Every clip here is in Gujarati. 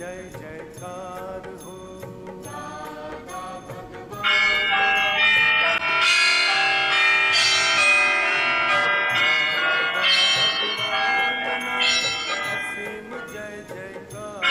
जय जयकार हो। असीम जय जयकार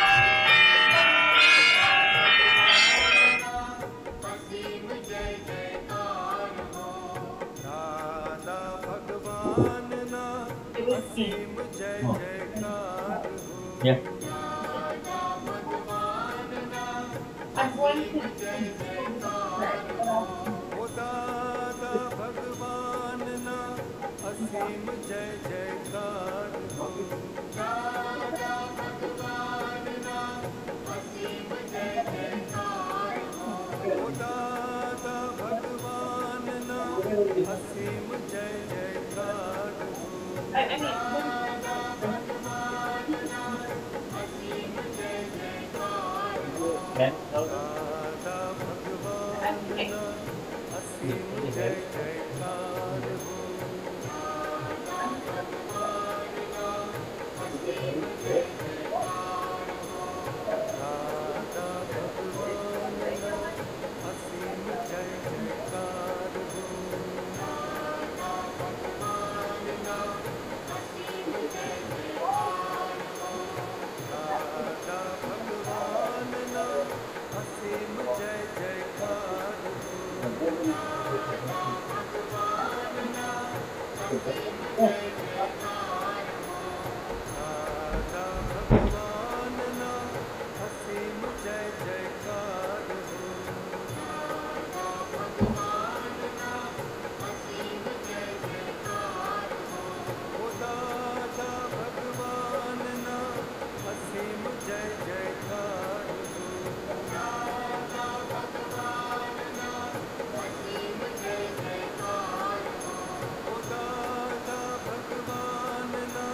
हो। दादा भगवान ना असीम जय जयकार हो। दादा भगवान ना असीम जय जयकार हो। ओ दादा भगवान ना असीम जय जयकार हो। दादा भगवान ना असीम जय जयकार हो। ओ दादा भगवान ना असीम जय जयकार हो। दादा भगवान ना असीम जय जयकार हो। दादा भगवान ना असीम जय जयकार हो। दादा भगवान ना असीम जय जयकार हो। दादा भगवान ना असीम जय जयकार हो। दादा भगवान ना असीम जय जयकार हो। दादा भगवान ना असीम जय जयकार हो। दादा भगवान ना असीम जय जयकार हो। दादा भगवान ना असीम जय जयकार हो। दादा भगवान ना असीम जय जयकार हो। ओ दादा भगवान ना असीम जय जयकार हो। दादा भगवान ना असीम जय जयकार हो। ओ दादा भगवान ना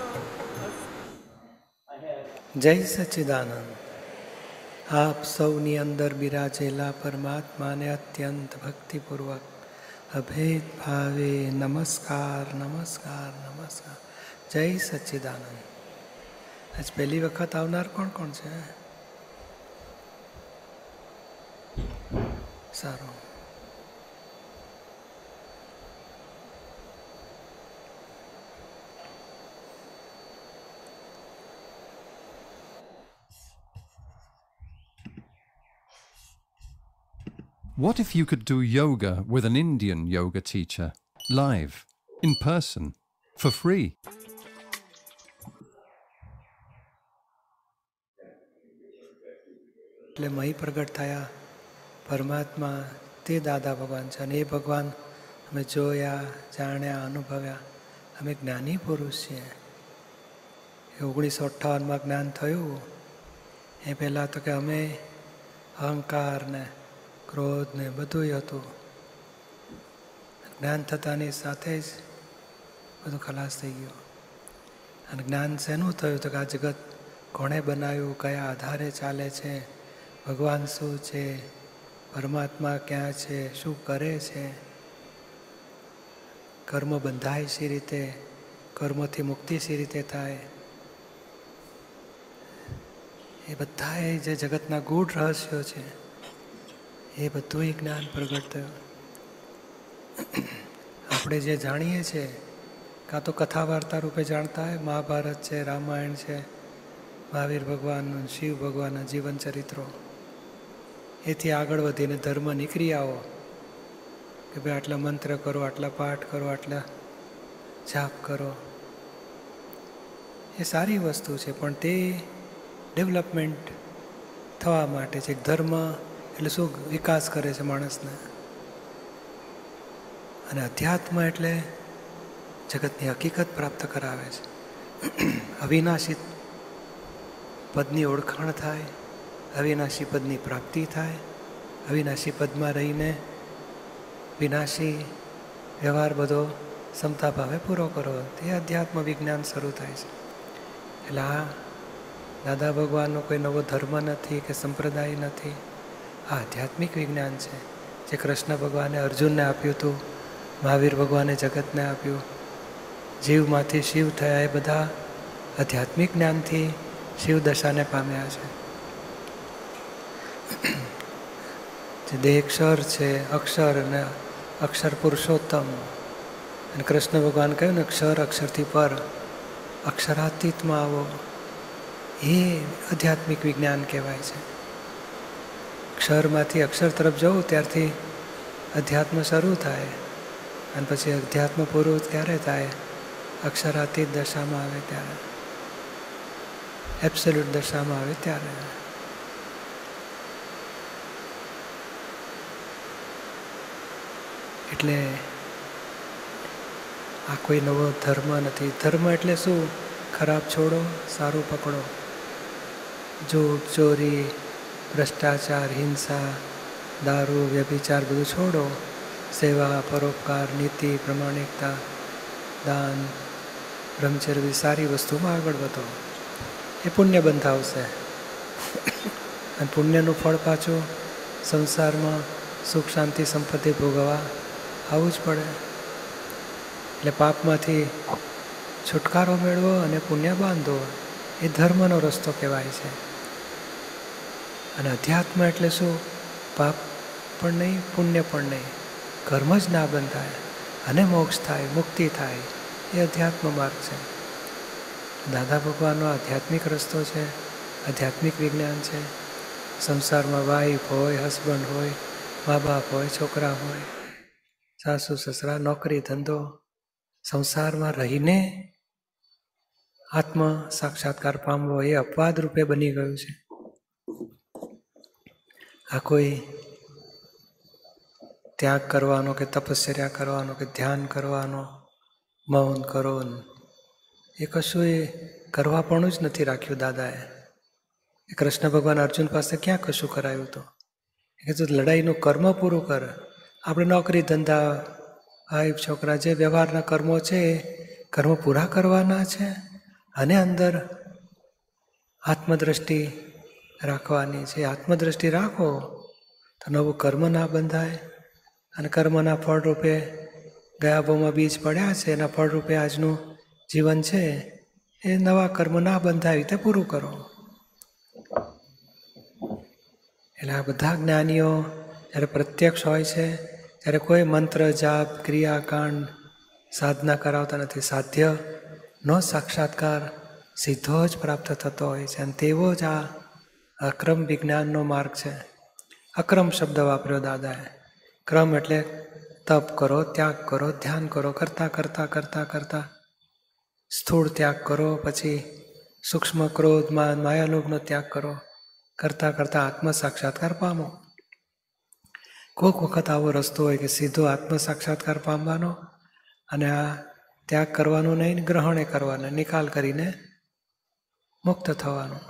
જય સચ્ચિદાનંદ। આપ સૌની અંદર બિરાજેલા પરમાત્માને અત્યંત ભક્તિપૂર્વક અભેદ ભાવે નમસ્કાર નમસ્કાર નમસ્કાર। જય સચ્ચિદાનંદ। આજ પહેલી વખત આવનાર કોણ કોણ છે? સારું. What if you could do yoga with an Indian yoga teacher, live, in person, for free? એટલે મહી પ્રગટ થયા પરમાત્મા તે દાદા ભગવાન છે અને એ ભગવાન અમે જોયા, જાણ્યા, અનુભવ્યા. અમે જ્ઞાની પુરુષ છીએ. એ 1958માં જ્ઞાન થયું એ પહેલાં તો કે અમે અહંકાર ને ક્રોધ ને બધું હતું. જ્ઞાન થતાની સાથે જ બધું ખલાસ થઈ ગયું. અને જ્ઞાન શેનું થયું તો કે આ જગત કોણે બનાવ્યું, કયા આધારે ચાલે છે, ભગવાન શું છે, પરમાત્મા ક્યાં છે, શું કરે છે, કર્મ બંધાય શી રીતે, કર્મથી મુક્તિ શી રીતે થાય, એ બધા જે જગતના ગૂઢ રહસ્યો છે એ બધું જ્ઞાન પ્રગટ થયું. આપણે જે જાણીએ છીએ કાં તો કથા વાર્તા રૂપે જાણતા હોય, મહાભારત છે, રામાયણ છે, મહાવીર ભગવાનનું, શિવ ભગવાનના જીવન ચરિત્રો, એથી આગળ વધીને ધર્મની ક્રિયાઓ કે ભાઈ આટલા મંત્ર કરો, આટલા પાઠ કરો, આટલા જાપ કરો. એ સારી વસ્તુ છે પણ તે ડેવલપમેન્ટ થવા માટે છે. ધર્મ એટલે શું? વિકાસ કરે છે માણસને. અને અધ્યાત્મ એટલે જગતની હકીકત પ્રાપ્ત કરાવે છે. અવિનાશી પદની ઓળખાણ થાય, અવિનાશી પદની પ્રાપ્તિ થાય, અવિનાશી પદમાં રહીને વિનાશી વ્યવહાર બધો ક્ષમતા ભાવે પૂરો કરો, તે અધ્યાત્મ વિજ્ઞાન શરૂ થાય છે. એટલે આ દાદા ભગવાનનો કોઈ નવો ધર્મ નથી કે સંપ્રદાય નથી. આ આધ્યાત્મિક વિજ્ઞાન છે જે કૃષ્ણ ભગવાને અર્જુનને આપ્યું હતું, મહાવીર ભગવાને જગતને આપ્યું. જીવમાંથી શિવ થયા એ બધા આધ્યાત્મિક જ્ઞાનથી શિવ દશાને પામ્યા છે. જે દેહ ક્ષર છે, અક્ષર અને અક્ષર પુરુષોત્તમ, અને કૃષ્ણ ભગવાન કહ્યું ને ક્ષર અક્ષરથી પર, અક્ષરાતીતમાં આવો, એ આધ્યાત્મિક વિજ્ઞાન કહેવાય છે. ક્ષરમાંથી અક્ષર તરફ જવું ત્યારથી અધ્યાત્મ શરૂ થાય, અને પછી અધ્યાત્મ પૂરું ક્યારે થાય? અક્ષરાતીત દશામાં આવે ત્યારે, એબ્સોલ્યુટ દશામાં આવે ત્યારે. એટલે આ કોઈ નવો ધર્મ નથી. ધર્મ એટલે શું? ખરાબ છોડો, સારું પકડો. જૂઠ, ચોરી, ભ્રષ્ટાચાર, હિંસા, દારૂ, વ્યભિચાર બધું છોડો. સેવા, પરોપકાર, નીતિ, પ્રમાણિકતા, દાન, બ્રહ્મચર્ય, સારી વસ્તુમાં આગળ વધો. એ પુણ્ય બંધાવશે. અને પુણ્યનું ફળ પાછું સંસારમાં સુખ શાંતિ સંપત્તિ ભોગવવા આવવું જ પડે. એટલે પાપમાંથી છુટકારો મેળવો અને પુણ્ય બાંધો, એ ધર્મનો રસ્તો કહેવાય છે. અને અધ્યાત્મ એટલે શું? પાપ પણ નહીં, પુણ્ય પણ નહીં, કર્મ જ ના બંધાય અને મોક્ષ થાય, મુક્તિ થાય, એ અધ્યાત્મ માર્ગ છે. દાદા ભગવાનનો આધ્યાત્મિક રસ્તો છે, આધ્યાત્મિક વિજ્ઞાન છે. સંસારમાં વાઈફ હોય, હસબન્ડ હોય, મા બાપ હોય, છોકરા હોય, સાસુ સસરા, નોકરી ધંધો, સંસારમાં રહીને આત્મ સાક્ષાત્કાર પામવો એ અપવાદ રૂપે બની ગયું છે. આ કોઈ ત્યાગ કરવાનો કે તપશ્ચર્યા કરવાનો કે ધ્યાન કરવાનો, મૌન કરો, એ કશું એ કરવા પણ જ નથી રાખ્યું દાદાએ. કૃષ્ણ ભગવાન અર્જુન પાસે ક્યાં કશું કરાયું હતું? એ કીધું લડાઈનું કર્મ પૂરું કર. આપણે નોકરી ધંધા, ભાઈ છોકરા, જે વ્યવહારના કર્મો છે એ કર્મ પૂરા કરવાના છે, અને અંદર આત્મદ્રષ્ટિ રાખવાની છે. આત્મદ્રષ્ટિ રાખો તો નવું કર્મ ના બંધાય, અને કર્મના ફળરૂપે ગયા ભાવમાં બીજ પડ્યા છે, એના ફળરૂપે આજનું જીવન છે એ નવા કર્મ ના બંધાય તે પૂરું કરો. એટલે આ બધા જ્ઞાનીઓ જ્યારે પ્રત્યક્ષ હોય છે ત્યારે કોઈ મંત્ર જાપ ક્રિયાકાંડ સાધના કરાવતા નથી. સાધ્યનો સાક્ષાત્કાર સીધો જ પ્રાપ્ત થતો હોય છે, અને તેવો જ આ અક્રમ વિજ્ઞાનનો માર્ગ છે. અક્રમ શબ્દ વાપર્યો દાદાએ. ક્રમ એટલે તપ કરો, ત્યાગ કરો, ધ્યાન કરો, કરતાં કરતાં કરતાં કરતાં સ્થૂળ ત્યાગ કરો, પછી સૂક્ષ્મ ક્રોધ માયાલોભનો ત્યાગ કરો, કરતાં કરતાં આત્મ સાક્ષાત્કાર પામો. કોઈક વખત આવો રસ્તો હોય કે સીધો આત્મ સાક્ષાત્કાર પામવાનો, અને આ ત્યાગ કરવાનો નહીં, ગ્રહણે કરવાનો, નિકાલ કરીને મુક્ત થવાનું.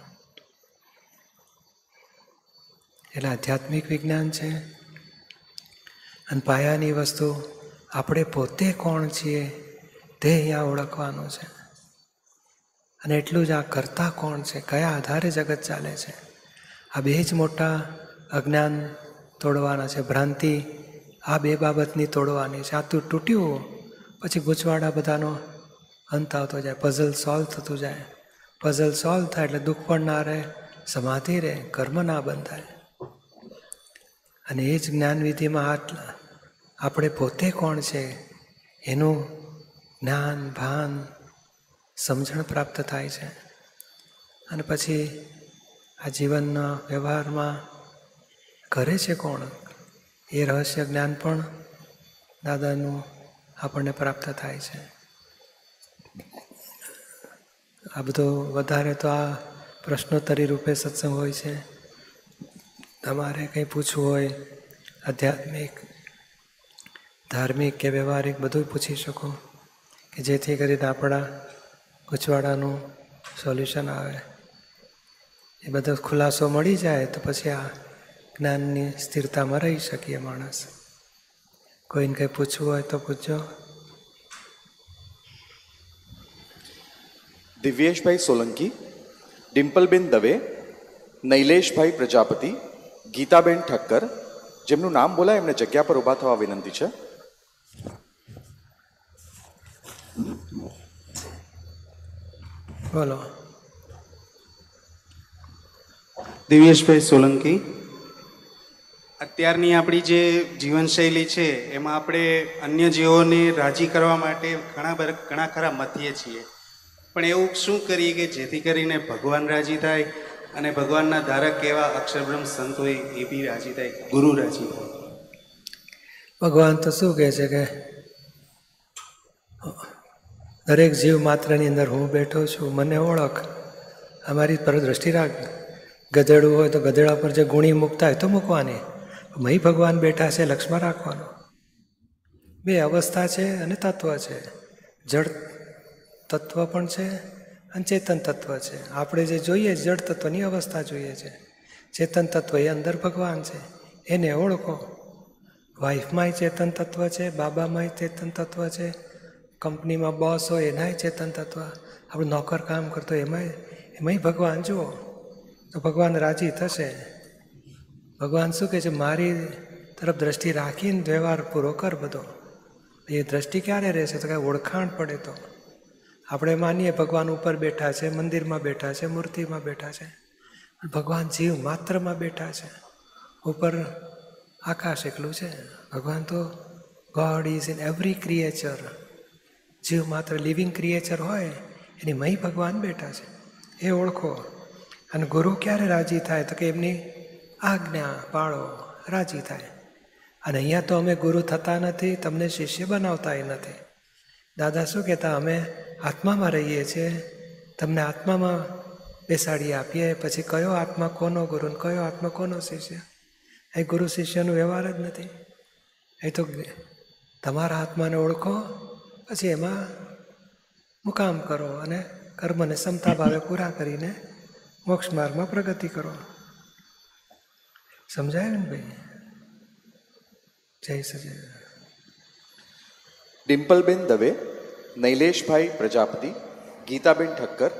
એટલે આધ્યાત્મિક વિજ્ઞાન છે. અને પાયાની વસ્તુ આપણે પોતે કોણ છીએ તે અહીંયા ઓળખવાનું છે. અને એટલું જ આ કરતા કોણ છે, કયા આધારે જગત ચાલે છે, આ બે જ મોટા અજ્ઞાન તોડવાના છે. ભ્રાંતિ આ બે બાબતની તોડવાની છે. આ તૂટ્યું પછી ગૂંચવાડા બધાનો અંત આવતો જાય, પઝલ સોલ્વ થતું જાય. પઝલ સોલ્વ થાય એટલે દુઃખ પણ ના રહે, સમાધિ રહે, કર્મ ના બંધાય. અને એ જ જ્ઞાનવિધિમાં આપણે પોતે કોણ છે એનું જ્ઞાન ભાન સમજણ પ્રાપ્ત થાય છે. અને પછી આ જીવનના વ્યવહારમાં કરે છે કોણ એ રહસ્ય જ્ઞાન પણ દાદાનું આપણને પ્રાપ્ત થાય છે. આ બધો વધારે તો આ પ્રશ્નોત્તરી રૂપે સત્સંગ હોય છે. તમારે કંઈ પૂછવું હોય આધ્યાત્મિક, ધાર્મિક કે વ્યવહારિક બધું પૂછી શકો, કે જેથી કરીને આપણા ગૂંચવાડાનું સોલ્યુશન આવે. એ બધો ખુલાસો મળી જાય તો પછી આ જ્ઞાનની સ્થિરતામાં રહી શકીએ માણસ. કોઈને કંઈ પૂછવું હોય તો પૂછજો. દિવ્યેશભાઈ સોલંકી, ડિમ્પલબેન દવે, નૈલેશભાઈ પ્રજાપતિ, ગીતાબેન ઠક્કર, જેમનું નામ બોલાય એમને જગ્યા પર ઊભા થવા વિનંતી છે. બોલો. દિવ્યેશભાઈ સોલંકી, અત્યારની આપણી જે જીવનશૈલી છે એમાં આપણે અન્ય જીવોને રાજી કરવા માટે ઘણા ખરા મથીએ છીએ, પણ એવું શું કરીએ કે જેથી કરીને ભગવાન રાજી થાય અને ભગવાનના ધારક એવા અક્ષરબ્રહ્મ સંત હોય એ બી રાજી થાય, ગુરુ રાજી થાય? ભગવાન તો શું કહે છે કે દરેક જીવ માત્રની અંદર હું બેઠો છું, મને ઓળખ, અમારી પર દ્રષ્ટિ રાખ. ગધેડું હોય તો ગધેડા પર જે ગુણી મૂકતા હોય તો મૂકવાની, મહી ભગવાન બેઠા છે લક્ષમાં રાખવાનો. બે અવસ્થા છે અને તત્વ છે, જળ તત્વ પણ છે અને ચેતન તત્વ છે. આપણે જે જોઈએ જળ તત્વની અવસ્થા જોઈએ છે, ચેતન તત્વ એ અંદર ભગવાન છે, એને ઓળખો. વાઈફમાંય ચેતન તત્વ છે, બાબામાંય ચેતન તત્વ છે, કંપનીમાં બોસ હોય એનાય ચેતન તત્વ, આપણું નોકર કામ કરતો એમાંય ભગવાન જુઓ તો ભગવાન રાજી થશે. ભગવાન શું કહે છે, મારી તરફ દ્રષ્ટિ રાખીને વ્યવહાર પૂરો કર બધો. એ દ્રષ્ટિ ક્યારે રહેશે તો કાંઈ ઓળખાણ પડે તો. આપણે માનીએ ભગવાન ઉપર બેઠા છે, મંદિરમાં બેઠા છે, મૂર્તિમાં બેઠા છે, ભગવાન જીવ માત્રમાં બેઠા છે. ઉપર આકાશ એકલું છે, ભગવાન તો God is in every creature. જીવ માત્ર લિવિંગ ક્રિએચર હોય એની મહી ભગવાન બેઠા છે, એ ઓળખો. અને ગુરુ ક્યારે રાજી થાય તો કે એમની આજ્ઞા પાળો, રાજી થાય. અને અહીંયા તો અમે ગુરુ થતા નથી, તમને શિષ્ય બનાવતા નથી. દાદા શું કહેતા, અમે આત્મામાં રહીએ છીએ, તમને આત્મામાં બેસાડી આપીએ, પછી કયો આત્મા કોનો ગુરુ ને કયો આત્મા કોનો શિષ્ય? એ ગુરુ શિષ્યનો વ્યવહાર જ નથી. એ તો તમારા આત્માને ઓળખો, પછી એમાં મુકામ કરો અને કર્મને ક્ષમતા ભાવે પૂરા કરીને મોક્ષ માર્ગમાં પ્રગતિ કરો. સમજાય ને ભાઈ? જય સચિદાનંદ. ડિમ્પલબેન દવે, નૈલેશભાઈ પ્રજાપતિ, ગીતાબેન ઠક્કર.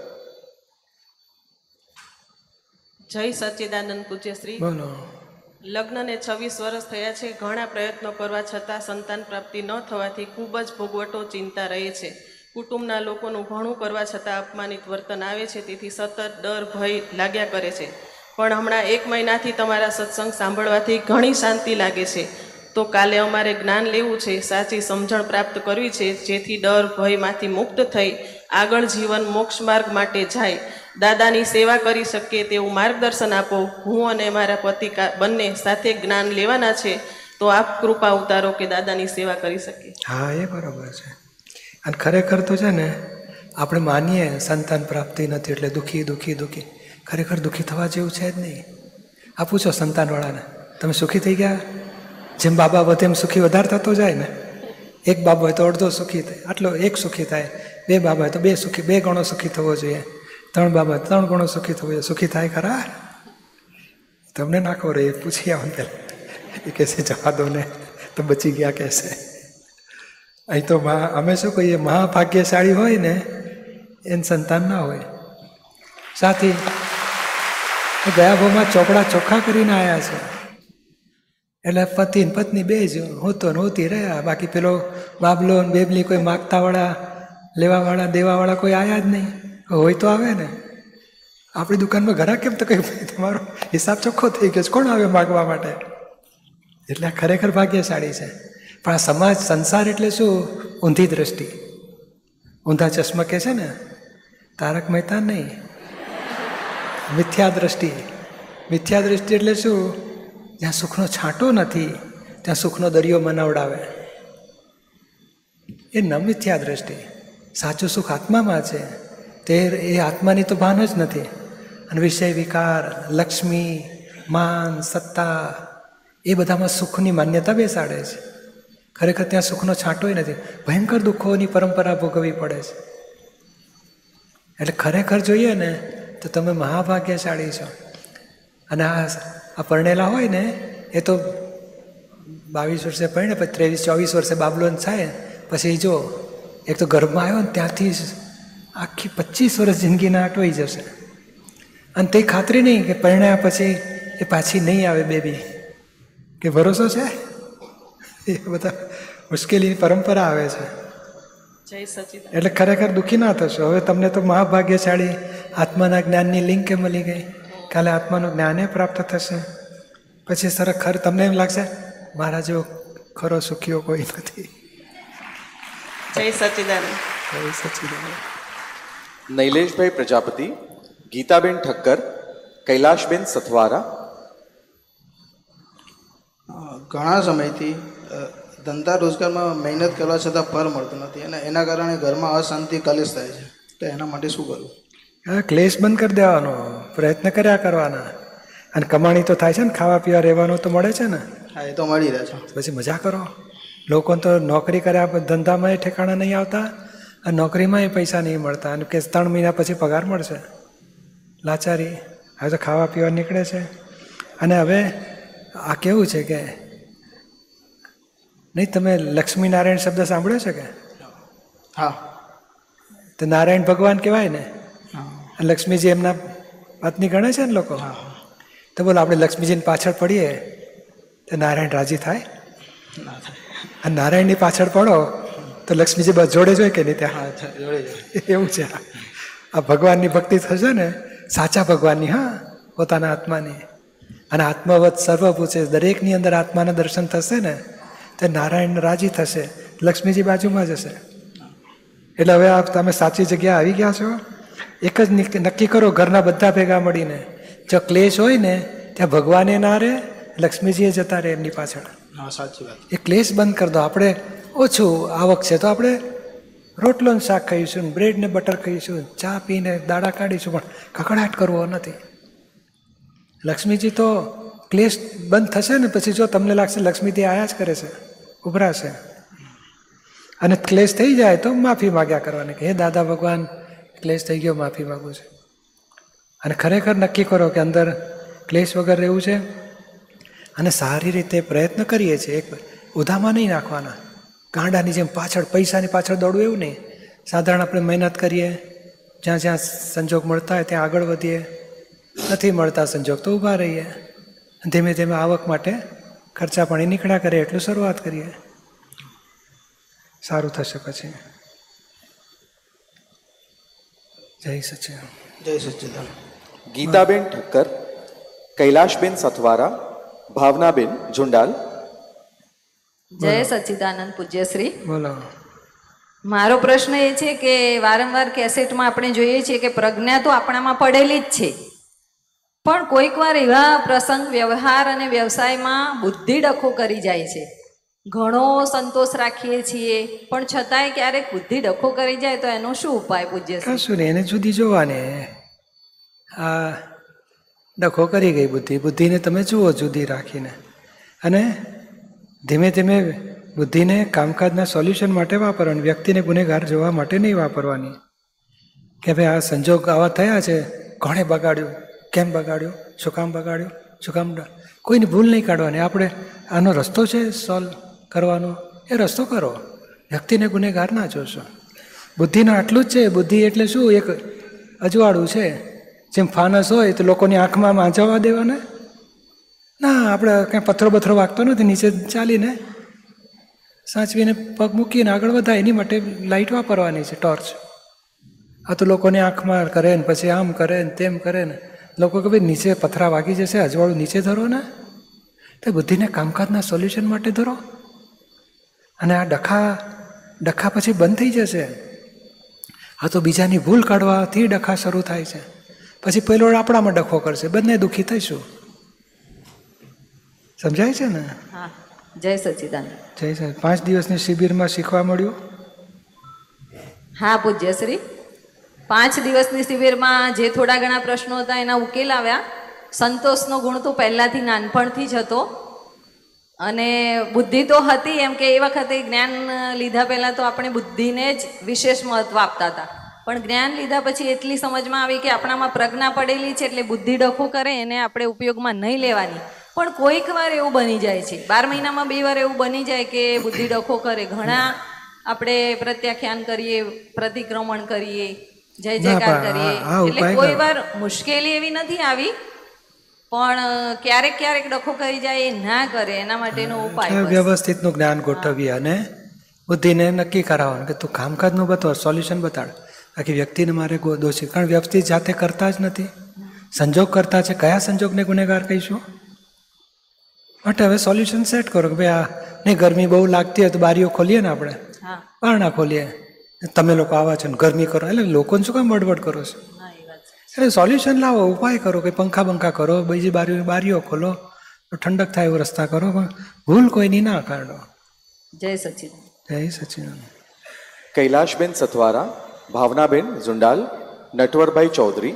જય સચ્ચિદાનંદ પૂજ્યશ્રી. બોલો. લગ્નને 26 વર્ષ થયા છે, ઘણા પ્રયત્નો કરવા છતાં સંતાન પ્રાપ્તિ ન થવાથી ખૂબ જ ભોગવટો ચિંતા રહે છે. કુટુંબના લોકોનું ઘણું કરવા છતાં અપમાનિત વર્તન આવે છે, તેથી સતત ડર ભય લાગ્યા કરે છે. પણ હમણાં 1 મહિનાથી તમારા સત્સંગ સાંભળવાથી ઘણી શાંતિ લાગે છે. તો કાલે અમારે જ્ઞાન લેવું છે, સાચી સમજણ પ્રાપ્ત કરવી છે, જેથી ડર ભયમાંથી મુક્ત થઈ આગળ જીવન મોક્ષ માર્ગ માટે જાય. દાદાની સેવા કરી શકીએ તેવું માર્ગદર્શન આપો. હું અને મારા પતિ બંને સાથે જ્ઞાન લેવાના છે, તો આપ કૃપા ઉતારો કે દાદાની સેવા કરી શકીએ. હા, એ બરાબર છે. અને ખરેખર તો છે ને, આપણે માનીએ સંતાન પ્રાપ્તિ નથી એટલે દુઃખી દુઃખી દુઃખી. ખરેખર દુઃખી થવા જેવું છે જ નહીં. આ પૂછો સંતાનવાળાને, તમે સુખી થઈ ગયા? જેમ બાબા વધે એમ સુખી વધારે થતો જાય ને. એક બાબો હોય તો અડધો સુખી થાય, આટલો એક સુખી થાય. 2 બાબા હોય તો 2 સુખી, 2 ગણો સુખી થવો જોઈએ. 3 બાબા 3 ગણો સુખી થવો જોઈએ. સુખી થાય ખરા? તમને ના ખબર, એ પૂછી આવો પેલા. એ કહેશે જવા દો ને, તો બચી ગયા કહેશે. અહીં તો અમે શું કહીએ, મહાભાગ્યશાળી હોય ને એને સંતાન ના હોય. સાથી ગયા ભાવમાં ચોપડા ચોખ્ખા કરીને આવ્યા છે, એટલે પતિ ને પત્ની 2 જ હોતો ને હોતી રહ્યા. બાકી પેલો બાબલો ને બેબલી કોઈ માગતાવાળા, લેવાવાળા, દેવાવાળા કોઈ આવ્યા જ નહીં. હોય તો આવે ને. આપણી દુકાનમાં ઘરા કેમ તો કંઈ તમારો હિસાબ ચોખ્ખો થઈ ગયો છે, કોણ આવે માગવા માટે? એટલે આ ખરેખર ભાગ્યશાળી છે. પણ આ સમાજ, સંસાર એટલે શું? ઊંધી દ્રષ્ટિ, ઊંધા ચશ્મા કહે છે ને તારક મહેતા, નહીં, મિથ્યા દ્રષ્ટિ. મિથ્યા દ્રષ્ટિ એટલે શું? જ્યાં સુખનો છાંટો નથી ત્યાં સુખનો દરિયો મનાવડાવે, એ ન મિથ્યા દ્રષ્ટિ. સાચું સુખ આત્મામાં છે, તે એ આત્માની તો ભાન જ નથી. અને વિષય વિકાર, લક્ષ્મી, માન, સત્તા, એ બધામાં સુખની માન્યતા બેસાડે છે. ખરેખર ત્યાં સુખનો છાંટોય નથી. ભયંકર દુઃખોની પરંપરા ભોગવવી પડે છે. એટલે ખરેખર જોઈએ ને તો તમે મહાભાગ્યશાળી છો. અને આ પરણેલા હોય ને એ તો 22 વર્ષે પરણે, પછી 23-24 વર્ષે બાબલો થાય, પછી જો એક તો ગર્ભમાં આવ્યો ને ત્યાંથી આખી 25 વર્ષ જિંદગીના અટવાઈ જશે. અને તે ખાતરી નહીં કે પરણ્યા પછી એ પાછી નહીં આવે બેબી, કે ભરોસો છે? એ બધા મુશ્કેલીની પરંપરા આવે છે. જય સચ્ચિદાનંદ. એટલે ખરેખર દુઃખી ના થશો. હવે તમને તો મહાભાગ્યશાળી આત્માના જ્ઞાનની લિંક મળી ગઈ. કાલે આત્માનું જ્ઞાને પ્રાપ્ત થશે, પછી ખર તમને એમ લાગશે મારા જેવો ખરો સુખીઓ કોઈ નથી. જય સચ્ચિદાનંદ. જય સચ્ચિદાનંદ. નૈલેશભાઈ પ્રજાપતિ, ગીતાબેન ઠક્કર, કૈલાશબેન સથવારા. ઘણા સમયથી ધંધા રોજગારમાં મહેનત કરવા છતાં ફળ મળતું નથી અને એના કારણે ઘરમાં અશાંતિ કલેશ થાય છે. તો એના માટે શું કરવું? હા, ક્લેશ બંધ કરી દેવાનો, પ્રયત્ન કર્યા કરવાના. અને કમાણી તો થાય છે ને, ખાવા પીવા રહેવાનું તો મળે છે ને. હા, એ તો મળી રહે છે. પછી મજા કરો. લોકોને તો નોકરી કર્યા ધંધામાં ઠેકાણા નહીં આવતા અને નોકરીમાં પૈસા નહીં મળતા, અને કે 3 મહિના પછી પગાર મળશે. લાચારી. હવે તો ખાવા પીવા નીકળે છે. અને હવે આ કેવું છે કે નહીં, તમે લક્ષ્મીનારાયણ શબ્દ સાંભળ્યો છે કે? હા. તો નારાયણ ભગવાન કહેવાય ને, લક્ષ્મીજી એમના પત્ની ગણે છે ને લોકો. તો બોલો, આપણે લક્ષ્મીજીની પાછળ પડીએ તો નારાયણ રાજી થાય? ના થાય. અને નારાયણની પાછળ પડો તો લક્ષ્મીજી બસ જોડે જ હોય કે નહીં? ત્યાં એવું છે. આ ભગવાનની ભક્તિ થશે ને, સાચા ભગવાનની, હા, પોતાના આત્માની. અને આત્મવત સર્વભૂત છે, દરેકની અંદર આત્માના દર્શન થશે ને તો નારાયણ રાજી થશે, લક્ષ્મીજી બાજુમાં જ હશે. એટલે હવે તમે સાચી જગ્યા આવી ગયા છો. એક જ નક્કી કરો, ઘરના બધા ભેગા મળીને, જો ક્લેશ હોય ને ત્યાં ભગવાને ના રહે, લક્ષ્મીજીએ જતા રહે એમની પાછળ. હા, સાચી વાત. એ ક્લેશ બંધ કરી દો. આપણે ઓછું આવક છે તો આપણે રોટલો ને શાક ખાઈશું, બ્રેડ ને બટર ખાઈશું, ચા પીને દાડા કાઢીશું, પણ કકડાટ કરવો નથી. લક્ષ્મીજી તો ક્લેશ બંધ થશે ને પછી જો તમને લાગશે લક્ષ્મીજી આયા જ કરે છે, ઉભરાશે. અને ક્લેશ થઈ જાય તો માફી માગ્યા કરવાની કે હે દાદા ભગવાન, ક્લેશ થઈ ગયો, માફી માગું છું. અને ખરેખર નક્કી કરો કે અંદર ક્લેશ વગર રહેવું છે. અને સારી રીતે પ્રયત્ન કરીએ છીએ, એક ઉધામાં નહીં નાખવાના, ગાંડાની જેમ પાછળ પૈસાની પાછળ દોડવું એવું નહીં. સાધારણ આપણે મહેનત કરીએ, જ્યાં જ્યાં સંજોગ મળતા હોય ત્યાં આગળ વધીએ, નથી મળતા સંજોગ તો ઊભા રહીએ. ધીમે ધીમે આવક માટે ખર્ચા પાણી નીકળ્યા કરીએ, એટલું શરૂઆત કરીએ, સારું થશે પછી. જય સચ્ચિદાનંદ. જય સચ્ચિદાનંદ. ગીતાબેન ઠક્કર, કૈલાશબેન સથવારા, ભાવનાબેન ઝુંડાલ. જય સચ્ચિદાનંદ પૂજ્યશ્રી. બોલો. મારો પ્રશ્ન એ છે કે વારંવાર કેસેટમાં આપણે જોઈએ છીએ કે પ્રજ્ઞા તો આપણામાં પડેલી જ છે, પણ કોઈક વાર એવા પ્રસંગ, વ્યવહાર અને વ્યવસાયમાં બુદ્ધિ ડખો કરી જાય છે. ઘણો સંતોષ રાખીએ છીએ પણ છતાંય ક્યારેક બુદ્ધિ ડખો કરી જાય તો એનો શું ઉપાય પૂજ્યશ્રી? કશું નહીં, એને જુદી જોવાની. આ ડખો કરી ગઈ બુદ્ધિ, બુદ્ધિને તમે જુઓ જુદી રાખીને, અને ધીમે ધીમે બુદ્ધિને કામકાજના સોલ્યુશન માટે વાપરવાની, વ્યક્તિને ગુનેગાર જોવા માટે નહીં વાપરવાની. કે ભાઈ આ સંજોગ આવા થયા છે, કોણે બગાડ્યું, કેમ બગાડ્યું, શું કામ બગાડ્યું, શું કામ, કોઈની ભૂલ નહીં કાઢવાની. આપણે આનો રસ્તો છે સોલ્વ કરવાનો, એ રસ્તો કરો, વ્યક્તિને ગુનેગાર ના જોશો. બુદ્ધિનું આટલું જ છે. બુદ્ધિ એટલે શું? એક અજવાળું છે, જેમ ફાનસ હોય તો લોકોની આંખમાં માંજવા દેવાના ના. આપણે કંઈ પથ્થરો બથરો વાગતો નથી, નીચે ચાલીને સાચવીને પગ મૂકીને આગળ વધાય, એની માટે લાઇટ વાપરવાની છે, ટોર્ચ. આ તો લોકોની આંખમાં કરે ને પછી આમ કરે ને તેમ કરે ને, લોકો કે ભાઈ નીચે પથરા વાગી જશે, અજવાળું નીચે ધરો ને. તો બુદ્ધિને કામકાજના સોલ્યુશન માટે ધરો, અને આ ડખા પછી બંધ થઈ જશે. આ તો બીજાની ભૂલ કાઢવાથી ડખા શરૂ થાય છે, પછી પેલો આપણામાં ડખો કરશે, બંને દુઃખી થઈશું. સમજાય છે ને? હા, જય સચ્ચિદાનંદ. જય સાહેબ. 5 દિવસની શિબિરમાં શીખવા મળ્યું. હા પૂજ્યશ્રી, 5 દિવસની શિબિરમાં જે થોડા ઘણા પ્રશ્નો હતા એના ઉકેલ આવ્યા. સંતોષનો ગુણ તો પહેલાંથી નાનપણથી જ હતો, અને બુદ્ધિ તો હતી, એમ કે એ વખતે જ્ઞાન લીધા પહેલાં તો આપણે બુદ્ધિને જ વિશેષ મહત્ત્વ આપતા હતા. પણ જ્ઞાન લીધા પછી એટલી સમજમાં આવી કે આપણામાં પ્રજ્ઞા પડેલી છે, એટલે બુદ્ધિ ડખો કરે એને આપણે ઉપયોગમાં નહીં લેવાની. પણ કોઈક વાર એવું બની જાય છે, 12 મહિનામાં 2 વાર એવું બની જાય કે બુદ્ધિ ડખો કરે. ઘણા આપણે પ્રત્યાખ્યાન કરીએ, પ્રતિક્રમણ કરીએ, જય જયકાર કરીએ, એટલે કોઈ વાર મુશ્કેલી એવી નથી આવી, પણ ક્યારેક ક્યારેક ડખો કરી જાય, એ ના કરે એના માટેનો ઉપાય વ્યવસ્થિતનું જ્ઞાન ગોઠવીએ અને બુદ્ધિને નક્કી કરાવવાનું કે તું કામકાજનું બતાવ, સોલ્યુશન બતાડ. બાકી વ્યક્તિને મારે દોષી, કારણ વ્યક્તિ જાતે કરતા જ નથી, સંજોગ કરતા છે. કયા સંજોગને ગુનેગાર કહીશું? માટે હવે સોલ્યુશન સેટ કરો કે ભાઈ આ નહીં ગરમી બહુ લાગતી હોય તો બારીઓ ખોલીએ ને આપણે, હા બારણા ખોલીએ. તમે લોકો આવા છો ને ગરમી કરો, એટલે લોકોને શું કામ બડબડ કરો છો? હા એ વાત છે. એટલે સોલ્યુશન લાવો, ઉપાય કરો, કે પંખા બંખા કરો, બીજી બારીઓ ખોલો, તો ઠંડક થાય એવો રસ્તા કરો, પણ ભૂલ કોઈની ના કાઢો. જય સચ્ચિદાનંદ. જય સચ્ચિદાનંદ. કૈલાશબેન સથવારા, ભાવનાબેન ઝુંડાલ, નટવરભાઈ ચૌધરી.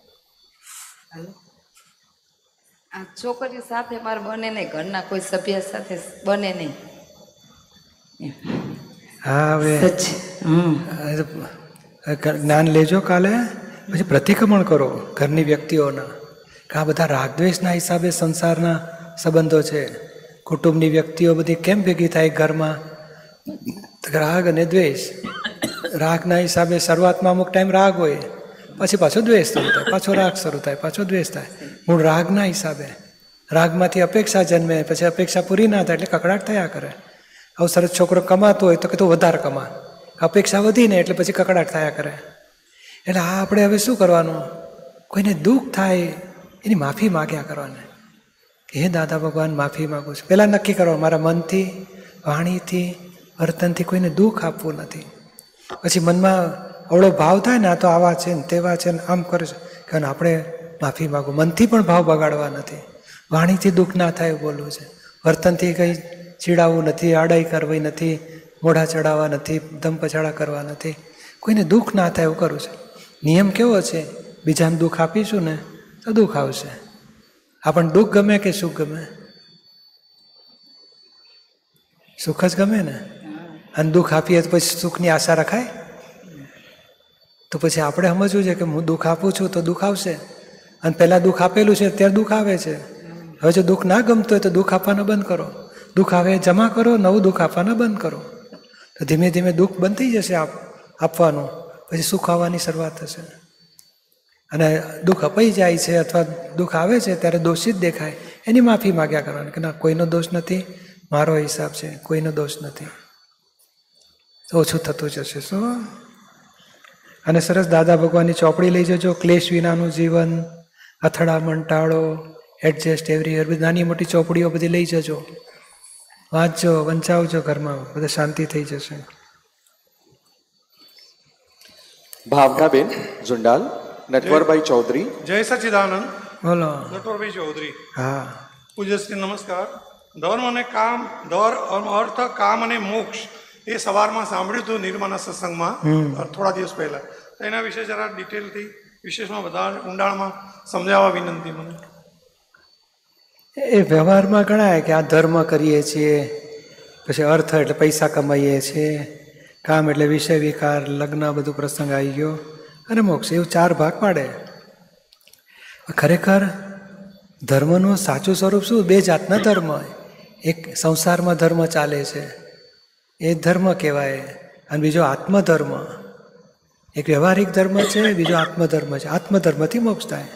આ છોકરીઓ સાથે મારે બને નહીં, ઘરના કોઈ સભ્ય સાથે બને નહીં. હા હવે સચ જ્ઞાન લેજો કાલે, પછી પ્રતિક્રમણ કરો ઘરની વ્યક્તિઓના, કે આ બધા રાગદ્વેષના હિસાબે સંસારના સંબંધો છે. કુટુંબની વ્યક્તિઓ બધી કેમ ભેગી થાય ઘરમાં? રાગ અને દ્વેષ. રાગના હિસાબે શરૂઆતમાં અમુક ટાઈમ રાગ હોય, પછી પાછો દ્વેષ શરૂ થાય, પાછો રાગ શરૂ થાય, પાછો દ્વેષ થાય. મૂળ રાગના હિસાબે. રાગમાંથી અપેક્ષા જન્મે, પછી અપેક્ષા પૂરી ના થાય એટલે કકડાટ થયા કરે. આવું સરસ છોકરો કમાતો હોય તો કે તું વધારે કમા, અપેક્ષા વધીને એટલે પછી કકડાટ થયા કરે. એટલે આ આપણે હવે શું કરવાનું? કોઈને દુઃખ થાય એની માફી માગ્યા કરવાને, કે હે દાદા ભગવાન માફી માગું છું. પહેલાં નક્કી કરવાનું મારા મનથી, વાણીથી, વર્તનથી કોઈને દુઃખ આપવું નથી. પછી મનમાં અવળો ભાવ થાય ને આ તો આવા છે ને તેવા છે ને આમ કરે છે, કે આપણે માફી માગું. મનથી પણ ભાવ બગાડવા નથી, વાણીથી દુઃખ ના થાય એવું બોલવું છે, વર્તનથી કંઈ ચીડાવવું નથી, આડાઈ કરવી નથી, મોઢા ચડાવવા નથી, ધમ પછાડા કરવા નથી, કોઈને દુઃખ ના થાય એવું કરવું છે. નિયમ કેવો છે? બીજાને દુઃખ આપીશું ને તો દુઃખ આવશે. આપણને દુઃખ ગમે કે સુખ ગમે? સુખ જ ગમે ને. અને દુઃખ આપીએ તો પછી સુખની આશા રખાય? તો પછી આપણે સમજવું છે કે હું દુઃખ આપું છું તો દુઃખ આવશે, અને પહેલાં દુઃખ આપેલું છે ત્યારે દુઃખ આવે છે. હવે જો દુઃખ ના ગમતું હોય તો દુઃખ આપવાના બંધ કરો, દુઃખ આવે જમા કરો, નવું દુઃખ આપવાના બંધ કરો, તો ધીમે ધીમે દુઃખ બંધ થઈ જશે આપવાનું, પછી સુખ આવવાની શરૂઆત થશે. અને દુઃખ અપાઈ જાય છે અથવા દુઃખ આવે છે ત્યારે દોષિત દેખાય, એની માફી માગ્યા કરવાની, કે ના કોઈનો દોષ નથી, મારો હિસાબ છે, કોઈનો દોષ નથી, તો ઓછું થતું જશે. શું? અને સરસ દાદા ભગવાનની ચોપડી લઈ જજો, ક્લેશ વિનાનું જીવન, અથડામણ ટાળો, એડજસ્ટ એવરી યર, બધી નાની મોટી ચોપડીઓ બધી લઈ જજો, વાંચજો, વંચાવજો ઘરમાં, બધા શાંતિ થઈ જશે. ભાવનાબેન ઝુંડાલ, નટવરભાઈ ચૌધરી. જય સચ્ચિદાનંદ. બોલો. નટવરભાઈ ચૌધરી. હા. પૂજ્યશ્રી નમસ્કાર. ધર્મ અને કામ, અર્થ, કામ અને મોક્ષ એ સવારમાં સાંભળ્યું હતું નિર્માના સત્સંગમાં થોડા દિવસ પહેલા. એના વિશે જરા ડિટેલથી વિશેષમાં બધા ઊંડાણમાં સમજાવવા વિનંતી મને. એ વ્યવહારમાં ગણાય કે આ ધર્મ કરીએ છીએ, પછી અર્થ એટલે પૈસા કમાઈએ છીએ, કામ એટલે વિષય વિકાર, લગ્ન, બધું પ્રસંગ આવી ગયો, અને મોક્ષ, એવું 4 ભાગ પાડે. ખરેખર ધર્મનું સાચું સ્વરૂપ શું? 2 જાતના ધર્મ. એક સંસારમાં ધર્મ ચાલે છે એ ધર્મ કહેવાય, અને બીજો આત્મધર્મ. એક વ્યવહારિક ધર્મ છે, બીજો આત્મધર્મ છે. આત્મધર્મથી મોક્ષ થાય.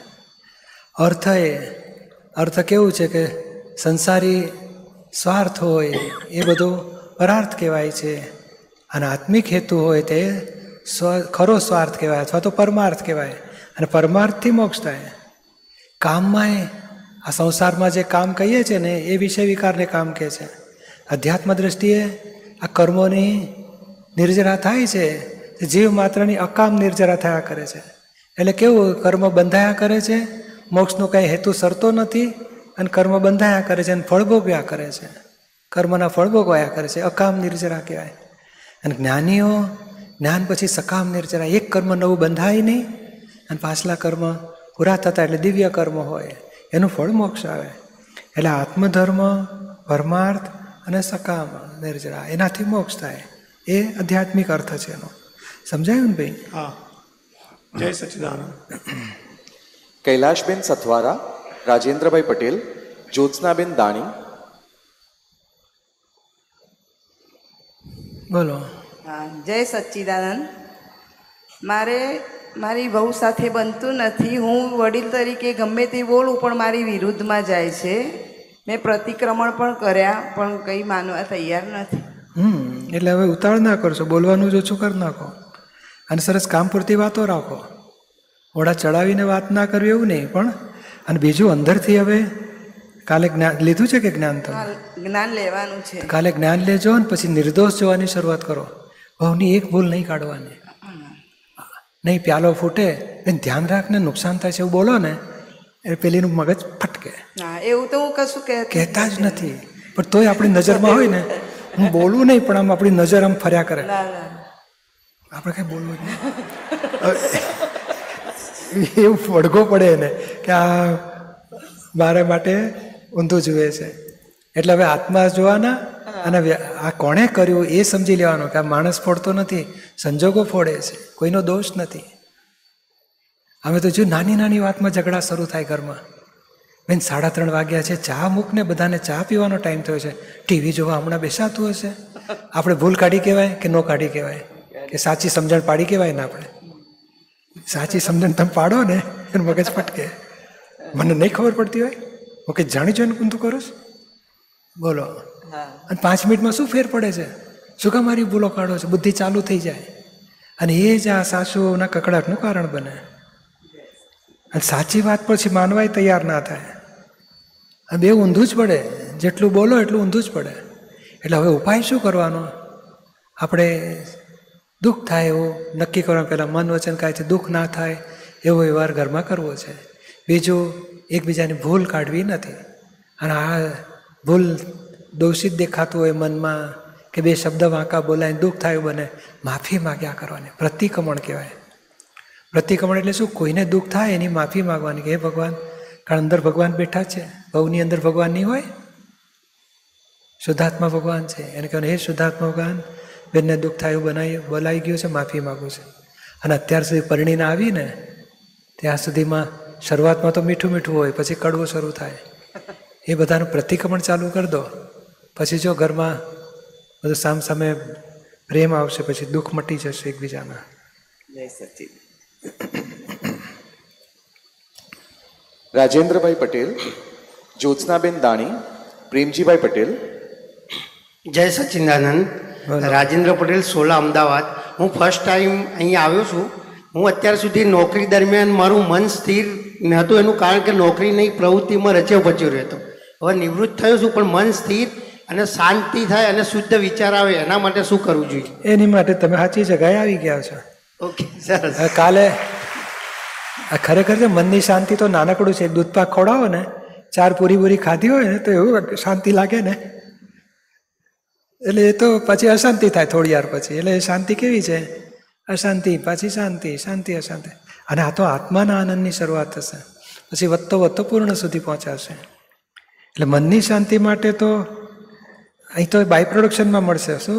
અર્થ કેવું છે કે સંસારી સ્વાર્થ હોય એ બધું પરાર્થ કહેવાય છે, અને આત્મિક હેતુ હોય તે ખરો સ્વાર્થ કહેવાય અથવા તો પરમાર્થ કહેવાય, અને પરમાર્થથી મોક્ષ થાય. કામમાંય આ સંસારમાં જે કામ કહીએ છીએ ને એ વિષય વિકારને કામ કહે છે. અધ્યાત્મ દ્રષ્ટિએ આ કર્મોની નિર્જરા થાય છે, જીવ માત્રની અકામ નિર્જરા થયા કરે છે. એટલે કેવું? કર્મ બંધાયા કરે છે, મોક્ષનો કંઈ હેતુ સરતો નથી, અને કર્મ બંધાયા કરે છે અને ફળ ભોગવ્યા કરે છે, કર્મના ફળ ભોગવ્યા કરે છે, અકામ નિર્જરા કહેવાય. અને જ્ઞાનીઓ જ્ઞાન પછી સકામ નિર્જરા, એક કર્મ નવું બંધાય નહીં, અને પાછલા કર્મ પૂરા થતા એટલે દિવ્ય કર્મ હોય, એનું ફળ મોક્ષ આવે. એટલે આત્મધર્મ, પરમાર્થ અને સકામ નિર્જરા, એનાથી મોક્ષ થાય. એ આધ્યાત્મિક અર્થ છે એનો. સમજાયું ને ભાઈ? હા. જય સચ્ચિદાનંદ. કૈલાશબેન સથવારા, રાજેન્દ્રભાઈ પટેલ, જ્યોત્સનાબેન દાણી. બોલો. હા, જય સચ્ચિદાનંદ. મારી વહુ સાથે બનતું નથી. હું વડીલ તરીકે ગમે તે બોલું પણ મારી વિરુદ્ધમાં જાય છે. મેં પ્રતિક્રમણ પણ કર્યા પણ કંઈ માનવા તૈયાર નથી. એટલે હવે ઉતાળ ના કરશો, બોલવાનું જ ઓછું કરી નાખો, અને સરસ કામ પૂરતી વાતો રાખો. મોઢા ચડાવીને વાત ના કરવી એવું નહીં, પણ અને બીજું અંદરથી હવે કાલે જ્ઞાન લીધું છે કે જ્ઞાન તમે? જ્ઞાન લેવાનું છે. કાલે જ્ઞાન લેજો ને પછી નિર્દોષ જોવાની શરૂઆત કરો. બહુની એક ભૂલ નહીં કાઢવાની. નહીં પ્યાલો ફૂટે એને ધ્યાન રાખને નુકસાન થાય છે એવું બોલો ને એ પેલીનું મગજ ફટકે. હા, એવું તો હું કશું કહેતા જ નથી, પણ તોય આપણી નજરમાં હોય ને, હું બોલું નહીં પણ આમ આપણી નજર આમ ફર્યા કરે. આપણે કઈ બોલવું જ નહીં. એવું વળગો પડે એને કે આ મારા માટે ઊંધું જુએ છે. એટલે હવે આત્મા જોવાના અને આ કોણે કર્યું એ સમજી લેવાનું કે આ માણસ ફોડતો નથી, સંજોગો ફોડે છે, કોઈનો દોષ નથી. અમે તો જો નાની નાની વાતમાં ઝઘડા શરૂ થાય ઘરમાં. બેન 3:30 વાગ્યા છે, ચા મૂકને, બધાને ચા પીવાનો ટાઈમ થયો છે, ટીવી જોવા હમણાં બેસાતું હશે. આપણે ભૂલ કાઢી કહેવાય કે નો કાઢી કહેવાય, કે સાચી સમજણ પાડી કહેવાય ને? આપણે સાચી સમજણ તમે પાડો ને એનું મગજ ફટકે. મને નહીં ખબર પડતી હોય, હું કે જાણી જોઈને ઊંધું કરું છું, બોલો. અને 5 મિનિટમાં શું ફેર પડે છે? શું કામ મારી ભૂલો કાઢો છો? બુદ્ધિ ચાલુ થઈ જાય અને એ જ આ સાસુઓના કકડાટનું કારણ બને. અને સાચી વાત પછી માનવાય તૈયાર ના થાય. અને બે ઊંધું જ પડે, જેટલું બોલો એટલું ઊંધું જ પડે. એટલે હવે ઉપાય શું કરવાનો? આપણે દુઃખ થાય એવું નક્કી કરવા પહેલાં મન વચન કાંઈથી દુઃખ ના થાય એવો વ્યવહાર ઘરમાં કરવો છે. બીજું, એકબીજાની ભૂલ કાઢવી નથી. અને આ ભૂલ દોષિત દેખાતું હોય મનમાં કે 2 શબ્દ વાંકા બોલાય દુઃખ થાય બને, માફી માગ્યા કરવાની. પ્રતિક્રમણ કહેવાય. પ્રતિક્રમણ એટલે શું? કોઈને દુઃખ થાય એની માફી માગવાની કે હે ભગવાન, કારણ અંદર ભગવાન બેઠા છે. બહુની અંદર ભગવાન નહીં હોય, શુદ્ધાત્મા ભગવાન છે. એને કહેવાનું હે શુદ્ધાત્મા ભગવાન, બેનને દુઃખ થાય એવું બોલાઈ ગયું છે, માફી માગું છું. અને અત્યાર સુધી પરણીને આવીને ત્યાં સુધીમાં શરૂઆતમાં તો મીઠું મીઠું હોય, પછી કડવું શરૂ થાય. એ બધાનું પ્રતિક્રમણ ચાલુ કરી દો. પછી જો ઘરમાં બધું સામસામે પ્રેમ આવશે, પછી દુઃખ મટી જશે એકબીજાના. જય સચિન. રાજેન્દ્રભાઈ પટેલ, જ્યોત્સનાબેન દાણી, પ્રેમજીભાઈ પટેલ. જય સચિદાનંદ. રાજેન્દ્ર પટેલ, સોલા, અમદાવાદ. હું ફર્સ્ટ ટાઈમ અહીં આવ્યો છું. હું અત્યાર સુધી નોકરી દરમિયાન મારું મન સ્થિર નહોતું. એનું કારણ કે નોકરીની પ્રવૃત્તિમાં રચ્યો પચ્યો રહેતો. હવે નિવૃત્ત થયો છું, પણ મન સ્થિર અને શાંતિ થાય અને શુદ્ધ વિચાર આવે, એના માટે શું કરવું જોઈએ? એની માટે તમે સાચી જગ્યાએ આવી ગયા છો. ઓકે, સરસ. કાલે ખરેખર છે મનની શાંતિ તો નાનકડું છે. દૂધ પાક ખવડાવો ને, 4 પૂરી ખાધી હોય ને તો એવું શાંતિ લાગે ને. એટલે એ તો પછી અશાંતિ થાય થોડી વાર પછી. એટલે શાંતિ કેવી છે? અશાંતિ, પાછી શાંતિ, શાંતિ, અશાંતિ. અને આ તો આત્માના આનંદની શરૂઆત થશે, પછી વધતો વધતો પૂર્ણ સુધી પહોંચાશે. એટલે મનની શાંતિ માટે તો અહીં તો બાય પ્રોડક્શનમાં મળશે શું.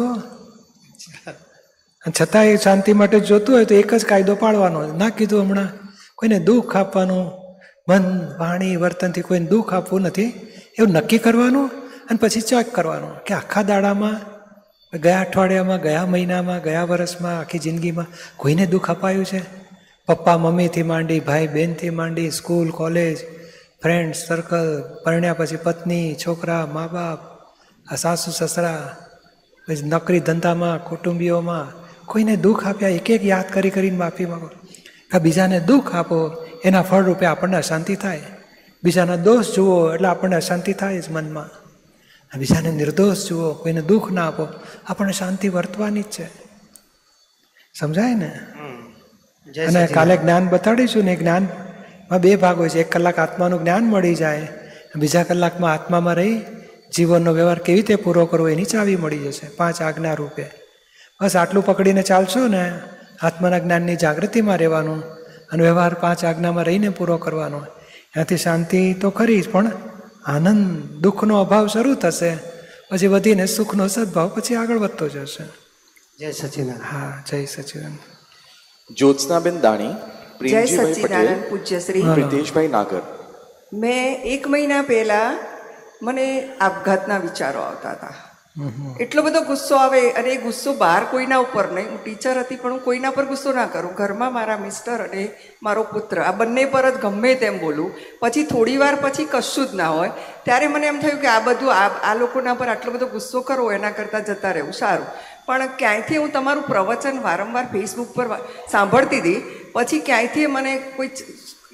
છતાં એ શાંતિ માટે જોતું હોય તો એક જ કાયદો પાડવાનો. ના કીધું હમણાં, કોઈને દુઃખ આપવાનું, મન વાણી વર્તનથી કોઈને દુઃખ આપવું નથી એવું નક્કી કરવાનું. અને પછી ચેક કરવાનું કે આખા દાડામાં, ગયા અઠવાડિયામાં, ગયા મહિનામાં, ગયા વર્ષમાં, આખી જિંદગીમાં કોઈને દુઃખ અપાયું છે? પપ્પા મમ્મીથી માંડી, ભાઈ બહેનથી માંડી, સ્કૂલ કોલેજ, ફ્રેન્ડ સર્કલ, પરણ્યા પછી પત્ની, છોકરા, મા બાપ, આ સાસુ સસરા, પછી નોકરી ધંધામાં, કુટુંબીઓમાં કોઈને દુઃખ આપ્યા? એક એક યાદ કરી કરીને માફી માગો. કે બીજાને દુઃખ આપો એના ફળ રૂપે આપણને અશાંતિ થાય. બીજાના દોષ જુઓ એટલે આપણને અશાંતિ થાય જ મનમાં. બીજાને નિર્દોષ જુઓ, કોઈને દુઃખ ના આપો, આપણને શાંતિ વર્તવાની જ છે. સમજાય ને? અને કાલે જ્ઞાન બતાડીશું ને. જ્ઞાનમાં 2 ભાગ હોય છે. 1 કલાક આત્માનું જ્ઞાન મળી જાય, બીજા કલાકમાં આત્મામાં રહી જીવનનો વ્યવહાર કેવી રીતે પૂરો કરવો એની ચાવી મળી જશે 5 આજ્ઞા રૂપે. બસ આટલું પકડીને ચાલશો ને, આત્માના જ્ઞાનની જાગૃતિમાં રહેવાનું અને વ્યવહાર 5 આજ્ઞામાં રહીને પૂરો કરવાનો. ત્યાંથી શાંતિ તો ખરી જ, પણ આનંદ, દુઃખનો અભાવ શરૂ થશે, પછી વધીને સુખનો સદભાવ પછી આગળ વધતો જશે. જય સચિદાનંદ. હા, જય સચિદાનંદ. જ્યોત્સનાબેન દાણી, જય પ્રેમજીભાઈ પટેલ, સચિદાનંદ પૂજ્યશ્રી. પ્રિતેશભાઈ નાગર. મેં 1 મહિના પહેલાં મને આપઘાતના વિચારો આવતા હતા. એટલો બધો ગુસ્સો આવે, અને એ ગુસ્સો બહાર કોઈના ઉપર નહીં. હું ટીચર હતી પણ હું કોઈના પર ગુસ્સો ના કરું. ઘરમાં મારા મિસ્ટર અને મારો પુત્ર, આ બંને પર જ ગમે તેમ બોલું. પછી થોડી વાર પછી કશું જ ના હોય, ત્યારે મને એમ થયું કે આ બધું આ લોકોના પર આટલો બધો ગુસ્સો કરવો એના કરતાં જતા રહેવું સારું. પણ ક્યાંયથી હું તમારું પ્રવચન વારંવાર ફેસબુક પર સાંભળતી હતી, પછી ક્યાંયથી મને કોઈ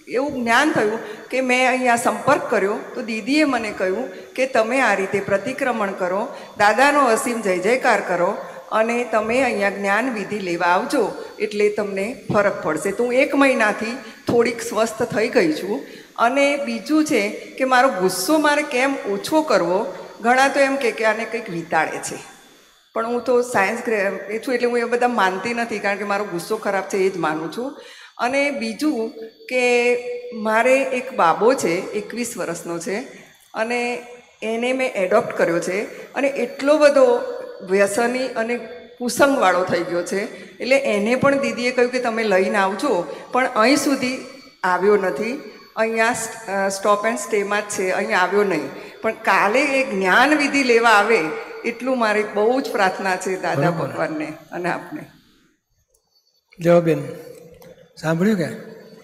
એવું જ્ઞાન થયું કે મેં અહીંયા સંપર્ક કર્યો તો દીદીએ મને કહ્યું કે તમે આ રીતે પ્રતિક્રમણ કરો, દાદાનો અસીમ જય જયકાર કરો અને તમે અહીંયા જ્ઞાન વિધિ લેવા આવજો એટલે તમને ફરક પડશે. તો હું 1 મહિનાથી થોડીક સ્વસ્થ થઈ ગઈ છું. અને બીજું છે કે મારો ગુસ્સો મારે કેમ ઓછો કરવો, ઘણા તો એમ કે આને કંઈક વિતાડે છે, પણ હું તો સાયન્સ એ છું એટલે હું એ બધા માનતી નથી, કારણ કે મારો ગુસ્સો ખરાબ છે એ જ માનું છું. અને બીજું કે મારે એક બાબો છે 21 વર્ષનો છે અને એને મેં એડોપ્ટ કર્યો છે અને એટલો બધો વ્યસની અને કુસંગવાળો થઈ ગયો છે એટલે એને પણ દીદીએ કહ્યું કે તમે લઈને આવજો, પણ અહીં સુધી આવ્યો નથી. અહીંયા સ્ટોપ એન્ડ સ્ટેમાં જ છે, અહીંયા આવ્યો નહીં. પણ કાલે એ જ્ઞાન વિધિ લેવા આવે એટલું મારી બહુ જ પ્રાર્થના છે દાદા ભગવાનને અને આપને. જો બેન સાંભળ્યું કે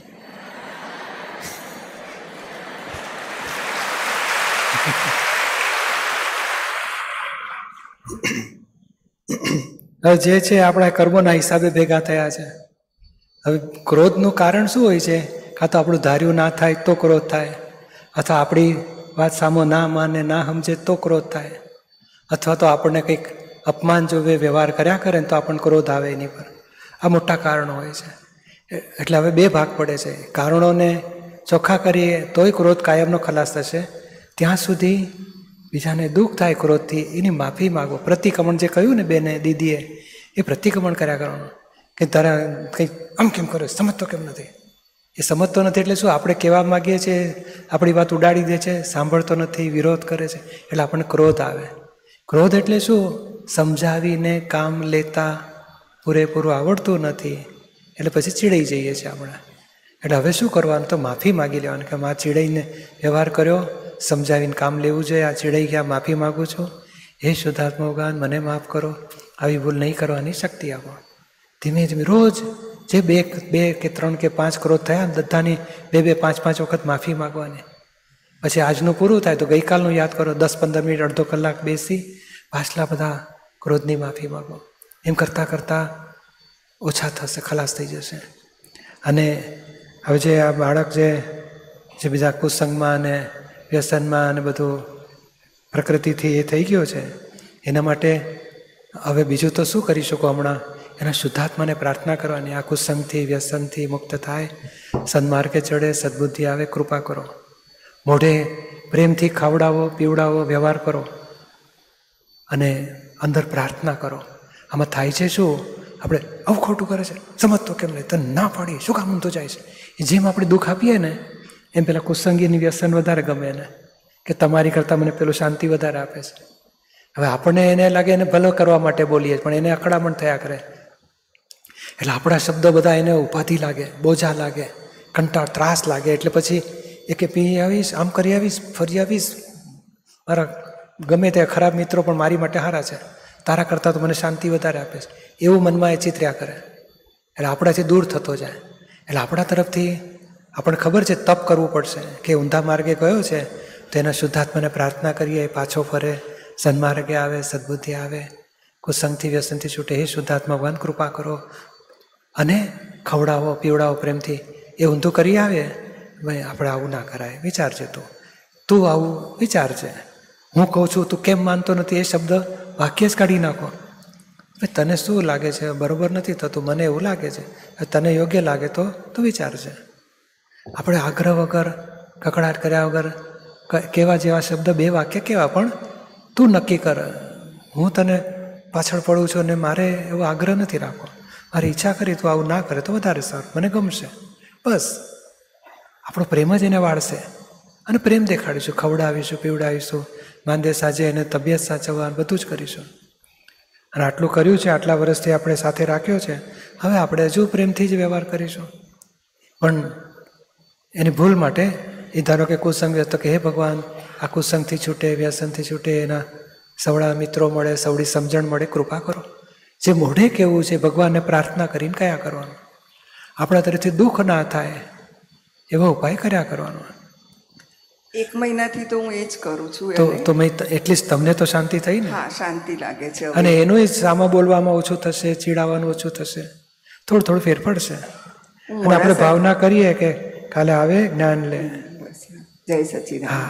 હવે જે છે આપણા કર્મોના હિસાબે ભેગા થયા છે. હવે ક્રોધનું કારણ શું હોય છે? કાં તો આપણું ધાર્યું ના થાય તો ક્રોધ થાય, અથવા આપણી વાત સામો ના માને ના સમજે તો ક્રોધ થાય, અથવા તો આપણને કંઈક અપમાન જોવે વ્યવહાર કર્યા કરે ને તો આપણને ક્રોધ આવે એની પર. આ મોટા કારણો હોય છે. એટલે હવે 2 ભાગ પડે છે. કારણોને ચોખ્ખા કરીએ તોય ક્રોધ કાયમનો ખલાસ થશે. ત્યાં સુધી બીજાને દુઃખ થાય ક્રોધથી એની માફી માગો. પ્રતિક્રમણ જે કહ્યું ને બેને દીદીએ, એ પ્રતિક્રમણ કર્યા કરવાનું કે તારા કંઈક આમ કેમ કરે, સમજતો કેમ નથી. એ સમજતો નથી એટલે શું? આપણે કહેવા માગીએ છીએ, આપણી વાત ઉડાડી દે છે, સાંભળતો નથી, વિરોધ કરે છે, એટલે આપણને ક્રોધ આવે. ક્રોધ એટલે શું? સમજાવીને કામ લેતા પૂરેપૂરું આવડતું નથી એટલે પછી ચીડાઈ જઈએ છીએ આપણે. એટલે હવે શું કરવાનું? તો માફી માગી લેવાની કે માં ચીડાઈને વ્યવહાર કર્યો, સમજાવીને કામ લેવું જોઈએ, આ ચીડાઈ ગયા, માફી માગું છું, હે શુદ્ધાત્મા ભગવાન મને માફ કરો, આવી ભૂલ નહીં કરવાની શક્તિ આપો. ધીમે ધીમે રોજ જે 2 કે 3 કે 5 ક્રોધ થયા બધાની 2 5 વખત માફી માગવાની. પછી આજનું પૂરું થાય તો ગઈકાલનું યાદ કરો, 10-15 મિનિટ અડધો કલાક બેસી પાછલા બધા ક્રોધની માફી માગો. એમ કરતાં કરતાં ઓછા થશે, ખલાસ થઈ જશે. અને હવે જે આ બાળક જે બીજા કુસંગમાં અને વ્યસનમાં અને બધું પ્રકૃતિથી એ થઈ ગયો છે, એના માટે હવે બીજું તો શું કરી શકો? હમણાં એના શુદ્ધાત્માને પ્રાર્થના કરવાની, આ કુસંગથી વ્યસનથી મુક્ત થાય, સન્માર્ગે ચડે, સદબુદ્ધિ આવે, કૃપા કરો. મોઢે પ્રેમથી ખવડાવો, પીવડાવો, વ્યવહાર કરો અને અંદર પ્રાર્થના કરો. આમાં થાય છે શું? આપણે આવું ખોટું કરે છે, સમજતો કેમ નહીં, તને ના પાડી, શું કામ ઊંધો જાય છે? જેમ આપણે દુઃખ આપીએ ને એમ પેલા કુસંગીની વ્યસન વધારે ગમે એને, કે તમારી કરતાં મને પેલું શાંતિ વધારે આપે છે. હવે આપણને એને લાગે એને ભલો કરવા માટે બોલીએ, પણ એને અકળામણ થયા કરે. એટલે આપણા શબ્દો બધા એને ઉપાધિ લાગે, બોજા લાગે, કંટાળ, ત્રાસ લાગે. એટલે પછી એ કે પી આવીશ, આમ કરી આવીશ, ફરી આવીશ, મારા ગમે તે ખરાબ મિત્રો પણ મારી માટે સારા છે, તારા કરતાં તો મને શાંતિ વધારે આપે છે, એવું મનમાં એ ચિત્ર્યા કરે. એટલે આપણાથી દૂર થતો જાય. એટલે આપણા તરફથી આપણને ખબર છે તપ કરવું પડશે કે ઊંધા માર્ગે ગયો છે તો એના શુદ્ધાત્માને પ્રાર્થના કરીએ, પાછો ફરે, સન્માર્ગે આવે, સદબુદ્ધિ આવે, કુસંગથી વ્યસનથી છૂટે, હે શુદ્ધાત્મા ભગવાન કૃપા કરો. અને ખવડાવો, પીવડાવો પ્રેમથી. એ ઊંધું કરી આવે, ભાઈ આપણે આવું ના કરાય, વિચારજે તું આવું વિચારજે, હું કહું છું તું કેમ માનતો નથી, એ શબ્દ વાક્ય જ કાઢી નાખો. તને શું લાગે છે? બરોબર નથી થતું, મને એવું લાગે છે, તને યોગ્ય લાગે તો તું વિચારજે. આપણે આગ્રહ વગર, કકડાટ કર્યા વગર કેવા જેવા શબ્દ 2 વાક્ય કેવા, પણ તું નક્કી કર, હું તને પાછળ પડું છું અને મારે એવો આગ્રહ નથી રાખવો, મારી ઈચ્છા કરી તું આવું ના કરે તો વધારે સારું, મને ગમશે. બસ આપણો પ્રેમ જ એને વાળશે અને પ્રેમ દેખાડીશું, ખવડાવીશું, પીવડાવીશું, માંદે સાજે એને તબિયત સાચવવાનું બધું જ કરીશું. અને આટલું કર્યું છે, આટલા વર્ષથી આપણે સાથે રાખ્યો છે, હવે આપણે હજુ પ્રેમથી જ વ્યવહાર કરીશું. પણ એની ભૂલ માટે એ ધારો કે કુસંગ વ્યસ્ત, કે હે ભગવાન આ કુસંગથી છૂટે, વ્યસનથી છૂટે, એના સવડા મિત્રો મળે, સવડી સમજણ મળે, કૃપા કરો. જે મોઢે કહેવું છે ભગવાનને પ્રાર્થના કરીને કયા કરવાનું, આપણા તરફથી દુઃખ ના થાય એવો ઉપાય કર્યા કરવાનો. 1 મહિનાથી તો હું એ જ કરું છું. તો એટલીસ્ટ તમને તો શાંતિ થઈ ને? હા, શાંતિ લાગે છે. અને એનું જ સામા બોલવામાં ઓછું થશે, ચીડાવાનું ઓછું થશે, થોડું ફેર પડશે. અને આપણે ભાવના કરીએ કે કાલે આવે જ્ઞાન લે. જય સચિદાનંદ. હા.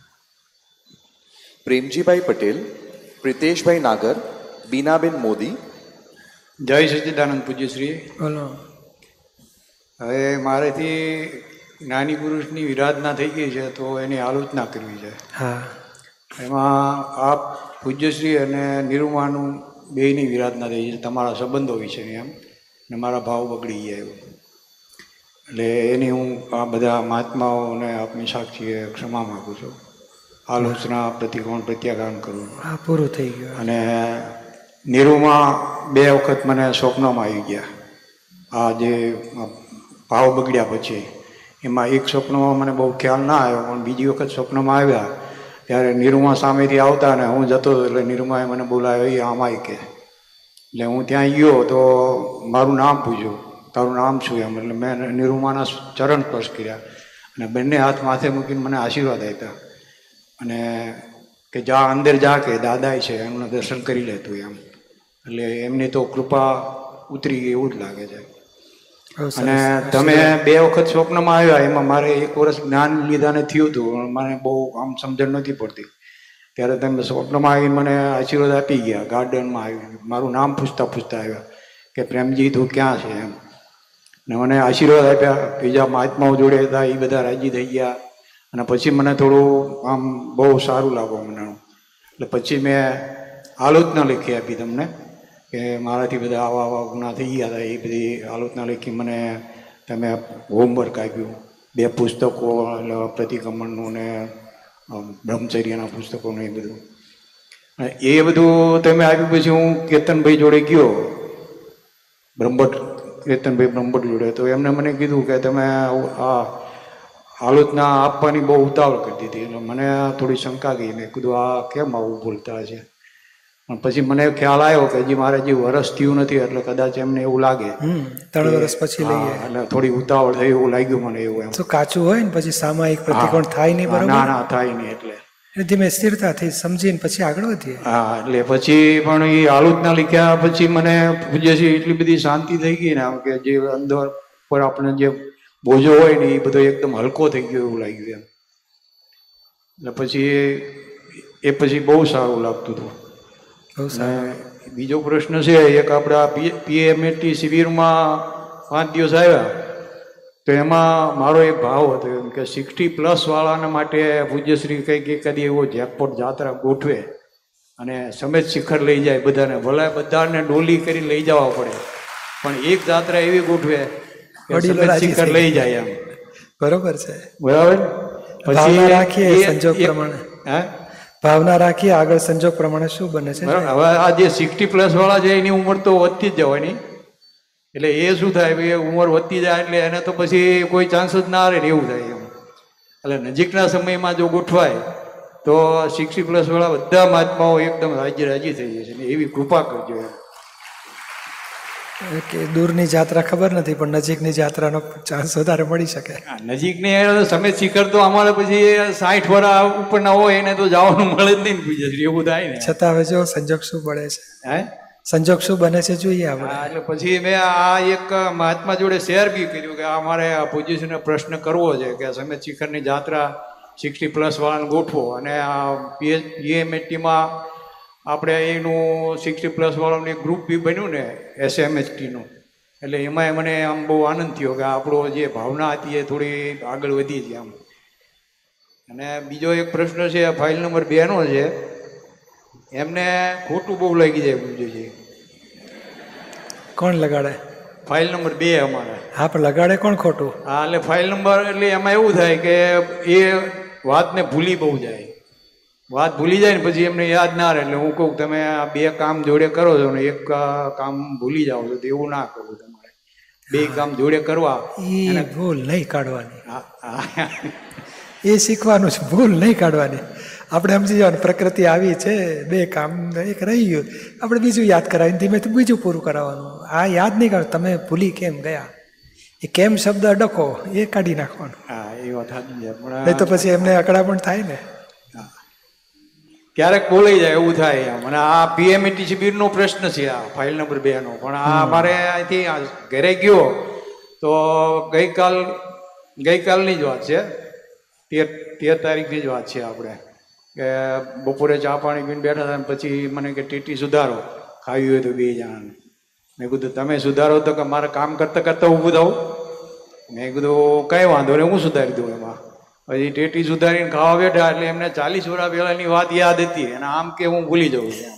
પ્રેમજીભાઈ પટેલ, પ્રિતેશભાઈ નાગર, બીનાબેન મોદી. જય સચિદાનંદ પૂજ્યશ્રી. બોલો. હવે મારેથી જ્ઞાની પુરુષની વિરાધના થઈ ગઈ છે તો એની આલોચના કરવી છે. હા. એમાં આપ પૂજ્યશ્રી અને નિરૂમાનું બેયની વિરાધના થઈ છે તમારા સંબંધો વિશેની એમ, ને મારા ભાવ બગડી ગયા એવું. એટલે એની હું આ બધા મહાત્માઓને આપની સાક્ષીએ ક્ષમા માગું છું. આલોચના પ્રતિકોણ પ્રત્યાઘાન કરું. હા, પૂરું થઈ ગયું. અને નિરૂમાં 2 વખત મને સ્વપ્નમાં આવી ગયા. આ જે ભાવ બગડ્યા પછી એમાં એક સ્વપ્નમાં મને બહુ ખ્યાલ ના આવ્યો, પણ બીજી વખત સ્વપ્નમાં આવ્યા ત્યારે નિરૂમા સામેથી આવતા ને હું જતો એટલે નિરૂમાએ મને બોલાવ્યો, એ આમાય કે. એટલે હું ત્યાં ગયો તો મારું નામ પૂછ્યું, તારું નામ શું એમ. એટલે મેં નિરૂમાના ચરણ સ્પર્શ કર્યા અને બંને હાથ માથે મૂકીને મને આશીર્વાદ આપ્યા અને કે જા અંદર જા કે દાદાય છે એમનું દર્શન કરી લેતું એમ. એટલે એમની તો કૃપા ઉતરી ગઈ એવું જ લાગે છે. અને તમે 2 વખત સ્વપ્નમાં આવ્યા, એમાં મારે 1 વર્ષ જ્ઞાન લીધાને થયું હતું, મને બહુ આમ સમજણ નથી પડતી. ત્યારે તમે સ્વપ્નમાં આવી મને આશીર્વાદ આપી ગયા. ગાર્ડનમાં આવી મારું નામ પૂછતા આવ્યા કે પ્રેમજી તું ક્યાં છે એમ, ને મને આશીર્વાદ આપ્યા. બીજા મહાત્માઓ જોડે હતા એ બધા રાજી થઈ ગયા અને પછી મને થોડું આમ બહુ સારું લાગ્યું મને. એટલે પછી મેં આલોચના લખી આપી તમને કે મારાથી બધા આવા ગુના થઈ ગયા હતા. એ બધી આલોચના લખી મને તમે હોમવર્ક આપ્યું. 2 પુસ્તકો પ્રતિક્રમણનું ને બ્રહ્મચર્યના પુસ્તકોનું એ બધું. એ બધું તમે આપ્યું પછી હું કેતનભાઈ જોડે ગયો, કેતનભાઈ બ્રહ્મભટ્ટ જોડે. તો એમને મને કીધું કે તમે આ આલોચના આપવાની બહુ ઉતાવળ કરી દીધી. એટલે મને થોડી શંકા ગઈ. મેં કીધું આ કેમ આવું બોલતા છે. પણ પછી મને ખ્યાલ આવ્યો કે હજી મારે જે વરસ થયું નથી એટલે કદાચ એમને એવું લાગે 3 વર્ષ પછી લઈએ એટલે થોડી ઉતાવળ થઈ એવું લાગ્યું મને. એવું એમ તો કાચું હોય ને પછી સામાયિક પ્રતિકોણ થાય નહીં. બરોબર. ના થાય નહીં. એટલે ધીમે સ્થિરતાથી સમજીને પછી આગળ વધીએ. હા. એટલે પછી પણ એ આલોચના લખ્યા પછી મને પૂજ્યશ્રી એટલી બધી શાંતિ થઈ ગઈ ને કે જે અંદર પર આપણે જે બોજો હોય ને એ બધો એકદમ હલકો થઈ ગયો એવું લાગ્યું એમ. એટલે પછી એ પછી બહુ સારું લાગતું હતું. બીજો પ્રશ્ન છે એક, આપણા PMAT શિબિરમાં 5 દિવસ આવ્યા તો એમાં મારો એક ભાવ હતો એમ કે 60+ વાળાના માટે પૂજ્યશ્રી કંઈક એકાદી એવો જેકપોટ જાત્રા ગોઠવે અને સમેત શિખર લઈ જાય બધાને. ભલે બધાને ડોલી કરી લઈ જવા પડે પણ એક જાત્રા એવી ગોઠવે કે સમેત શિખર લઈ જાય એમ. બરોબર છે. બરાબર. પછી રાખીએ સંજોગ પ્રમાણે. ભાવના રાખીએ આગળ સંજોગ પ્રમાણે શું બને છે. હવે આ જે 60+ વાળા છે એની ઉંમર તો વધતી જ જવાની. એટલે એ શું થાય કે ઉંમર વધતી જાય એટલે એને તો પછી કોઈ ચાન્સ જ ના રહે ને એવું થાય એમ. એટલે નજીકના સમયમાં જો ગોઠવાય તો 60+ વાળા બધા મહાત્માઓ એકદમ રાજી થઈ જાય છે ને એવી કૃપા કરજો એમ. કે દૂરની જાત્રા ખબર નથી પણ નજીકની જાત્રાનો ચાન્સ વધારે મળી શકે. નજીકની સમેત શિખર તો અમારે પછી 60 વર્ષ ઉપરના હોય એને તો જવાનું મળે જ નહીં પૂજ્યશ્રી, એવું થાય ને. છતાં હવે જો સંજોગ શું બને છે, સંજોગ શું બને છે જોઈએ આપણે. એટલે પછી મેં આ એક મહાત્મા જોડે શેર બી કર્યું કે અમારે આ પૂજ્યશ્રીને પ્રશ્ન કરવો છે કે સમેત શિખરની જાત્રા 60+ વાળાને ગોઠવો અને આ PMATમાં આપણે એનું 60+ વાળાનું એક ગ્રુપ બી બન્યું ને SMHTનું. એટલે એમાંય મને આમ બહુ આનંદ થયો કે આપણો જે ભાવના હતી એ થોડી આગળ વધી છે આમ. અને બીજો એક પ્રશ્ન છે ફાઇલ નંબર 2નો છે. એમને ખોટું બહુ લાગી જાય પૂછ્યું. કોણ લગાડે? ફાઇલ નંબર 2 અમારે. હા પણ લગાડે કોણ ખોટું? હા એટલે ફાઇલ નંબર એટલે એમાં એવું થાય કે એ વાતને ભૂલી બહુ જાય. વાત ભૂલી જાય ને પછી એમને યાદ ના રહે. એટલે હું કહું તમે આ 2 કામ જોડે કરો છો ને એક કામ ભૂલી જાઓ છો તો એવું ના કરવું. તમારે 2 કામ જોડે કરવા. એ ભૂલ નહીં કાઢવાની. એ શીખવાનું છે, ભૂલ નહીં કાઢવાની. આપણે સમજી જવાનું પ્રકૃતિ આવી છે, 2 કામ એક રહી ગયું, આપણે બીજું યાદ કરાવીને ધીમેથી બીજું પૂરું કરાવવાનું. આ યાદ નહીં કાઢ તમે ભૂલી કેમ ગયા, એ કેમ શબ્દ અડકો એ કાઢી નાખવાનું. હા એ વાત સાચી છે. નહીં તો પછી એમને અકડા પણ થાય ને. ક્યારેક બોલાઈ જાય એવું થાય એમ. અને આ PMAT શિબિરનો પ્રશ્ન છે આ ફાઇલ નંબર 2નો. પણ આ મારે અહીંથી ઘરે ગયો તો ગઈકાલ ગઈકાલની જ વાત છે, 13 તારીખની જ વાત છે આપણે, કે બપોરે ચા પાણી પીને બેઠા હતા, પછી મને કે ટીટી સુધારો, ખાવી હોય તો 2 જણાને. મેં કીધું તમે સુધારો તો કે મારે કામ કરતાં કરતાં ઊભું થવું. મેં કીધું કાંઈ વાંધો નહીં, હું સુધારી દઉં એમાં. પછી ટેટી સુધારીને ખાવા બેઠા એટલે એમને 40 વર્ષ પહેલાની વાત યાદ હતી, અને આમ કે હું ભૂલી જાઉં છું.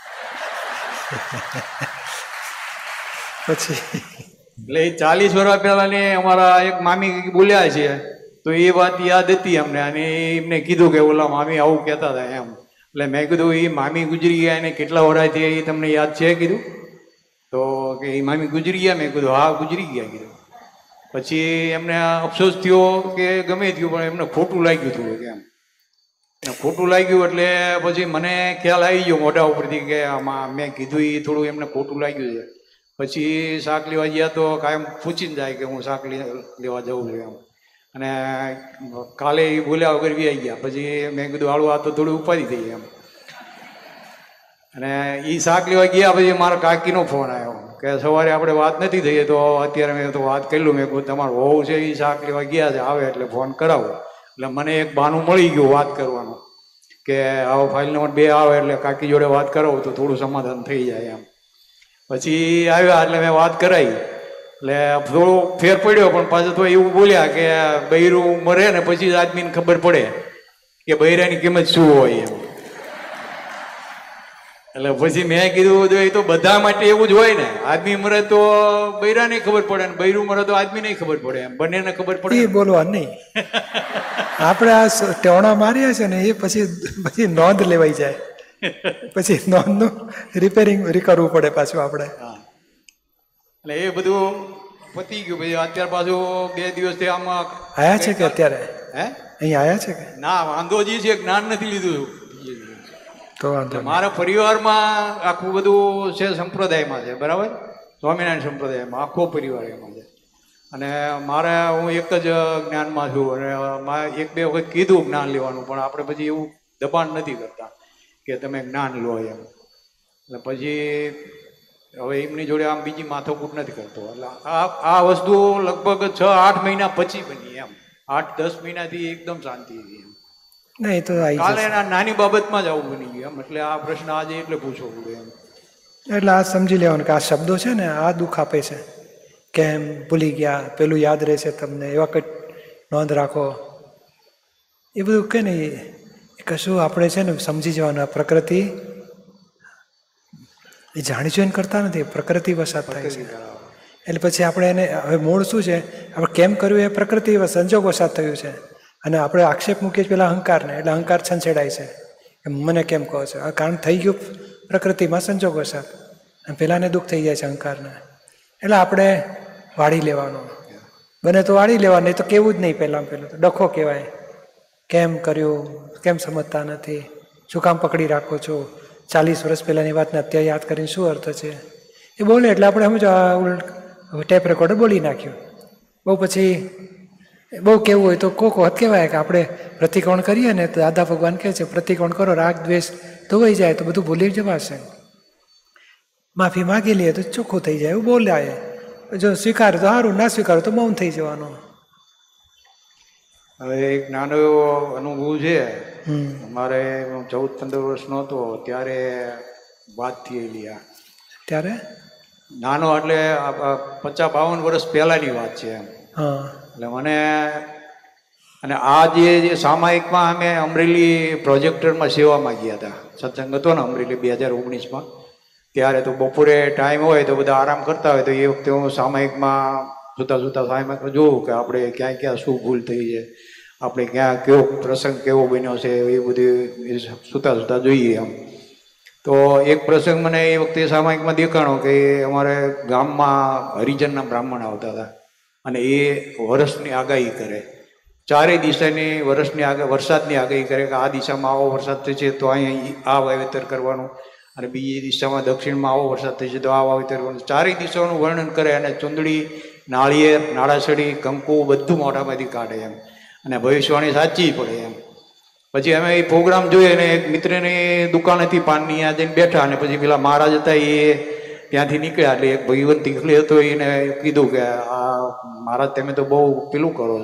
પછી એટલે એ 40 વર્ષ પહેલાની અમારા એક મામી બોલ્યા છે, તો એ વાત યાદ હતી અમને, અને એમને કીધું કે ઓલા મામી આવું કહેતા હતા એમ. એટલે મેં કીધું એ મામી ગુજરી ગયા એને કેટલા વર્ષ થયા એ તમને યાદ છે કીધું? તો કે એ મામી ગુજરી ગયા? મેં કીધું હા ગુજરી ગયા કીધું. પછી એમને અફસોસ થયો કે ગમે થયું, પણ એમને ખોટું લાગ્યું હતું કે એમ. ખોટું લાગ્યું એટલે પછી મને ખ્યાલ આવી ગયો મોઢા ઉપરથી કે આમાં મેં કીધું એ થોડું એમને ખોટું લાગ્યું છે. પછી શાક લેવા ગયા તો કાયમ પૂછીને જાય કે હું શાક લેવા જઉં છું એમ. અને કાલે એ બોલ્યા વગર વી આવી ગયા. પછી મેં કીધું હાળું આ તો થોડી ઉપાધિ થઈ એમ. અને એ શાક લેવા ગયા પછી મારા કાકીનો ફોન આવ્યો કે સવારે આપણે વાત નથી થઈ, તો અત્યારે મેં તો વાત કરેલું. મેં કહ્યું તમારું હોવું છે એ શાક લેવા ગયા છે, આવે એટલે ફોન કરાવો. એટલે મને એક બહાનું મળી ગયું વાત કરવાનું, કે આવો ફાઇલ નંબર 2 આવે એટલે કાકી જોડે વાત કરાવો તો થોડું સમાધાન થઈ જાય એમ. પછી આવ્યા એટલે મેં વાત કરાવી, એટલે થોડો ફેર પડ્યો, પણ પાછું તો એવું બોલ્યા કે બૈરું મરે ને પછી જ આદમીને ખબર પડે કે બૈરાની કિંમત શું હોય એમ. એટલે પછી મેં કીધું એ તો બધા માટે એવું જ હોય ને, આદમી મરે તો બૈરાને ખબર પડે ને બૈરું મરે તો આદમીને ખબર પડે એમ, બંનેને ખબર પડે. એ બોલવા નહીં, આપણે આ ટેવણા માર્યા છે ને એ પછી નોંધ લેવાઈ જાય, પછી નોંધનું કરવું પડે પાછું આપણે. એટલે એ બધું પતી ગયું. પછી અત્યારે પાછું 2 દિવસથી આમાં આયા છે કે અત્યારે અહીં આયા છે કે ના? વાંધોજી છે, જ્ઞાન નથી લીધું. તો વાંધો મારા પરિવારમાં આખું બધું છે સંપ્રદાયમાં છે, બરાબર? સ્વામિનારાયણ સંપ્રદાયમાં આખો પરિવાર એમાં છે. અને મારે હું એક જ જ્ઞાનમાં છું, અને 1-2 વખત કીધું જ્ઞાન લેવાનું, પણ આપણે પછી એવું દબાણ નથી કરતા કે તમે જ્ઞાન લો એમ. એટલે પછી હવે એમની જોડે આમ બીજી માથાકૂટ નથી કરતો. એટલે આ વસ્તુ લગભગ 6-8 મહિના પછી બની એમ. 8-10 મહિનાથી એકદમ શાંતિ હતી એમ. નહીં તો કાલે એના નાની બાબતમાં જ આવું બની ગયું એમ. એટલે આ પ્રશ્ન આજે એટલે પૂછવો પડે એમ. એટલે આ સમજી લેવાનું કે આ શબ્દો છે ને આ દુઃખ આપે છે, કેમ ભૂલી ગયા, પેલું યાદ રહેશે તમને, એવા કંઈક નોંધ રાખો. એ બધું કે ને કશું આપણે છે ને સમજી જવાનું. પ્રકૃતિ એ જાણી જોઈને કરતા નથી, પ્રકૃતિ વસાત થાય છે. એટલે પછી આપણે એને હવે મૂળ શું છે, આપણે કેમ કર્યું એ પ્રકૃતિ સંજોગ વસાત થયું છે, અને આપણે આક્ષેપ મૂકીએ પેલા અહંકારને, એટલે અહંકાર છંછેડાય છે કે મને કેમ કહો છો. આ કારણ થઈ ગયું પ્રકૃતિમાં સંજોગ વસાત, અને પેલાને દુઃખ થઈ જાય છે અહંકારને. એટલે આપણે વાળી લેવાનું, બને તો વાળી લેવાનું, નહીં તો કેવું જ નહીં. પહેલાં તો ડખો કહેવાય, કેમ કર્યું, કેમ સમજતા નથી, શું કામ પકડી રાખો છો, 40 વર્ષ પહેલાંની વાતને અત્યારે યાદ કરીને શું અર્થ છે. એ બોલે એટલે આપણે સમજો ટેપ રેકોર્ડર બોલી નાખ્યું. બહુ પછી બહુ કેવું હોય તો કોક વખત કહેવાય કે આપણે પ્રતિક્રમણ કરીએ ને તો દાદા ભગવાન કહે છે પ્રતિક્રમણ કરો, રાગ દ્વેષ ધોવાઈ જાય તો બધું ભૂલી જવાશે. માફી માગી લઈએ તો ચોખ્ખું થઈ જાય એવું બોલાય. જો સ્વીકારે તો સારું, ના સ્વીકારે તો મૌન થઈ જવાનું. હવે એક નાનો એવો અનુભવ છે. અમારે 14-15 વર્ષનો હતો ત્યારે વાત થયેલી. આ ત્યારે નાનો એટલે 50-52 વર્ષ પહેલાની વાત છે એમ. એટલે મને અને આ જે સામાયિકમાં અમે અમરેલી પ્રોજેક્ટરમાં સેવામાં ગયા હતા. સત્સંગ હતો ને અમરેલી 2019માં. ત્યારે તો બપોરે ટાઈમ હોય તો બધા આરામ કરતા હોય, તો એ વખતે હું સામાયિકમાં સુતા સામાયિકમાં જોઉં કે આપણે ક્યાં ક્યાં શું ભૂલ થઈ છે, આપણે ક્યાં કેવો પ્રસંગ કેવો બન્યો છે, એ બધી સુતા જોઈએ એમ. તો એક પ્રસંગ મને એ વખતે સામાયિકમાં દેખાણો કે અમારે ગામમાં હરિજનના બ્રાહ્મણ આવતા હતા, અને એ વરસની આગાહી કરે, 4 દિશાની વરસાદની આગાહી કરે કે આ દિશામાં આવો વરસાદ થશે તો અહીંયા આ વાવેતર કરવાનું, અને બીજી દિશામાં દક્ષિણમાં આવો વરસાદ થશે તો આ વાવેતર કરવાનું. 4 દિશાઓનું વર્ણન કરે, અને ચુંદડી, નાળિયેર, નાળાછડી, કંકુ બધું મોઢામાંથી કાઢે એમ, અને ભવિષ્યવાણી સાચી પડે એમ. પછી અમે એ પ્રોગ્રામ જોઈએ, અને એક મિત્રની દુકાન હતી પાનની, ત્યાં જઈને બેઠા, અને પછી પેલા મહારાજ હતા એ ત્યાંથી નીકળ્યા. એટલે એક ભાઈવંત તીખલી હતો, એને કીધું કે આ મહારાજ તમે તો બહુ પેલું કરો છો,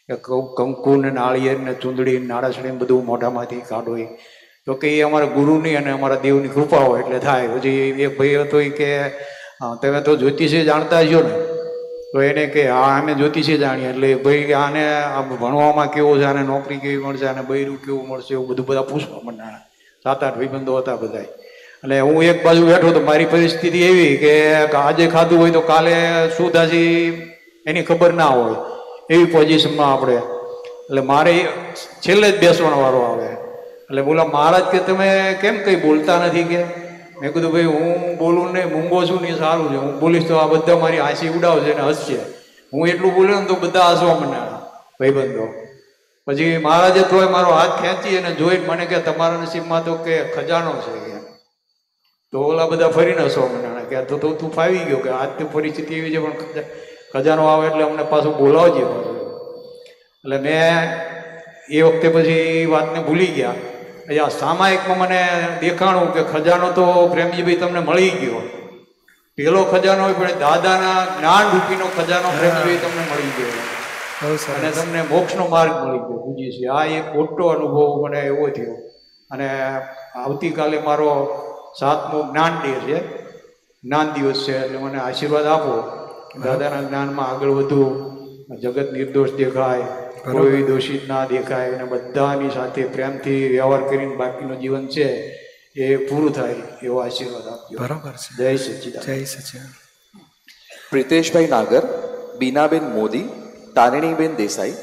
કે કંકુ ને નાળિયેર ને ચૂંદડી નાળાસડી બધું મોઢામાંથી કાઢો. તો કે એ અમારા ગુરુની અને અમારા દેવની કૃપા હોય એટલે થાય. પછી એક ભાઈ હતો કે તમે તો જ્યોતિષે જાણતા હશો ને, તો એને કે હા અમે જ્યોતિષે જાણીએ. એટલે ભાઈ આને આ ભણવામાં કેવો છે, આને નોકરી કેવી મળશે, આને બૈરું કેવું મળશે, એવું બધું બધા પૂછવા માંડ્યા. 7-8 ભાઈબંધો હતા બધા. એટલે હું એક બાજુ બેઠો તો મારી પરિસ્થિતિ એવી કે આજે ખાધું હોય તો કાલે શું થશે એની ખબર ના હોય, એવી પોઝિશનમાં આપણે. એટલે મારે છેલ્લે જ બેસવાનો વારો આવે. એટલે બોલા મહારાજ કે તમે કેમ કંઈ બોલતા નથી કે? મેં કીધું ભાઈ હું બોલું ને મૂંગો છું ને સારું છે, હું બોલીશ તો આ બધા મારી હાંસી ઉડાવશે ને હસશે. હું એટલું બોલ્યો ને તો બધા હસવા માંડ્યા ભાઈબંધો. પછી મહારાજે તોય મારો હાથ ખેંચી અને જોઈને મને કે તમારા નસીબમાં તો કે ખજાનો છે કે. તો ઓલા બધા ફરીને હસવા માંડ્યા કે તો તું ફાવી ગયો કે આજની પરિસ્થિતિ એવી છે, પણ ખજાનો આવે એટલે અમને પાછું બોલાવજે પાછું. એટલે મેં એ વખતે પછી વાતને ભૂલી ગયા. આ સામાયિકમાં મને દેખાણું કે ખજાનો તો પ્રેમજીભાઈ તમને મળી ગયો. પેલો ખજાનો હોય પણ દાદાના જ્ઞાન રૂપીનો ખજાનો પ્રેમજીભાઈ તમને મળી ગયો અને તમને મોક્ષનો માર્ગ મળી ગયો. પૂજી છે આ એક મોટો અનુભવ મને એવો થયો. અને આવતીકાલે મારો 7મો જ્ઞાન ડે છે, જ્ઞાન દિવસ છે. એટલે મને આશીર્વાદ આપો દાદાના જ્ઞાનમાં આગળ વધુ, જગત નિર્દોષ દેખાય, કોઈ દોષિત ના દેખાય અને બધાની સાથે પ્રેમથી વ્યવહાર કરીને બાકીનું જીવન છે એ પૂરું થાય એવો આશીર્વાદ આપજો. બરાબર છે. જય સચ્ચિદાનંદ. જય સચ્ચિદાનંદ. પ્રિતેશભાઈ નાગર, બીનાબેન મોદી, તારિણીબેન દેસાઈ.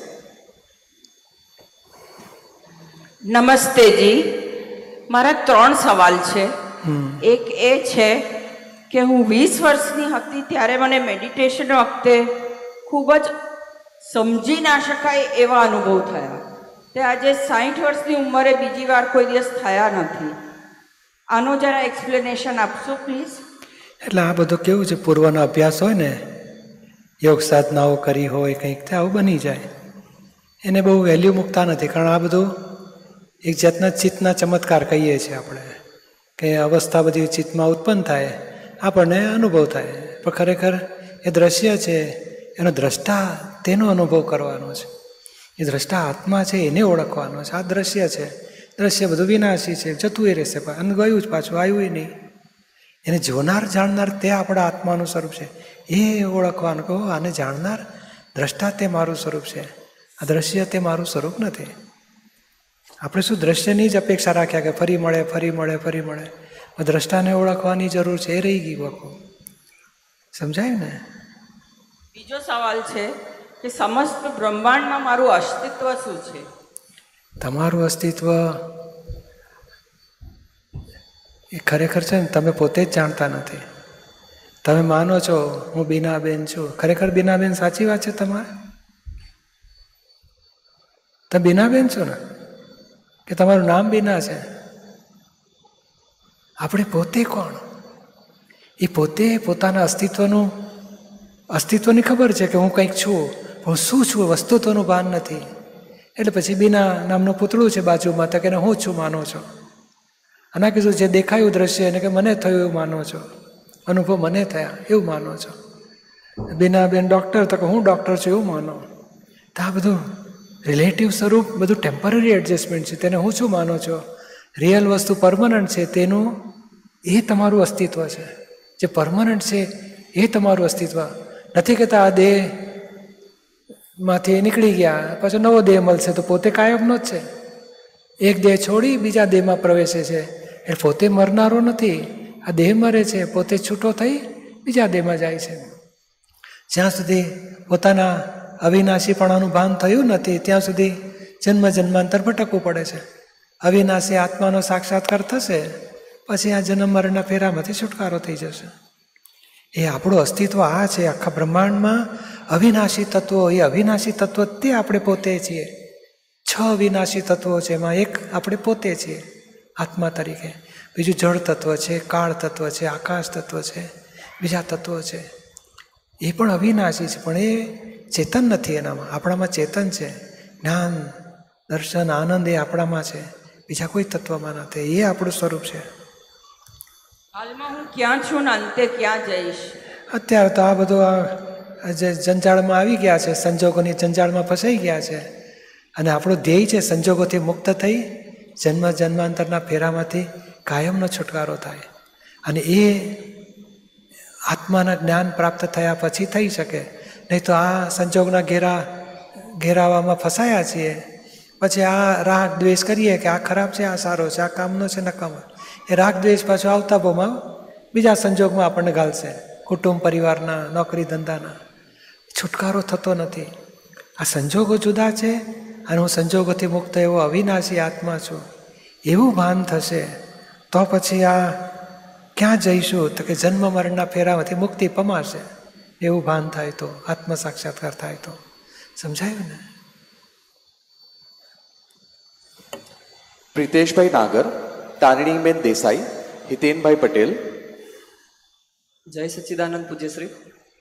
નમસ્તે જી, મારા 3 સવાલ છે. એક એ છે કે હું 20 વર્ષની હતી ત્યારે મને મેડિટેશન વખતે ખૂબ જ સમજી ના શકાય એવા અનુભવ થયા. તે આજે 60 વર્ષની ઉંમરે બીજી વાર કોઈ દિવસ થયા નથી. આનો જરા એક્સપ્લેનેશન આપશો પ્લીઝ? એટલે આ બધું કેવું છે, પૂર્વનો અભ્યાસ હોય ને, યોગ સાધનાઓ કરી હોય કંઈક, તે આવું બની જાય. એને બહુ વેલ્યુ મૂકતા નથી, કારણ આ બધું એક જાતના ચિત્તના ચમત્કાર કહીએ છીએ આપણે, કે અવસ્થા બધી ચિત્તમાં ઉત્પન્ન થાય, આપણને અનુભવ થાય. પણ ખરેખર એ દ્રશ્ય છે, એનો દ્રષ્ટા તેનો અનુભવ કરવાનો છે. એ દ્રષ્ટા આત્મા છે એને ઓળખવાનો છે. આ દ્રશ્ય છે, દ્રશ્ય બધું વિનાશી છે, જતું એ રહેશે, અને ગયું જ પાછું આવ્યું નહીં. એને જોનાર જાણનાર તે આપણા આત્માનું સ્વરૂપ છે, એ ઓળખવાનું કહો આને જાણનાર દ્રષ્ટા તે મારું સ્વરૂપ છે, આ દ્રશ્ય તે મારું સ્વરૂપ નથી. આપણે શું દ્રશ્યની જ અપેક્ષા રાખ્યા કે ફરી મળે ફરી મળે ફરી મળે. દ્રષ્ટાને ઓળખવાની જરૂર છે, એ રહી ગયું આખું. સમજાય ને? બીજો સવાલ છે કે સમસ્ત બ્રહ્માંડમાં મારું અસ્તિત્વ શું છે? તમારું અસ્તિત્વ એ ખરેખર છે ને, તમે પોતે જ જાણતા નથી. તમે માનો છો હું બીનાબેન છું, ખરેખર બીનાબેન સાચી વાત છે તમારે? તમે બીનાબેન છો ને, કે તમારું નામ બીના છે? આપણે પોતે કોણ? એ પોતે પોતાના અસ્તિત્વની ખબર છે કે હું કંઈક છું, પણ શું છું વસ્તુત્વનું ભાન નથી. એટલે પછી બીના નામનું પૂતળું છે બાજુમાં, તો કે હું છું માનો છો. આના કીધું જે દેખાયું દ્રશ્ય એને કે મને થયું એવું માનો છો, અનુભવ મને થયા એવું માનો છો. બીનાબેન ડૉક્ટર, તો કે હું ડૉક્ટર છું એવું માનો. તો આ બધું રિલેટિવ સ્વરૂપ, બધું ટેમ્પરરી એડજસ્ટમેન્ટ છે, તેને હું શું માનો છો. રિયલ વસ્તુ પરમનન્ટ છે, તેનું એ તમારું અસ્તિત્વ છે. જે પરમનન્ટ છે એ તમારું અસ્તિત્વ નથી. કહેતા આ દેહમાંથી નીકળી ગયા, પાછો નવો દેહ મળશે તો પોતે કાયમનો જ છે. એક દેહ છોડી બીજા દેહમાં પ્રવેશે છે, એટલે પોતે મરનારો નથી. આ દેહ મરે છે, પોતે છૂટો થઈ બીજા દેહમાં જાય છે. જ્યાં સુધી પોતાના અવિનાશીપણાનું ભાન થયું નથી ત્યાં સુધી જન્મ જન્માંતર ભટકવું પડે છે. અવિનાશી આત્માનો સાક્ષાત્કાર થશે પછી આ જન્મ મરણના ફેરામાંથી છુટકારો થઈ જશે. એ આપણું અસ્તિત્વ આ છે. આખા બ્રહ્માંડમાં અવિનાશી તત્વો, એ અવિનાશી તત્વ તે આપણે પોતે છીએ. 6 અવિનાશી તત્વો છે, એમાં એક આપણે પોતે છીએ આત્મા તરીકે. બીજું જળ તત્વ છે, કાળ તત્વ છે, આકાશ તત્વ છે, બીજા તત્વો છે, એ પણ અવિનાશી છે, પણ એ ચેતન નથી. એનામાં આપણામાં ચેતન છે. જ્ઞાન, દર્શન, આનંદ એ આપણામાં છે, બીજા કોઈ તત્વમાં નથી. એ આપણું સ્વરૂપ છે. હાલમાં હું ક્યાં છું ને અંતે ક્યાં જઈશ? અત્યારે તો આ બધું આ જે જંજાળમાં આવી ગયા છે, સંજોગોની જંજાળમાં ફસાઈ ગયા છે, અને આપણો ધ્યેય છે સંજોગોથી મુક્ત થઈ જન્મ જન્માંતરના ફેરામાંથી કાયમનો છુટકારો થાય. અને એ આત્માના જ્ઞાન પ્રાપ્ત થયા પછી થઈ શકે. નહીં તો આ સંજોગના ઘેરાવામાં ફસાયા છીએ, પછી આ રાગ દ્વેષ કરીએ કે આ ખરાબ છે, આ સારો છે, આ કામનો છે, નકામો. એ રાગ દ્વેષ પાછો આવતા બહુમાં બીજા સંજોગમાં આપણને ઘાલશે, કુટુંબ પરિવારના, નોકરી ધંધાના. છુટકારો થતો નથી. આ સંજોગો જુદા છે અને હું સંજોગોથી મુક્ત એવો અવિનાશી આત્મા છું એવું ભાન થશે તો પછી આ ક્યાં જઈશું? તો કે જન્મ મરણના ફેરામાંથી મુક્તિ પમાશે એવું ભાન થાય તો, આત્મ સાક્ષાત્કાર થાય તો. સમજાયું ને? પ્રિતેશભાઈ નાગર, તારિણીબેન દેસાઈ, હિતેનભાઈ પટેલ. જય સચ્ચિદાનંદ પૂજ્યશ્રી.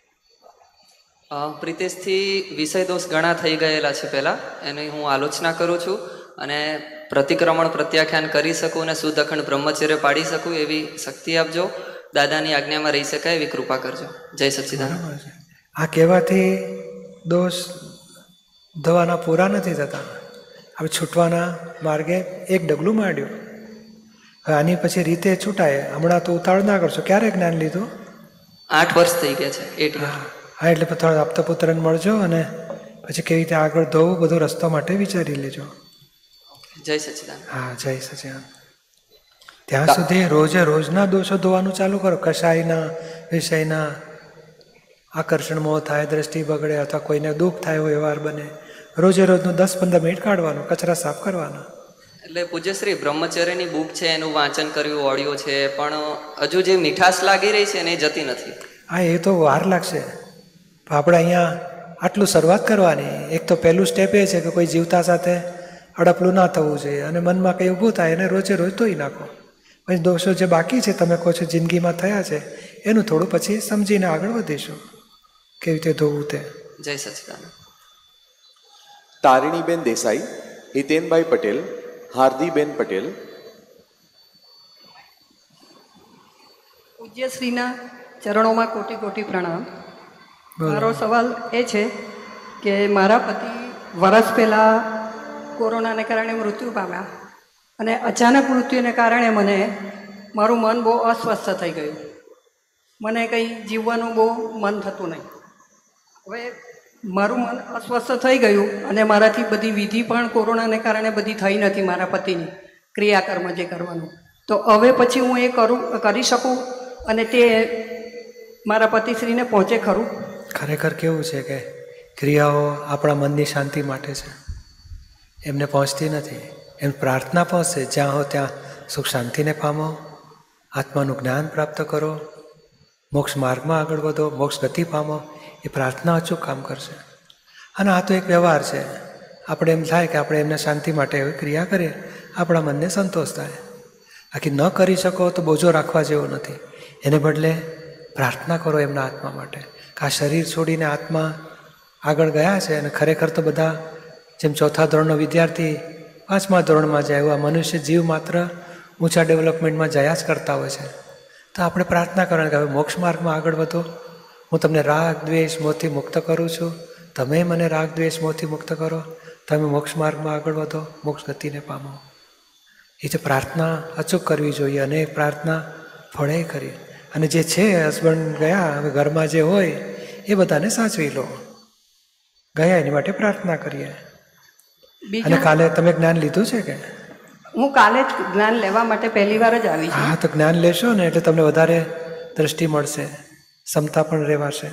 પ્રિતેશથી વિષય દોષ ઘણા થઈ ગયેલા છે પહેલાં, એની હું આલોચના કરું છું અને પ્રતિક્રમણ પ્રત્યાખ્યાન કરી શકું અને શુદ્ધ અખંડ બ્રહ્મચર્ય પાડી શકું એવી શક્તિ આપજો. દાદાની આજ્ઞામાં રહી શકાય એવી કૃપા કરજો. જય સચ્ચિદાનંદ. આ કહેવાથી દોષ ધોવાના પૂરા નથી થતા. હવે છૂટવાના માર્ગે એક ડગલું માંડ્યું. હવે આની પછી રીતે છૂટાય. હમણાં તો ઉતાવળ ના કરશો. ક્યારે જ્ઞાન લીધું? 8 વર્ષ થઈ ગયા છે. 8 years. હા, એટલે થોડા આપતા પુત્રને મળજો અને પછી કેવી રીતે આગળ ધોવું બધો રસ્તો માટે વિચારી લેજો. જય સચ્ચિદાનંદ. હા, જય સચ્ચિદાનંદ. ત્યાં સુધી રોજે રોજના દોષો ધોવાનું ચાલુ કરો. કશાયના, વિષયના, આકર્ષણ મોહ થાય, દ્રષ્ટિ બગડે અથવા કોઈને દુઃખ થાય, વ્યવહાર બને, રોજે રોજનું 10-15 મિનિટ કાઢવાનું, કચરા સાફ કરવાના. એટલે પૂજ્યશ્રી બ્રહ્મચર્યની બુક છે એનું વાંચન કર્યું, ઓડિયો છે, પણ હજુ જે મીઠાશ લાગી રહી છે ને એ જતી નથી. હા, એ તો વાર લાગશે. આપણે અહીંયા આટલું શરૂઆત કરવાની. એક તો પહેલું સ્ટેપ એ છે કે કોઈ જીવતા સાથે અડપલું ના થવું જોઈએ, અને મનમાં કંઈ ઊભું થાય એને રોજે રોજ ધોઈ નાખો. પછી દોષો જે બાકી છે તમે કહો છો જિંદગીમાં થયા છે એનું થોડું પછી સમજીને આગળ વધીશું કેવી રીતે ધોવું તે. જય સચ્ચિદાનંદ. તારિણીબેન દેસાઈ, હિતેનભાઈ પટેલ, હાર્દીબેન પટેલ. પૂજ્યશ્રીના ચરણોમાં કોટી કોટી પ્રણામ. મારો સવાલ એ છે કે મારા પતિ વર્ષ પહેલાં કોરોનાને કારણે મૃત્યુ પામ્યા અને અચાનક મૃત્યુને કારણે મારું મન બહુ અસ્વસ્થ થઈ ગયું. મને કંઈ જીવવાનું બહુ મન થતું નહીં. હવે મારું મન અસ્વસ્થ થઈ ગયું અને મારાથી બધી વિધિ પણ કોરોનાને કારણે બધી થઈ નથી, મારા પતિની ક્રિયાકર્મ જે કરવાનું. તો હવે પછી હું એ કરી શકું અને તે મારા પતિશ્રીને પહોંચે ખરું? ખરેખર કેવું છે કે ક્રિયાઓ આપણા મનની શાંતિ માટે છે, એમને પહોંચતી નથી. એમ પ્રાર્થના પહોંચશે. જ્યાં હો ત્યાં સુખ શાંતિને પામો, આત્માનું જ્ઞાન પ્રાપ્ત કરો, મોક્ષ માર્ગમાં આગળ વધો, મોક્ષ ગતિ પામો. એ પ્રાર્થના અચૂક કામ કરશે. અને આ તો એક વ્યવહાર છે. આપણે એમ થાય કે આપણે એમને શાંતિ માટે એવી ક્રિયા કરીએ, આપણા મનને સંતોષ થાય. બાકી ન કરી શકો તો બોજો રાખવા જેવો નથી. એને બદલે પ્રાર્થના કરો એમના આત્મા માટે કે આ શરીર છોડીને આત્મા આગળ ગયા છે અને ખરેખર તો બધા જેમ 4થા ધોરણનો વિદ્યાર્થી 5મા ધોરણમાં જાય એવું આ મનુષ્ય જીવ માત્ર ઊંચા ડેવલપમેન્ટમાં જયા જ કરતા હોય છે. તો આપણે પ્રાર્થના કરવાની કે હવે મોક્ષ માર્ગમાં આગળ વધો. હું તમને રાગ દ્વેષ મોહથી મુક્ત કરું છું, તમે મને રાગ દ્વેષ મોહથી મુક્ત કરો, તમે મોક્ષ માર્ગમાં આગળ વધો, મોક્ષ ગતિને પામો. એ જે પ્રાર્થના અચૂક કરવી જોઈએ અને એ પ્રાર્થના ફળે કરી. અને જે છે હસબન્ડ ગયા, હવે ઘરમાં જે હોય એ બધાને સાચવી લો. ગયા એની માટે પ્રાર્થના કરીએ. અને કાલે તમે જ્ઞાન લીધું છે કે? હું કાલે જ જ્ઞાન લેવા માટે પહેલી વાર જ આવી છું. હા, તો જ્ઞાન લેશો ને એટલે તમને વધારે દ્રષ્ટિ મળશે, ક્ષમતા પણ રહેવાશે.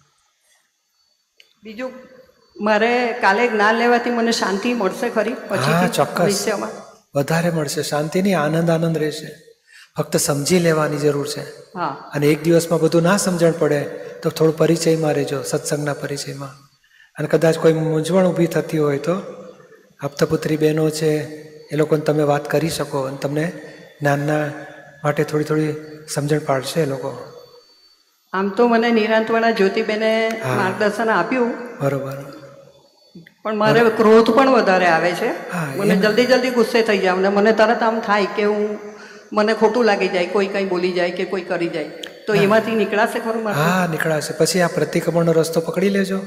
બીજું મારે કાલે જ્ઞાન લેવાથી મને શાંતિ મળશે ખરી? હા, ચોક્કસ વધારે મળશે. શાંતિની આનંદ રહેશે. ફક્ત સમજી લેવાની જરૂર છે. અને એક દિવસમાં બધું ના સમજણ પડે તો થોડું પરિચયમાં રહેજો, સત્સંગના પરિચયમાં. અને કદાચ કોઈ મૂંઝવણ ઊભી થતી હોય તો આપતાપુત્રી બહેનો છે એ લોકોને તમે વાત કરી શકો અને તમને જ્ઞાનના માટે થોડી સમજણ પાડશે એ લોકો. આમ તો મને નિરાંતવાળા જ્યોતિબેને માર્ગદર્શન આપ્યું, બરોબર, પણ મારે ક્રોધ પણ વધારે આવે છે. મને જલ્દી ગુસ્સે થઈ જાય અને મને તરત આમ થાય કે મને ખોટું લાગી જાય, કોઈ કંઈ બોલી જાય કે કોઈ કરી જાય. તો એમાંથી નીકળાશે ખરું મારે? હા, નીકળાશે. પછી આ પ્રતિક્રમણનો રસ્તો પકડી લેજો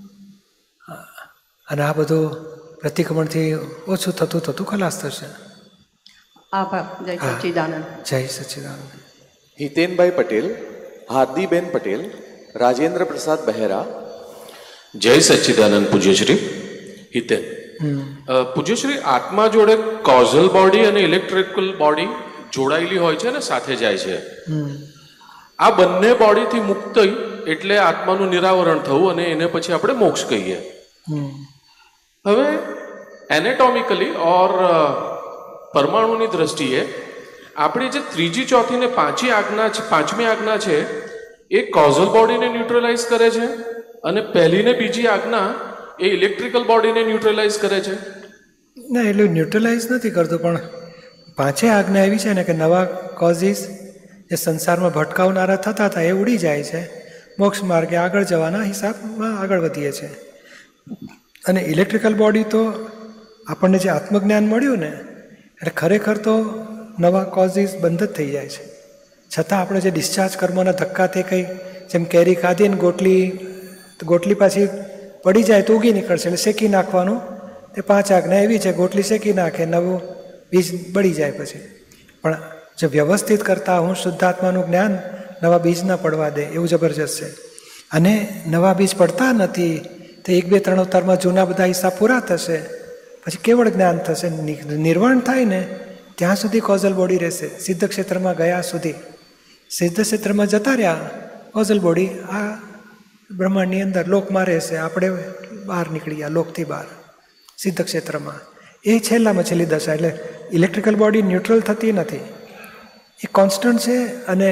અને આ બધું પ્રતિક્રમણથી ઓછું થતું થતું ખલાસ થશે. આભાર. જય સચ્ચિદાનંદ. જય સચ્ચિદાનંદ. હિતેનભાઈ પટેલ, હાર્દીબેન પટેલ, રાજેન્દ્ર પ્રસાદ બહેરા. જય સચ્ચિદાનંદ પૂજ્યશ્રી. હિતેન, પૂજ્યશ્રી, આત્મા જોડે કોઝલ બોડી અને ઇલેક્ટ્રિકલ બોડી જોડાયેલી હોય છે ને સાથે જાય છે. આ બંને બોડીથી મુક્ત એટલે આત્માનું નિરાવરણ થવું અને એને પછી આપણે મોક્ષ કહીએ. હવે એનેટોમિકલી ઓર પરમાણુની દ્રષ્ટિએ આપણી જે ત્રીજી, ચોથી ને પાંચમી આજ્ઞા છે એ કોઝલ બોડીને ન્યુટ્રલાઇઝ કરે છે અને પહેલી ને બીજી આજ્ઞા એ ઇલેક્ટ્રિકલ બોડીને ન્યુટ્રલાઇઝ કરે છે. ના, એટલું ન્યુટ્રલાઇઝ નથી કરતું, પણ પાંચે આજ્ઞા એવી છે ને કે નવા કોઝિસ જે સંસારમાં ભટકાવનારા થતા હતા એ ઉડી જાય છે, મોક્ષ માર્ગે આગળ જવાના હિસાબમાં આગળ વધીએ છીએ. અને ઇલેક્ટ્રિકલ બોડી તો આપણને જે આત્મજ્ઞાન મળ્યું ને એટલે ખરેખર તો નવા કોઝિસ બંધ જ થઈ જાય છે. છતાં આપણે જે ડિસ્ચાર્જ કર્મોના ધક્કાથી કંઈ જેમ કેરી ખાધી ને ગોટલી પાછી પડી જાય તો ઉગી નીકળશે એટલે શેકી નાખવાનું. તે પાંચ આજ્ઞા એવી છે, ગોટલી શેકી નાખે, નવું બીજ બળી જાય પછી. પણ જો વ્યવસ્થિત કરતા હું શુદ્ધાત્માનું જ્ઞાન નવા બીજ ના પડવા દે એવું જબરજસ્ત છે. અને નવા બીજ પડતા નથી તો 1, 2, 3 અવતારમાં જૂના બધા હિસાબ પૂરા થશે, પછી કેવળ જ્ઞાન થશે. નિર્વાણ થાય ને ત્યાં સુધી કોઝલ બોડી રહેશે. સિદ્ધ ક્ષેત્રમાં ગયા સુધી, સિદ્ધ ક્ષેત્રમાં જતા રહ્યા કોઝલ બોડી આ બ્રહ્માંડની અંદર લોકમાં રહેશે. આપણે બહાર નીકળી ગયા લોકથી બહાર સિદ્ધ ક્ષેત્રમાં. એ છેલ્લામાં છેલ્લી દશા. એટલે ઇલેક્ટ્રિકલ બોડી ન્યુટ્રલ થતી નથી, એ કોન્સ્ટન્ટ છે અને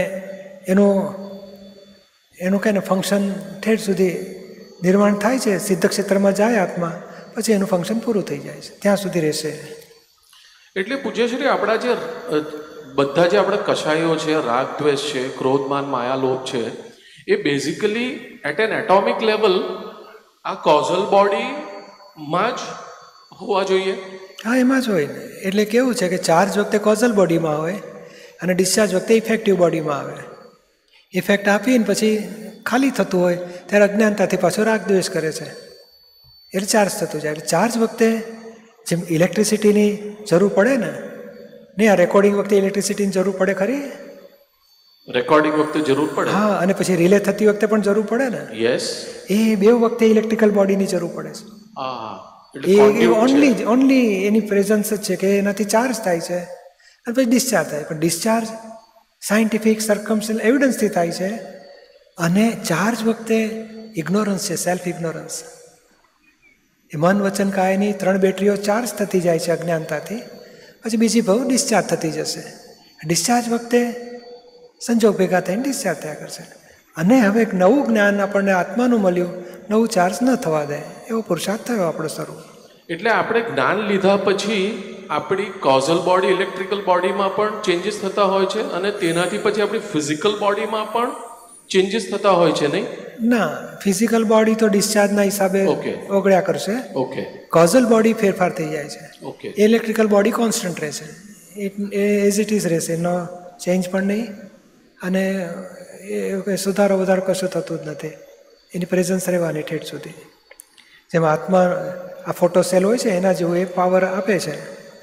એનું કંઈ ને ફંક્શન ઠેઠ સુધી નિર્માણ થાય છે. સિદ્ધ ક્ષેત્રમાં જાય આત્મા પછી એનું ફંક્શન પૂરું થઈ જાય છે, ત્યાં સુધી રહેશે. એટલે પૂજ્યશ્રી, આપણા જે બધા જે આપણા કષાયો છે, રાગ દ્વેષ છે, ક્રોધમાન માયા લોભ છે, એ basically at an atomic level આ કોઝલ બોડીમાં જ હોવા જોઈએ. હા, એમાં જ હોય ને. એટલે કેવું છે કે ચાર્જ વખતે કોઝલ બોડીમાં હોય અને ડિસ્ચાર્જ વખતે ઇફેક્ટિવ બોડીમાં આવે. ઇફેક્ટ આપીને પછી ખાલી થતું હોય ત્યારે અજ્ઞાનતાથી પાછો રાગ દ્વેષ કરે છે એટલે ચાર્જ થતું જાય. એટલે ચાર્જ વખતે જેમ ઇલેક્ટ્રિસિટીની જરૂર પડે ને, નહીં આ રેકોર્ડિંગ વખતે ઇલેક્ટ્રિસિટીની જરૂર પડે ખરી? રેકોર્ડિંગ વખતે જરૂર પડે. હા, અને પછી રિલે થતી વખતે પણ જરૂર પડે ને. યસ. એ બે વખતે ઇલેક્ટ્રિકલ બોડીની જરૂર પડે છે. એ ઓનલી એની પ્રેઝન્સ જ છે કે એનાથી ચાર્જ થાય છે અને પછી ડિસ્ચાર્જ થાય. પણ ડિસ્ચાર્જ સાયન્ટિફિક સર્કમસ્ટન્શિયલ એવિડન્સથી થાય છે અને ચાર્જ વખતે ઇગ્નોરન્સ છે, સેલ્ફ ઇગ્નોરન્સ. એ મન વચન કાયની 3 બેટરીઓ ચાર્જ થતી જાય છે અજ્ઞાનતાથી, પછી બીજી બહુ ડિસ્ચાર્જ થતી જશે. ડિસ્ચાર્જ વખતે સંજોગ ભેગા થઈને ડિસ્ચાર્જ થયા કરશે. અને હવે એક નવું જ્ઞાન આપણને આત્માનું મળ્યું, નવું ચાર્જ ન થવા દે એવો પુરુષાર્થ થયો આપણો શરૂ. એટલે આપણે જ્ઞાન લીધા પછી આપણી કોઝલ બોડી ઇલેક્ટ્રિકલ બોડીમાં પણ ચેન્જીસ થતા હોય છે અને તેનાથી પછી આપણી ફિઝિકલ બોડીમાં પણ ચેન્જીસ થતા હોય છે, નહીં? ના, ફિઝિકલ બોડી તો ડિસ્ચાર્જના હિસાબે ઓગળ્યા કરશે. ઓકે. કોઝલ બોડી ફેરફાર થઈ જાય છે. ઓકે. ઇલેક્ટ્રિકલ બોડી કોન્સ્ટન્ટ રહેશે, એ એઝ ઇટ ઇઝ રહેશે, નો ચેન્જ પણ નહીં અને એ સુધારો વધારો કશું થતું જ નથી. એની પ્રેઝન્સ રહેવાની ઠેઠ સુધી. જેમ આત્મા આ ફોટો સેલ હોય છે એના જેવું એ પાવર આપે છે.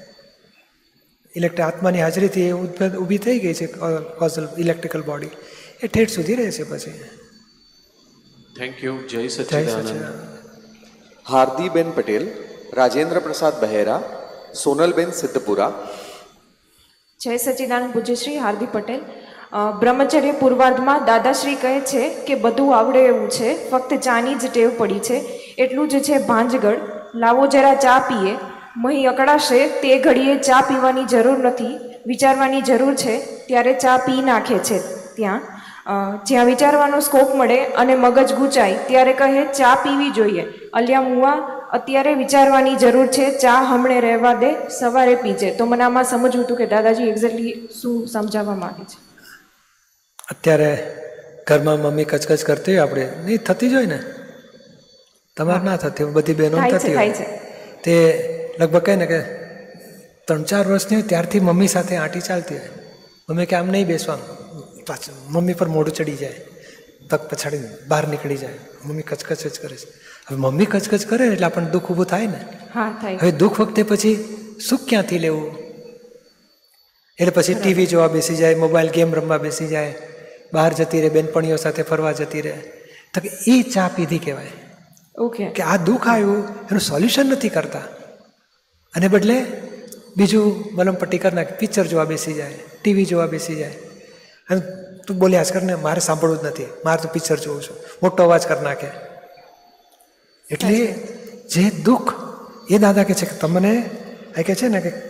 આત્માની હાજરીથી એ ઊભી થઈ ગઈ છે કોઝલ ઇલેક્ટ્રિકલ બોડી, એ ઠેઠ સુધી રહેશે પછી. Thank you. જય સચ્ચિદાનંદ. હાર્દીબેન પટેલ, રાજેન્દ્ર પ્રસાદ બહેરા, સોનલબેન સિદ્ધપુરા. જય સચ્ચિદાનંદ પૂજ્યશ્રી. હાર્દી પટેલ. બ્રહ્મચર્ય પૂર્વાર્ધમાં દાદાશ્રી કહે છે કે બધું આવડે એવું છે, ફક્ત ચાની જ ટેવ પડી છે, એટલું જ છે ભાંજગળ. લાવો જરા ચા પીએ. મહી અકળાશે તે ઘડીએ ચા પીવાની જરૂર નથી, વિચારવાની જરૂર છે ત્યારે ચા પી નાખે છે. જ્યાં વિચારવાનો સ્કોપ મળે અને મગજ ગૂંચાય ત્યારે કહે ચા પીવી જોઈએ. અલ્યા મુવા, અત્યારે વિચારવાની જરૂર છે, ચા હમણે રહેવા દે, સવારે પીજે. તો મને આમાં સમજવું હતું કે દાદાજી એક્ઝેક્ટલી શું સમજાવવા માંગે છે. અત્યારે ઘરમાં મમ્મી કચકચ કરતી હોય, આપણે નહીં થતી જ હોય ને, તમારે ના થતી હોય, બધી બહેનો થતી હોય. તે લગભગ કહે ને કે 3-4 વર્ષની હોય ત્યારથી મમ્મી સાથે આંટી ચાલતી હોય. મમ્મી કે આમ નહીં બેસવાનું, પાછું મમ્મી પર મોઢું ચડી જાય, પગ પછાડી બહાર નીકળી જાય, મમ્મી કચકચ જ કરે છે. હવે મમ્મી કચકચ કરે એટલે આપણને દુઃખ ઊભું થાય ને. હવે દુઃખ વખતે પછી સુખ ક્યાંથી લેવું? એટલે પછી ટીવી જોવા બેસી જાય, મોબાઈલ ગેમ રમવા બેસી જાય, બહાર જતી રહે, બેનપણીઓ સાથે ફરવા જતી રહે. તો કે એ ચા પીધી કહેવાય. કે આ દુઃખ આવ્યું એનું સોલ્યુશન નથી કરતા, અને બદલે બીજું મલમપટ્ટી કરી નાખે, પિક્ચર જોવા બેસી જાય, ટીવી જોવા બેસી જાય. અને તું બોલ્યા જ કરને, મારે સાંભળવું જ નથી, મારે તો પિક્ચર જોવું છું, મોટો અવાજ કરી નાખે. એટલે જે દુઃખ એ દાદા કહે છે કે તમને એ કહે છે ને કે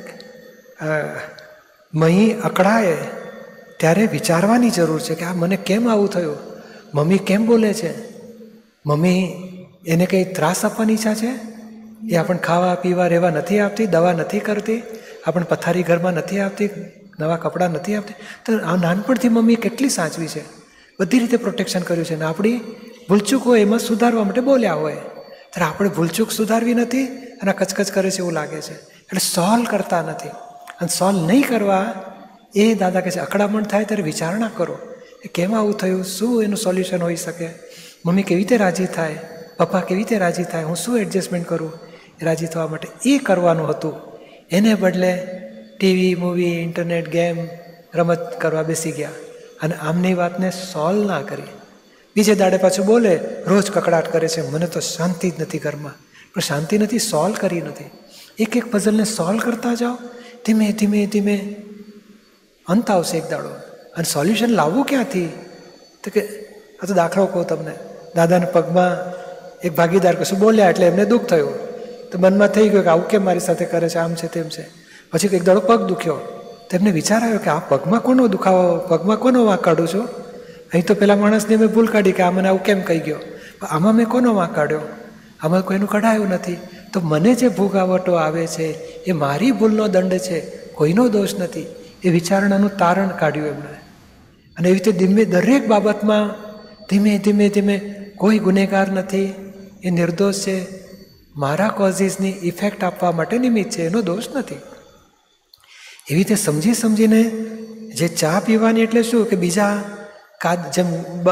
મહી અકળાય ત્યારે વિચારવાની જરૂર છે કે આ મને કેમ આવું થયું, મમ્મી કેમ બોલે છે, મમ્મી એને કંઈ ત્રાસ આપવાની ઈચ્છા છે, એ આપણને ખાવા પીવા રહેવા નથી આપતી, દવા નથી કરતી, આપણને પથારી ઘરમાં નથી આપતી, નવા કપડાં નથી આપતી. તો આ નાનપણથી મમ્મીએ કેટલી સાચવી છે, બધી રીતે પ્રોટેક્શન કર્યું છે, ને આપણી ભૂલચૂક હોય એમાં સુધારવા માટે બોલ્યા હોય, ત્યારે આપણે ભૂલચૂક સુધારવી નથી અને કચકચ કરે છે એવું લાગે છે, એટલે સોલ્વ કરતા નથી. અને સોલ્વ નહીં કરવા એ દાદા કહે છે અકળામણ થાય ત્યારે વિચારણા કરો એ કેમ આવું થયું, શું એનું સોલ્યુશન હોઈ શકે, મમ્મી કેવી રીતે રાજી થાય, પપ્પા કેવી રીતે રાજી થાય, હું શું એડજસ્ટમેન્ટ કરું રાજી થવા માટે. એ કરવાનું હતું. એને બદલે ટીવી, મૂવી, ઇન્ટરનેટ, ગેમ, રમત કરવા બેસી ગયા અને આમની વાતને સોલ્વ ના કરી. બીજે દાડે પાછું બોલે, રોજ કકડાટ કરે છે, મને તો શાંતિ જ નથી ઘરમાં. પણ શાંતિ નથી, સોલ્વ કરી નથી. એક એક પઝલને સોલ્વ કરતા જાઓ, ધીમે ધીમે ધીમે અંત આવશે એક દાડો. અને સોલ્યુશન લાવવું ક્યાંથી? તો કે આ તો દાખલો કહું તમને, દાદાના પગમાં એક ભાગીદાર કશું બોલ્યા એટલે એમને દુઃખ થયું, તો મનમાં થઈ ગયું કે આવું કેમ મારી સાથે કરે છે, આમ છે તેમ છે. પછી એક દાડો પગ દુખ્યો, તો એમને વિચાર આવ્યો કે આ પગમાં કોનો દુખાવો, પગમાં કોનો વાંક કાઢું છું, અહીં તો પેલા માણસને મેં ભૂલ કાઢી કે આ મને આવું કેમ કહી ગયો, આમાં મેં કોનો વાંક કાઢ્યો, આમાં કોઈનું કઢાયું નથી. તો મને જે ભૂગાવટો આવે છે એ મારી ભૂલનો દંડ છે, કોઈનો દોષ નથી. એ વિચારણાનું તારણ કાઢ્યું એમણે. અને એવી રીતે ધીમે દરેક બાબતમાં ધીમે ધીમે ધીમે કોઈ ગુનેગાર નથી, એ નિર્દોષ છે, મારા કોઝિસની ઇફેક્ટ આપવા માટે નિમિત્ત છે, એનો દોષ નથી. એવી રીતે સમજી સમજીને જે ચા પીવાની એટલે શું કે બીજા જેમ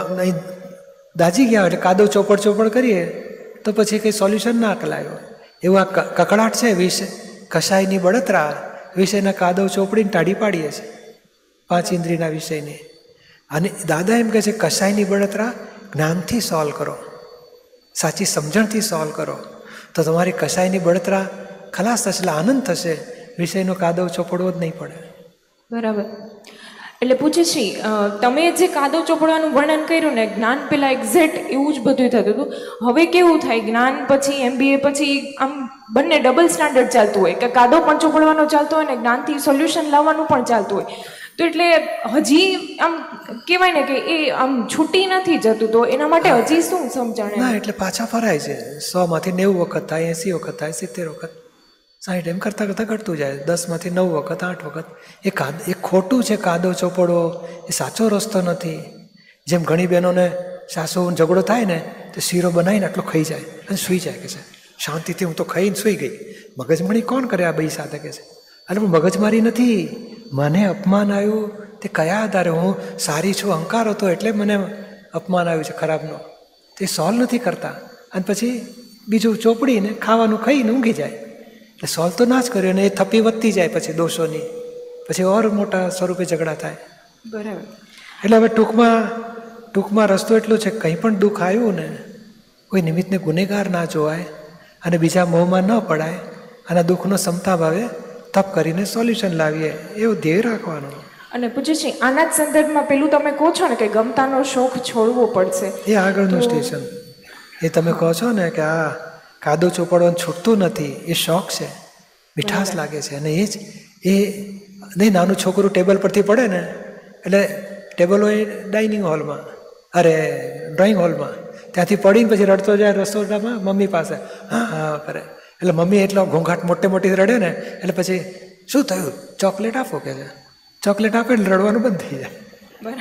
દાજી ગયા એટલે કાદવ ચોપડ કરીએ તો પછી કંઈ સોલ્યુશન ના કલાયો. એવું આ કકડાટ છે વિષય કશાયની બળતરા, વિષયના કાદવ ચોપડીને ટાઢી પાડીએ છીએ, 5 ઇન્દ્રિયના વિષયની. અને દાદા એમ કહે છે કશાયની બળતરા જ્ઞાનથી સોલ્વ કરો, સાચી સમજણથી સોલ્વ કરો, તો તમારી કશાયની બળતરા ખલાસ થશે, એટલે આનંદ થશે, વિષયનો કાદવ ચોપડવો જ નહીં પડે. બરાબર. એટલે પૂછ્યું તમે જે કાદવ ચોપડવાનું વર્ણન કર્યું ને, જ્ઞાન પેલા એક્ઝેક્ટ એવું જ બધું થતું હતું. હવે કેવું થાય, જ્ઞાન પછી MBA પછી આમ બંને ડબલ સ્ટાન્ડર્ડ ચાલતું હોય, કે કાદવ પણ ચોપડવાનો ચાલતો હોય ને જ્ઞાનથી સોલ્યુશન લાવવાનું પણ ચાલતું હોય. તો એટલે હજી આમ કહેવાય ને કે એ આમ છૂટી નથી જતું, તો એના માટે હજી શું સમજણ? ના, એટલે પાછા ફરાય છે. 100 માંથી 90 વખત થાય, 80 વખત થાય, 70 વખત, 60 એમ કરતાં કરતાં ઘટતું જાય. 10 માંથી 9 વખત, 8 વખત. એ ખોટું છે કાદવ ચોપડવો, એ સાચો રસ્તો નથી. જેમ ઘણી બહેનોને સાસુ ઝઘડો થાય ને તો શીરો બનાવીને આટલો ખાઈ જાય અને સૂઈ જાય, કે છે શાંતિથી હું તો ખાઈને સૂઈ ગઈ. મગજમારી કોણ કરે આ બે સાથે, કે છે અરે પણ મગજમારી નથી, મને અપમાન આવ્યું તે કયા આધારે, હું સારી છું, અહંકાર હતો એટલે મને અપમાન આવ્યું છે ખરાબનો, તે સોલ્વ નથી કરતા. અને પછી બીજું ચોપડીને ખાવાનું ખાઈને ઊંઘી જાય. એટલે સોલ્વ તો ના જ કર્યો, અને એ થપ્પી વધતી જાય પછી દોષોની, પછી ઓર મોટા સ્વરૂપે ઝઘડા થાય. બરાબર. એટલે હવે ટૂંકમાં રસ્તો એટલો છે, કંઈ પણ દુઃખ આવ્યું ને કોઈ નિમિત્તને ગુનેગાર ના જોવાય અને બીજા મોહમાં ન પડાય, અને દુઃખનો ક્ષમતા ભાવે તપ કરીને સોલ્યુશન લાવીએ, એવું ધ્યેય રાખવાનું. અને પૂછે આના જ સંદર્ભમાં પેલું તમે કહો છો ને કે ગમતાનો શોખ છોડવો પડશે, એ આગળનું સ્ટેશન. એ તમે કહો છો ને કે આ કાદવ ચોપડવાનું છૂટતું નથી, એ શોખ છે, મીઠાશ લાગે છે. અને એ નહીં, નાનું છોકરું ટેબલ પરથી પડે ને એટલે ટેબલ હોય ડાઇનિંગ હોલમાં, અરે ડ્રોઈંગ હોલમાં, ત્યાંથી પડીને પછી રડતો જાય રસોડામાં મમ્મી પાસે, હા હા કરે. એટલે મમ્મી એટલો ઘોંઘાટ મોટી રડે ને એટલે પછી શું થયું, ચોકલેટ આપો, કે છે ચોકલેટ આપે એટલે રડવાનું બંધ થઈ જાય.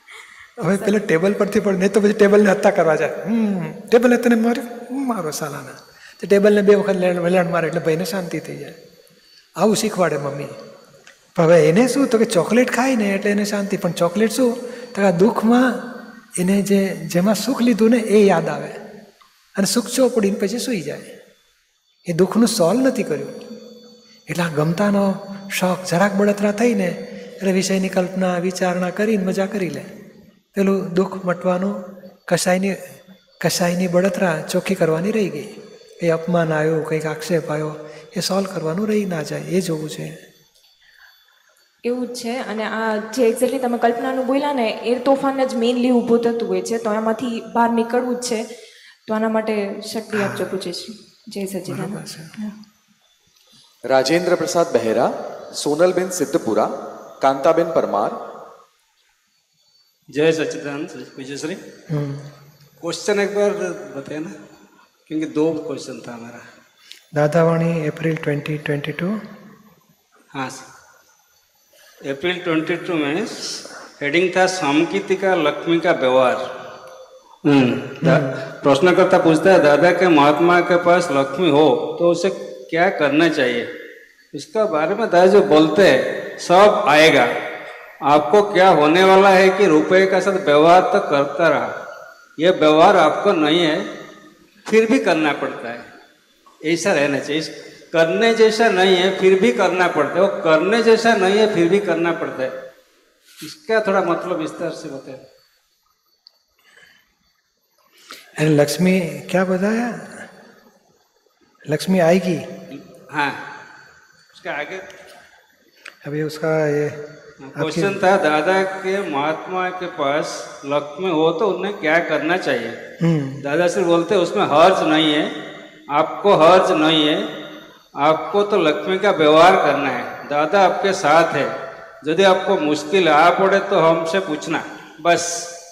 હવે પેલા ટેબલ પરથી પડે, નહીં તો પછી ટેબલને હત્તા કરવા જાય, ટેબલને તને મારો સાલાના, તો ટેબલને 2 વખત વેલાણ મારે એટલે ભાઈને શાંતિ થઈ જાય. આવું શીખવાડે મમ્મી. પણ હવે એને શું તો કે ચોકલેટ ખાય ને એટલે એને શાંતિ, પણ ચોકલેટ શું તો કે દુઃખમાં એને જેમાં સુખ લીધું ને એ યાદ આવે અને સુખ ચોપડીને પછી સૂઈ જાય. એ દુઃખનું સોલ્વ નથી કર્યું. એટલે આ ગમતાનો શોખ જરાક બળતરા થઈને એટલે વિષયની કલ્પના વિચારણા કરીને મજા કરી લે. પેલું દુઃખ મટવાનું કસાયની બળતરા ચોખ્ખી કરવાની રહી ગઈ. એ અપમાન આવ્યું, કંઈક આક્ષેપ આવ્યો, એ સોલ્વ કરવાનું રહી ના જાય, એ જોવું છે. એવું જ છે. અને આ જે એક્ઝેક્ટલી તમે કલ્પનાનું બોલ્યા ને એ તોફાન જ મેઇનલી ઊભું થતું હોય છે, તો એમાંથી બહાર નીકળવું જ છે. તો આના માટે શક્તિ આપજો પૂજ્યશ્રી. જય સચ્ચિદાનંદ. રાજેન્દ્ર પ્રસાદ બહેરા, સોનલબેન સિદ્ધપુરા, कांताबेन परमार. जय सच्चिदानंद पूज्यश्री. क्वेश्चन एक बार बताए ना, क्योंकि 2 क्वेश्चन था हमारा. दादावाणी अप्रैल 2022. हाँ सर, अप्रैल 22 में हेडिंग था सामकीतिका लक्ष्मी का व्यवहार. प्रश्नकर्ता पूछता है दादा के महात्मा के पास लक्ष्मी हो तो उसे क्या करना चाहिए. इसका बारे में दादा जो बोलते हैं सब आएगा, आपको क्या होने वाला है कि रुपए का साथ व्यवहार तो करता रहा, ये व्यवहार आपको नहीं है फिर भी करना पड़ता है. ऐसा रहना चाहिए. करने जैसा नहीं है फिर भी करना पड़ता है, वो करने जैसा नहीं है फिर भी करना पड़ता है. इसका थोड़ा मतलब विस्तार से बताए. लक्ष्मी क्या बताया, लक्ष्मी आएगी. हाँ, उसका आगे अभी उसका ये क्वेश्चन था दादा के महात्मा के पास लक्ष्मी हो तो उन्हें क्या करना चाहिए. दादा श्री बोलते उसमें हर्ज नहीं है, आपको हर्ज नहीं है, आपको तो लक्ष्मी का व्यवहार करना है. दादा आपके साथ है, यदि आपको मुश्किल आ पड़े तो हमसे पूछना, बस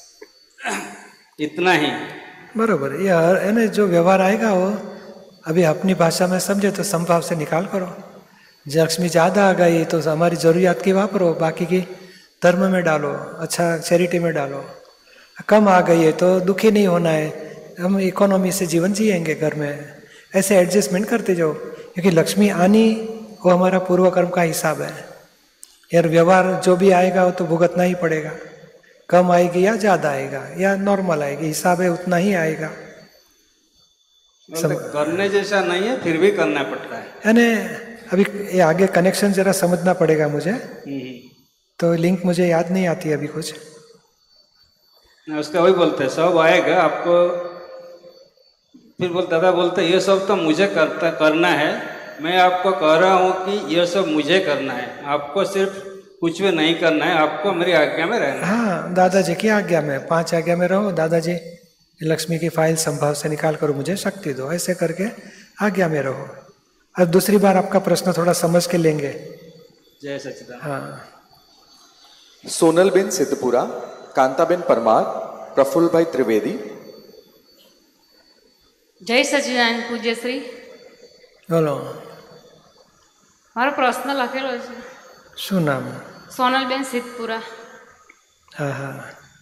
इतना ही. बराबर. ये जो व्यवहार आएगा वो अभी अपनी भाषा में समझे तो संभाव से निकाल करो. लक्ष्मी ज़्यादा आ गई तो हमारी ज़रूरियात की वापरो, बाकी की धर्म में डालो, अच्छा चैरिटी में डालो. कम आ गई है तो दुखी नहीं होना है, हम इकोनॉमी से जीवन जिएंगे घर में, ऐसे एडजस्टमेंट करते जाओ. क्योंकि लक्ष्मी आनी वो हमारा पूर्व कर्म का हिसाब है. यार व्यवहार जो भी आएगा वो तो भुगतना ही पड़ेगा. कम आएगी या ज़्यादा आएगा या नॉर्मल आएगी, हिसाब है उतना ही आएगा. करने जैसा नहीं है फिर भी करना पड़ता है. यानी अभी ये आगे कनेक्शन जरा समझना पड़ेगा मुझे, तो लिंक मुझे याद नहीं आती अभी कुछ. उसका वही बोलते हैं सब आएगा आपको, फिर दादा बोलते ये सब तो मुझे करना है, मैं आपको कह रहा हूँ कि ये सब मुझे करना है, आपको सिर्फ कुछ भी नहीं करना है, आपको मेरी आज्ञा में रहना है. हाँ, दादाजी की आज्ञा में, 5 आज्ञा में रहो. दादाजी लक्ष्मी की फाइल संभाव से निकाल कर मुझे शक्ति दो, ऐसे करके आज्ञा में रहो. अब दूसरी बार आपका प्रश्न थोड़ा समझ के लेंगे. जय सच्चिदानंद. हाँ. सोनलबेन सिद्धपुरा, कांताबेन परमार, प्रफुल्ल भाई त्रिवेदी. जय सच्चिदानंद पूज्यश्री. बोलो. મારો પ્રશ્ન લખેલો છે. શું નામ? સોનલબેન સિદ્ધપુરા. હા હા.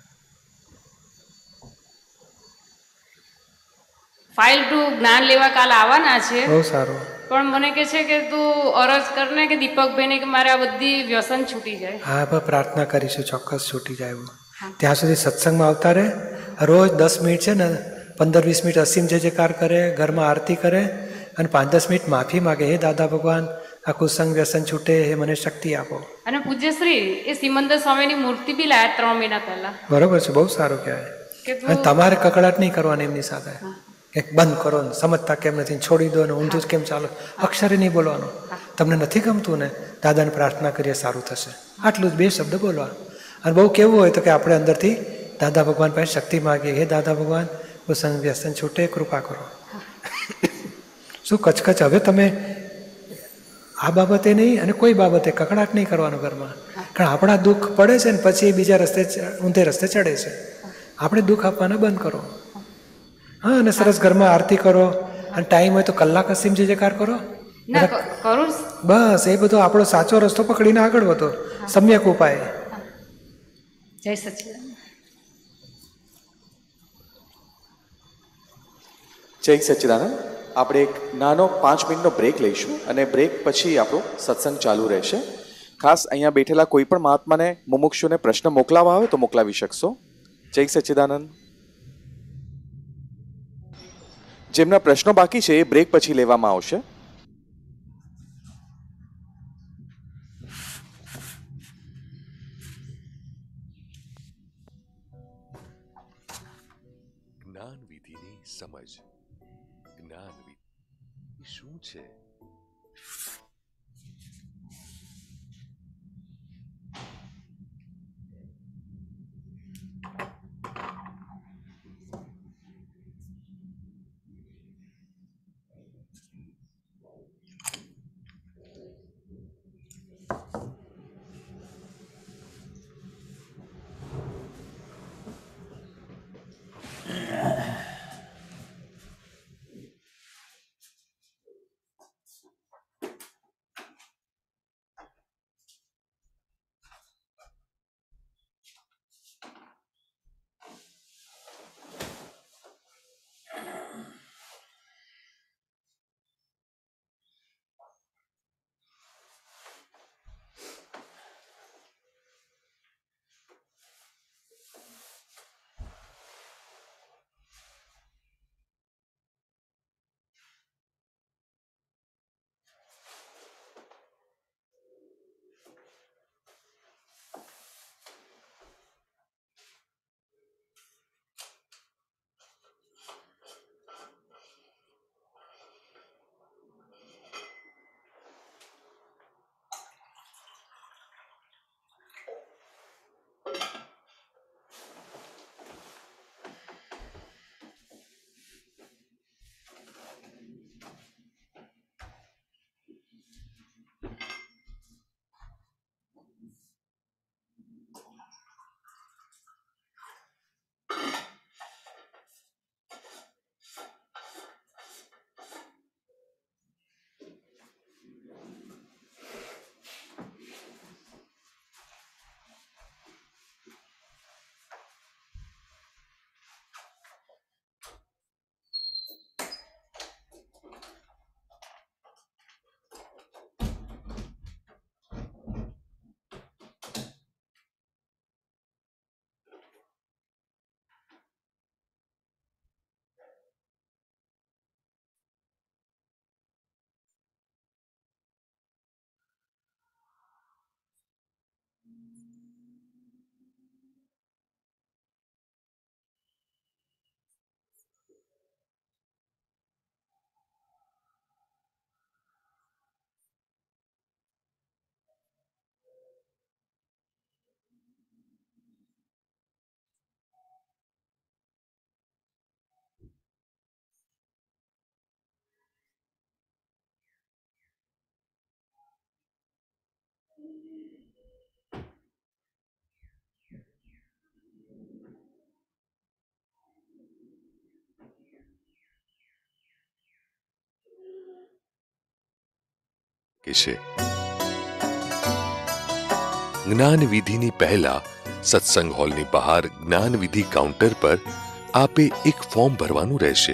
ફાઇલ ટુ જ્ઞાન લેવા કાલ આવવાના છે. બહુ સારું. પણ મને કહે છે કે તું અરજ કરને કે દીપકભાઈને કે મારે આ બધી વ્યસન છૂટી જાય. હા, પણ પ્રાર્થના કરીશું ચોક્કસ છૂટી જાય. ત્યાં સુધી સત્સંગમાં આવતા રહે. રોજ 10 મિનિટ છે ને 15-20 મિનિટ અસીમ જય જયકાર કરે, ઘરમાં આરતી કરે અને 5-10 મિનિટ માફી માગે. હે દાદા ભગવાન, આ કુસંગ વ્યસન છૂટે, હે મને શક્તિ આપો. અને પૂજ્યશ્રી એ સિમંદર સ્વામીની મૂર્તિ બી લાયા 3 મહિના પહેલા. બરોબર છે, બહુ સારું કહેવાય. અને તમારે કકડાટ નહીં કરવાની એમની સાથે, કે બંધ કરો ને સમજતા કેમ નથી, છોડી દો ને ઊંધું જ કેમ ચાલો, અક્ષરે નહીં બોલવાનું. તમને નથી ગમતું ને દાદાને પ્રાર્થના કરીએ સારું થશે, આટલું જ 2 શબ્દ બોલવા. અને બહુ કેવું હોય તો કે આપણે અંદરથી દાદા ભગવાન પાસે શક્તિ માગીએ, હે દાદા ભગવાન કુસંગ વ્યસન છૂટે, કૃપા કરો. શું કચકચ હવે તમે આ બાબતે નહીં અને કોઈ બાબતે કકડાટ નહીં કરવાનો ઘરમાં. કારણ આપણા દુઃખ પડે છે ને પછી બીજા રસ્તે ઊંધે રસ્તે ચડે છે. આપણે દુઃખ આપવાના બંધ કરો. હા, અને સરસ ઘરમાં આરતી કરો અને ટાઈમ હોય તો કલાક અસીમ જય જયકાર કરો. બસ એ બધો આપણો સાચો રસ્તો પકડીને આગળ વધો, સમ્યક ઉપાય. જય સચ્ચિદાનંદ. જય સચ્ચિદાનંદ. આપણે એક નાનો 5 મિનિટનો બ્રેક લઈશું અને બ્રેક પછી આપણો સત્સંગ ચાલુ રહેશે. ખાસ અહીંયા બેઠેલા કોઈ પણ મહાત્માને મુમુક્ષુને પ્રશ્ન મોકલાવા આવે તો મોકલાવી શકશો. જય સચ્ચિદાનંદ. જેમના પ્રશ્નો બાકી છે એ બ્રેક પછી લેવામાં આવશે. જ્ઞાન વિધિની સમજ. જ્ઞાન વિધિ શું છે? છે જ્ઞાન વિધિની પહેલા સત્સંગ હોલની બહાર જ્ઞાન વિધિ કાઉન્ટર પર આપે એક ફોર્મ ભરવાનું રહેશે.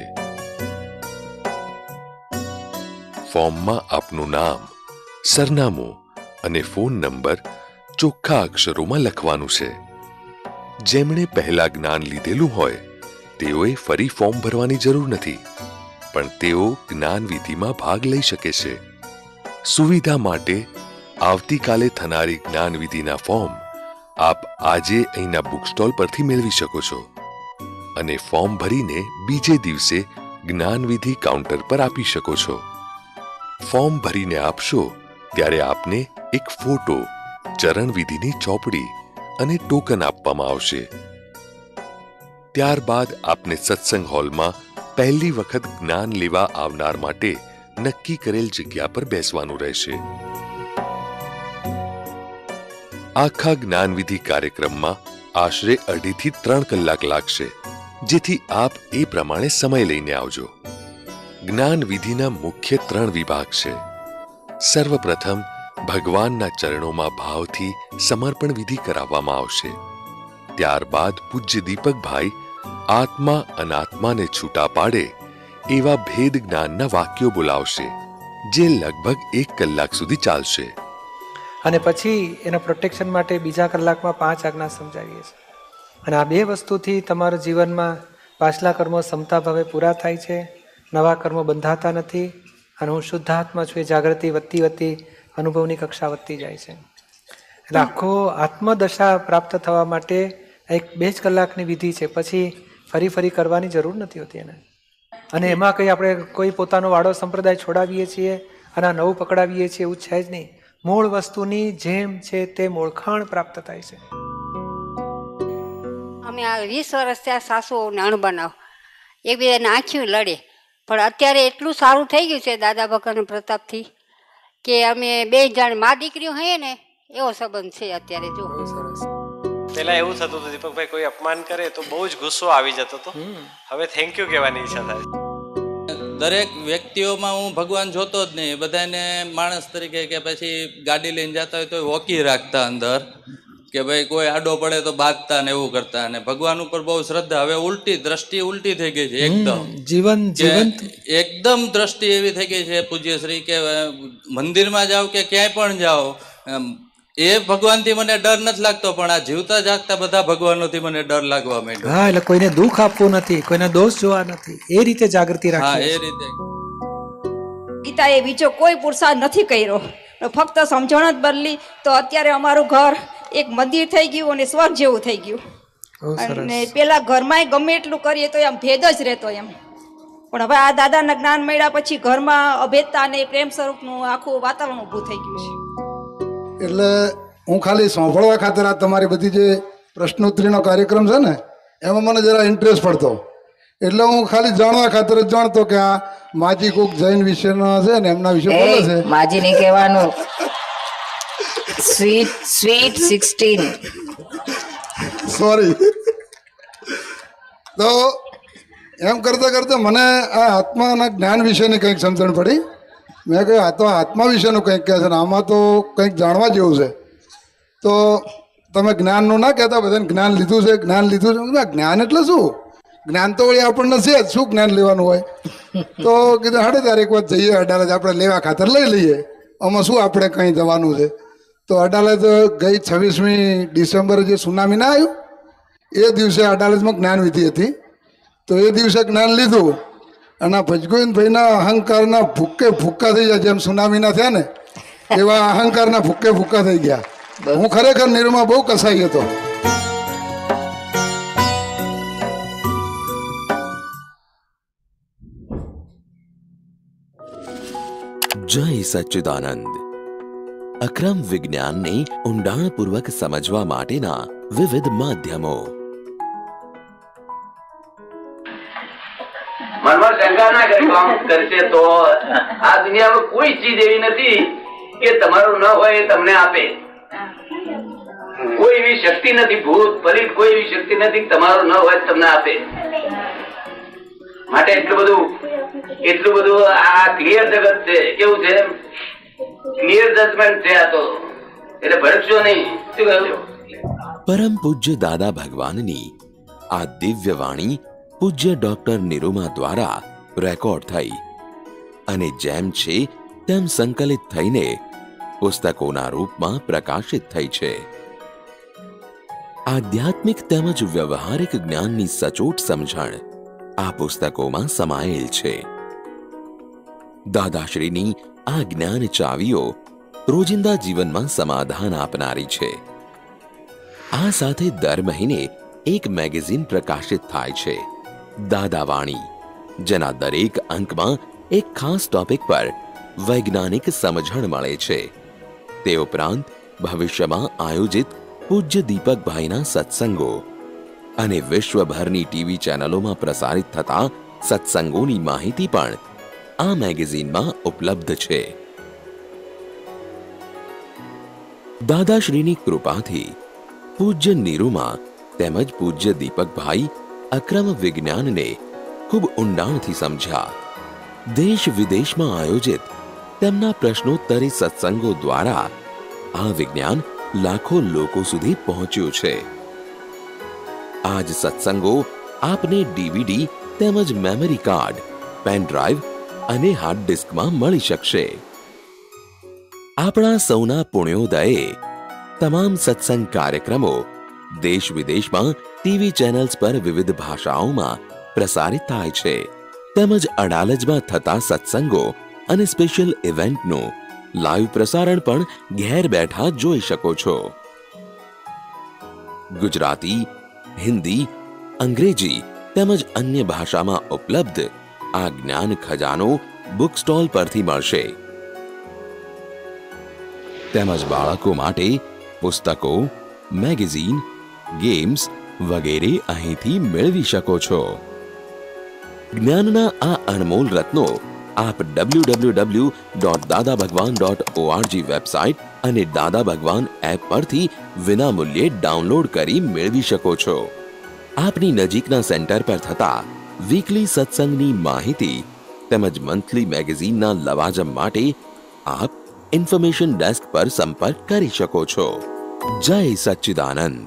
ફોર્મમાં આપનું નામ, સરનામું અને ફોન નંબર ચોખ્ખા અક્ષરોમાં લખવાનું છે. જેમણે પહેલા જ્ઞાન લીધેલું હોય તેઓએ ફરી ફોર્મ ભરવાની જરૂર નથી, પણ તેઓ જ્ઞાન વિધિમાં ભાગ લઈ શકે છે. સુવિધા માટે આવતીકાલે થનારી જ્ઞાન વિધિના ફોર્મ આપ આજે અહીંના બુક સ્ટોલ પરથી મેળવી શકો છો અને ફોર્મ ભરીને બીજે દિવસે જ્ઞાન વિધિ કાઉન્ટર પર આપી શકો છો. ફોર્મ ભરીને આપશો ત્યારે આપને એક ફોટો, ચરણ વિધિની ચોપડી અને ટોકન આપવામાં આવશે. ત્યારબાદ આપને સત્સંગ હોલમાં પહેલી વખત જ્ઞાન લેવા આવનાર માટે નક્કી કરેલ જગ્યા પર બેસવાનું રહેશે. આખા જ્ઞાનવિધિ કાર્યક્રમમાં આશરે 2.5 થી 3 કલાક લાગશે, જેથી આપ એ પ્રમાણે સમય લઈને આવજો. જ્ઞાનવિધિના મુખ્ય 3 વિભાગ છે. સર્વપ્રથમ ભગવાનના ચરણોમાં ભાવથી સમર્પણ વિધિ કરાવવામાં આવશે. ત્યારબાદ પૂજ્ય દીપકભાઈ આત્મા અનાત્માને છૂટા પાડે એવા ભેદ જ્ઞાનના વાક્યો બોલાવશે, જે લગભગ 1 કલાક સુધી ચાલશે. અને પછી એના પ્રોટેક્શન માટે બીજા કલાકમાં 5 આજ્ઞા સમજાવીએ છીએ. અને આ 2 વસ્તુથી તમારા જીવનમાં પાછલા કર્મો ક્ષમતા ભાવે પૂરા થાય છે, નવા કર્મો બંધાતા નથી, અને હું શુદ્ધાત્મા છું એ જાગૃતિ વધતી અનુભવની કક્ષા વધતી જાય છે. એટલે આખો આત્મદશા પ્રાપ્ત થવા માટે એક 2 જ કલાકની વિધિ છે, પછી ફરી કરવાની જરૂર નથી હોતી એને. અને એમાં કંઈ આપણે કોઈ પોતાનો વાડો સંપ્રદાય છોડાવીએ છીએ અને આ નવું પકડાવીએ છીએ એવું છે જ નહીં. મૂળ વસ્તુની જેમ છે તે ઓળખાણ પ્રાપ્ત થાય છે. અમે આ 20 વર્ષ ત્યાં સાસુ નાણું બનાવ એકબીજાને આંખ્યું લડે, પણ અત્યારે એટલું સારું થઈ ગયું છે દાદા ભગવાન પ્રતાપથી કે અમે 2 જણ મા દીકરીઓ હઈએ ને એવો સંબંધ છે અત્યારે. જો પેલા એવું થતું હતું દીપકભાઈ, કોઈ અપમાન કરે તો બહુ જ ગુસ્સો આવી જતો હતો, હવે થેન્ક યુ કહેવાની ઈચ્છા થાય. દરેક વ્યક્તિઓમાં હું ભગવાન જોતો જ નહીં, બધાને માણસ તરીકે કે પછી ગાડી લઈને જતા હોય તો વોકી રાખતા અંદર કે ભાઈ કોઈ આડો પડે તો બાંધતા ને એવું કરતા, અને ભગવાન ઉપર બહુ શ્રદ્ધા. હવે દ્રષ્ટિ ઉલટી થઈ ગઈ છે એકદમ દ્રષ્ટિ એવી થઈ ગઈ છે પૂજ્યશ્રી કે મંદિરમાં જાઓ કે ક્યાંય પણ જાઓ એ ભગવાનથી મને ડર નથી લાગતો, પણ આ જીવતા જાગતા બધા ભગવાનોથી મને ડર લાગવા માંડ્યો. હા, એટલે કોઈને દુઃખ આપવું નથી, કોઈને દોષ જોવા નથી, એ રીતે જાગૃતિ રાખવી. હા, એ રીતે. ગીતાએ બીજો કોઈ પુરુષાર્થ નથી કર્યો, ફક્ત સમજણ જ બદલી તો અત્યારે અમારું ઘર એક મંદિર થઈ ગયું અને સ્વર્ગ જેવું થઈ ગયું. અને પેલા ઘરમાં ગમે એટલું કરીએ તો એમ ભેદ જ રહેતો એમ, પણ હવે આ દાદાના જ્ઞાન મળ્યા પછી ઘરમાં અભેદતા અને પ્રેમ સ્વરૂપનું આખું વાતાવરણ ઊભું થઈ ગયું છે. એટલે હું ખાલી સાંભળવા ખાતર આ તમારી બધી જે પ્રશ્નોત્તરીનો કાર્યક્રમ છે ને એમાં મને જરા ઇન્ટરેસ્ટ પડતો, એટલે હું ખાલી જાણવા ખાતર જ જાણતો કે આ માજી કોક જૈન વિશેના છે ને એમના વિશે બોલે છે. માજી નહીં કહેવાનું, સ્વીટ 16. સોરી. તો એમ કરતા મને આ આત્માના જ્ઞાન વિશેની કંઈક સમજણ પડી. મેં કહ્યું આ તો આત્મા વિશેનું કંઈક કહે છે ને આમાં તો કંઈક જાણવા જેવું છે. તો તમે જ્ઞાનનું ના કહેતા, બધાને જ્ઞાન લીધું છે. જ્ઞાન એટલે શું? જ્ઞાન તો વળી આપણને છે જ, શું જ્ઞાન લેવાનું હોય? તો કીધું હાડે ત્યારે એક વાત જઈએ અડાલજ, આપણે લેવા ખાતર લઈ લઈએ, આમાં શું આપણે કંઈ જવાનું છે. તો અડાલજ ગઈ 26મી ડિસેમ્બરે જે સુનામી ના આવ્યું એ દિવસે અડાલજમાં જ્ઞાન વિધિ હતી. તો એ દિવસે જ્ઞાન લીધું અને ભજગોવિંદભાઈના અહંકારના ભૂક્કે ભૂક્કા થઈ ગયા, જેમ સુનામીના થયા ને એવા અહંકારના ભૂક્કે ભૂક્કા થઈ ગયા. હું ખરેખર નિરૂમાં બહુ કસાઈ હતો. જય સચ્ચિદાનંદ. અક્રમ વિજ્ઞાનને ઊંડાણપૂર્વક સમજવા માટેના વિવિધ માધ્યમો. મનમાં શંકા ના કરી કામ કરશે તો આ દુનિયામાં કોઈ ચીજ એવી નથી કે તમારું ન હોય એ તમને આપે. કોઈ એવી શક્તિ નથી, ભૂત પલિત કોઈ એવી શક્તિ નથી તમારું ન હોય તમને આપે. માટે એટલું બધું આ ક્લિયર જગત છે. કેવું છે? ક્લિયર જજમેન્ટ છે આ તો, એટલે ભડકશો નહીં. શું કહ્યું? પરમ પૂજ્ય દાદા ભગવાનની આ દિવ્ય વાણી પૂજ્ય ડોક્ટર નિરૂમા દ્વારા રેકોર્ડ થઈ અને જેમ છે તેમ સંકલિત થઈને પુસ્તકોના રૂપમાં પ્રકાશિત થઈ છે. આધ્યાત્મિક તેમજ વ્યવહારિક જ્ઞાનની સચોટ સમજણ આ પુસ્તકોમાં સમાયેલ છે. દાદાશ્રીની આ જ્ઞાન ચાવીઓ રોજિંદા જીવનમાં સમાધાન આપનારી છે. આ સાથે દર મહિને એક મેગેઝિન પ્રકાશિત થાય છે, દાદાવાણી, જેના દરેક અંકમાં એક ખાસ ટોપિક પર વૈજ્ઞાનિક સમજણ મળે છે. તે ઉપરાંત ભવિષ્યમાં આયોજિત પૂજ્ય દીપકભાઈના સત્સંગો અને વિશ્વભરની ટીવી ચેનલોમાં પ્રસારિત થતા સત્સંગોની માહિતી પણ આ મેગેઝિનમાં ઉપલબ્ધ છે. દાદાશ્રીની કૃપાથી પૂજ્ય નિરૂમા તેમજ પૂજ્ય દીપકભાઈ અક્રમ વિજ્ઞાનને ખૂબ ઊંડાણથી સમજ્યા. દેશ વિદેશમાં આયોજિત તેમના પ્રશ્નોત્તરી સત્સંગો દ્વારા આ વિજ્ઞાન લાખો લોકો સુધી પહોંચ્યું છે. આ જ સત્સંગો આપને ડીવીડી તેમજ મેમરી કાર્ડ, પેન ડ્રાઈવ અને હાર્ડ ડિસ્કમાં મળી શકશે. આપણા સૌના પુણ્યોદયે તમામ સત્સંગ કાર્યક્રમો દેશ વિદેશમાં ટીવી ચેનલ્સ પર વિવિધ ભાષાઓમાં પ્રસારિત થાય છે. તેમજ અડાલજમાં થતા સત્સંગો અને સ્પેશિયલ ઇવેન્ટનું લાઈવ પ્રસારણ પણ ઘેર બેઠા જોઈ શકો છો. ગુજરાતી, હિન્દી, અંગ્રેજી તેમજ અન્ય ભાષામાં ઉપલબ્ધ આ જ્ઞાન ખજાનો બુક સ્ટોલ પરથી મળશે. તેમજ બાળકો માટે પુસ્તકો, મેગેઝીન, ગેમ્સ વગેરે અહીંથી મેળવી શકો છો. જ્ઞાનના આ અનમોલ રત્નો આપ www.dadabhagwan.org વેબસાઇટ અને દાદા ભગવાન એપ પરથી વિનામૂલ્યે ડાઉનલોડ કરી મેળવી શકો છો. આપની નજીકના સેન્ટર પર થતા વીકલી સત્સંગની માહિતી તેમજ મંથલી મેગેઝીનના લવાજમ માટે આપ ઇન્ફોર્મેશન ડેસ્ક પર સંપર્ક કરી શકો છો. જય સચ્ચિદાનંદ.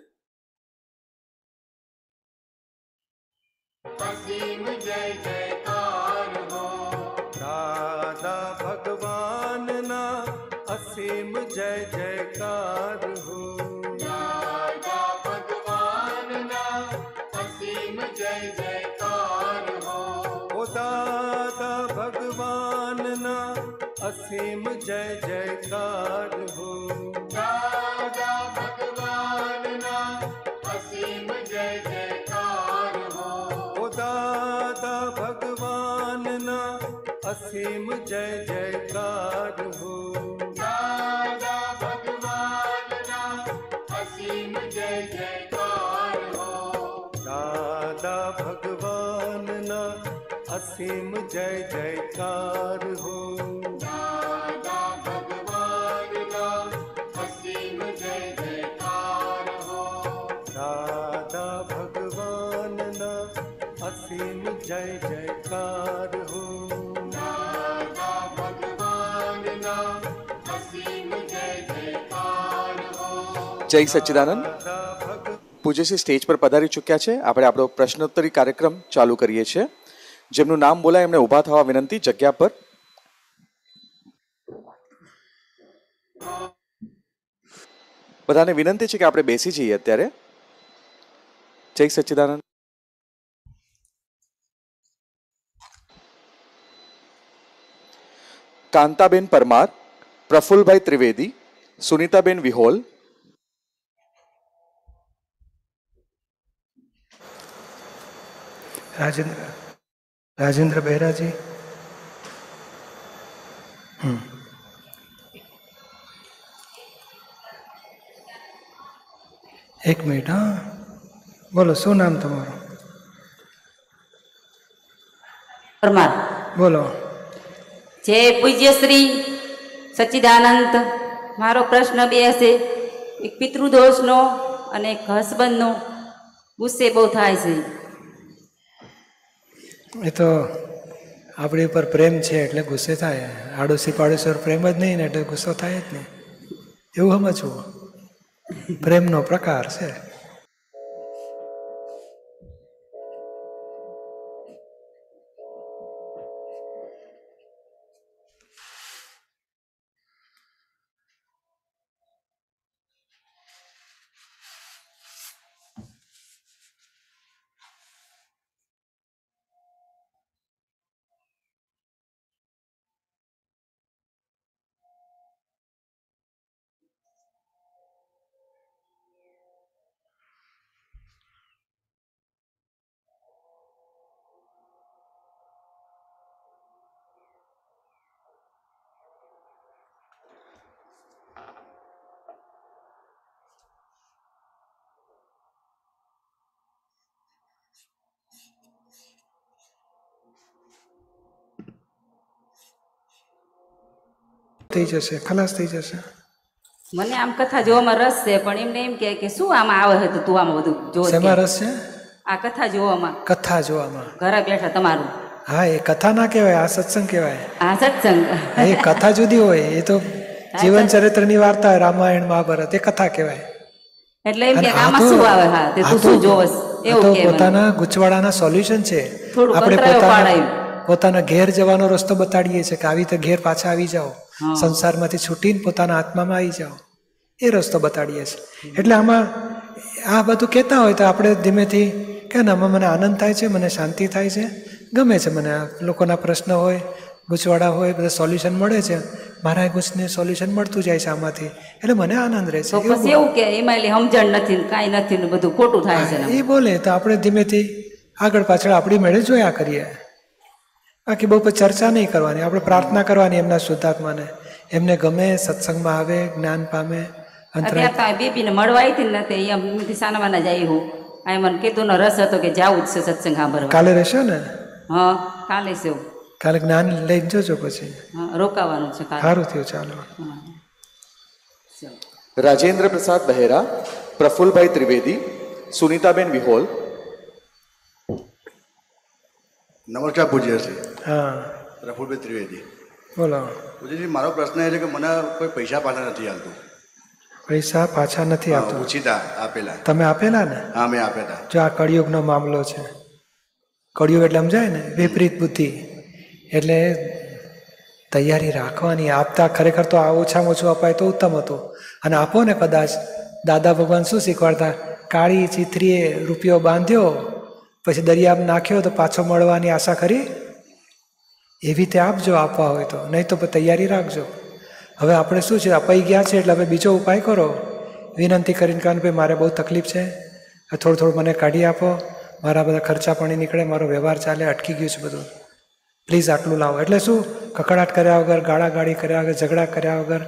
असीम जय जयकार हो. दादा भगवान ना असीम जय जयकार हो. ओ दादा भगवान ना असीम जय जयकार हो. दादा भगवान ना असीम जय जयकार हो. ओ दादा भगवान ना असीम जय जयकार हो. असीम जय जयकार हो. दादा भगवान ना असीम जय जयकार हो. दादा भगवान ना असीम जय जयकार हो. दादा भगवान ना असीम जय जयकार हो. જય સચ્ચિદાનંદ. પૂજ્યશ્રી સ્ટેજ પર પધારી ચૂક્યા છે. આપણે આપણો પ્રશ્નોત્તરી કાર્યક્રમ ચાલુ કરીએ છીએ. જેમનું નામ બોલાય એમને ઊભા થવા વિનંતી જગ્યા પર. બધાને વિનંતી છે કે આપણે બેસી જઈએ અત્યારે. જય સચ્ચિદાનંદ. કાંતાબેન પરમાર, પ્રફુલભાઈ ત્રિવેદી, સુનીતાબેન વિહોલ, રાજેન્દ્ર બહેરાજી. એક મિનિટ. હા, બોલો, શું નામ તમારું? પરમાર. બોલો. જય પૂજ્ય શ્રી સચ્ચિદાનંદ. મારો પ્રશ્ન બે હશે. એક પિતૃદોષનો અને એક હસબન્ડનો. ગુસ્સે બહુ થાય છે. એ તો આપણી ઉપર પ્રેમ છે એટલે ગુસ્સે થાય. આડોશી પાડોશી પ્રેમ જ નહીં ને એટલે ગુસ્સો થાય જ નહીં. એવું સમજવું પ્રેમનો પ્રકાર છે. થઈ જશે, ખલાસ થઈ જશે. મને આમ કથા જોવામાં રસ છે, પણ એમને એમ કે શું આમાં આવે છે તો તું આમાં બધું જો. શેમાં રસ છે? આ કથા જોવામાં. કથા જોવામાં. ઘરે બેઠા તમારું. હા, એ કથા ના કહેવાય, આ સત્સંગ કહેવાય. આ સત્સંગ. એ કથા જુદી હોય, એ તો જીવન ચરિત્રની વાર્તા, રામાયણ મહાભારત, એ કથા કહેવાય. એટલે એમ કે આમાં શું આવે? હા, તે તું શું જોવસ એવું કે પોતાના ગૂંચવાડાના સોલ્યુશન છે. આપણે પોતાના ઘેર જવાનો રસ્તો બતાડીએ છીએ કે આવી રીતે ઘેર પાછા આવી જાઓ. સંસારમાંથી છૂટીને પોતાના આત્મામાં આવી જાઓ, એ રસ્તો બતાડીએ છીએ. એટલે આમાં આ બધું કહેતા હોય તો આપણે ધીમેથી કે ને આમાં મને આનંદ થાય છે, મને શાંતિ થાય છે, ગમે છે મને. લોકોના પ્રશ્ન હોય, ગૂંચવાડા હોય, બધા સોલ્યુશન મળે છે, મારા ગૂંચને સોલ્યુશન મળતું જાય છે આમાંથી, એટલે મને આનંદ રહે છે. પછી એવું કે એમાં સમજણ નથી, કાંઈ નથી, ને બધું ખોટું થાય છે. એ બોલે તો આપણે ધીમેથી આગળ પાછળ આપણી મેળે જોયા કરીએ. બાકી બહુ ચર્ચા નહીં કરવાની, આપણે પ્રાર્થના કરવાની એમના શુદ્ધાત્માને, એમને ગમે, સત્સંગમાં આવે, જ્ઞાન પામે. બેબીને મળવા આવી હતી ને અહીંયા સાનામાના જાય હું આ મને કીધું રસ હતો કે જાવું જ છે સત્સંગ સાંભળવા. કાલે રહેશો ને? હા કાલે છે. કાલે જ્ઞાન લઈને જોજો પછી. રોકાવાનું છે. સારું થયું. ચાલો. રાજેન્દ્ર પ્રસાદ બહેરા, પ્રફુલભાઈ ત્રિવેદી, સુનીતાબેન વિહોલ. નમસ્કાર પૂજ્ય શ્રી. હા પ્રફુલભાઈ ત્રિવેદી બોલો. પૂજ્યશ્રી, મારો પ્રશ્ન એ છે કે મને કોઈ પૈસા પાછા નથી આવતું. પૈસા પાછા નથી આવતું? ઉછીતા આપેલા. તમે આપેલા ને? હા મેં આપેલા. જો આ કળિયુગનો મામલો છે. કળિયુગ એટલે સમજાય ને, વિપરીત બુદ્ધિ. એટલે તૈયારી રાખવાની. આપતા ખરેખર તો આ ઓછામાં ઓછું અપાય તો ઉત્તમ હતું. અને આપો ને કદાચ, દાદા ભગવાન શું શીખવાડતા, કાળી ચીથરીએ રૂપિયો બાંધ્યો પછી દરિયામાં નાખ્યો તો પાછો મળવાની આશા ખરી? એવી રીતે આપજો આપવા હોય તો, નહીં તો તૈયારી રાખજો. હવે આપણે શું છે, અપાઈ ગયા છે એટલે હવે બીજો ઉપાય કરો. વિનંતી કરીને કહો ભાઈ મારે બહુ તકલીફ છે, થોડું થોડું મને કાઢી આપો, મારા બધા ખર્ચા પાણી નીકળે, મારો વ્યવહાર ચાલે, અટકી ગયું છે બધું, પ્લીઝ આટલું લાવો. એટલે શું, કકડાટ કર્યા વગર, ગાળાગાળી કર્યા વગર, ઝઘડા કર્યા વગર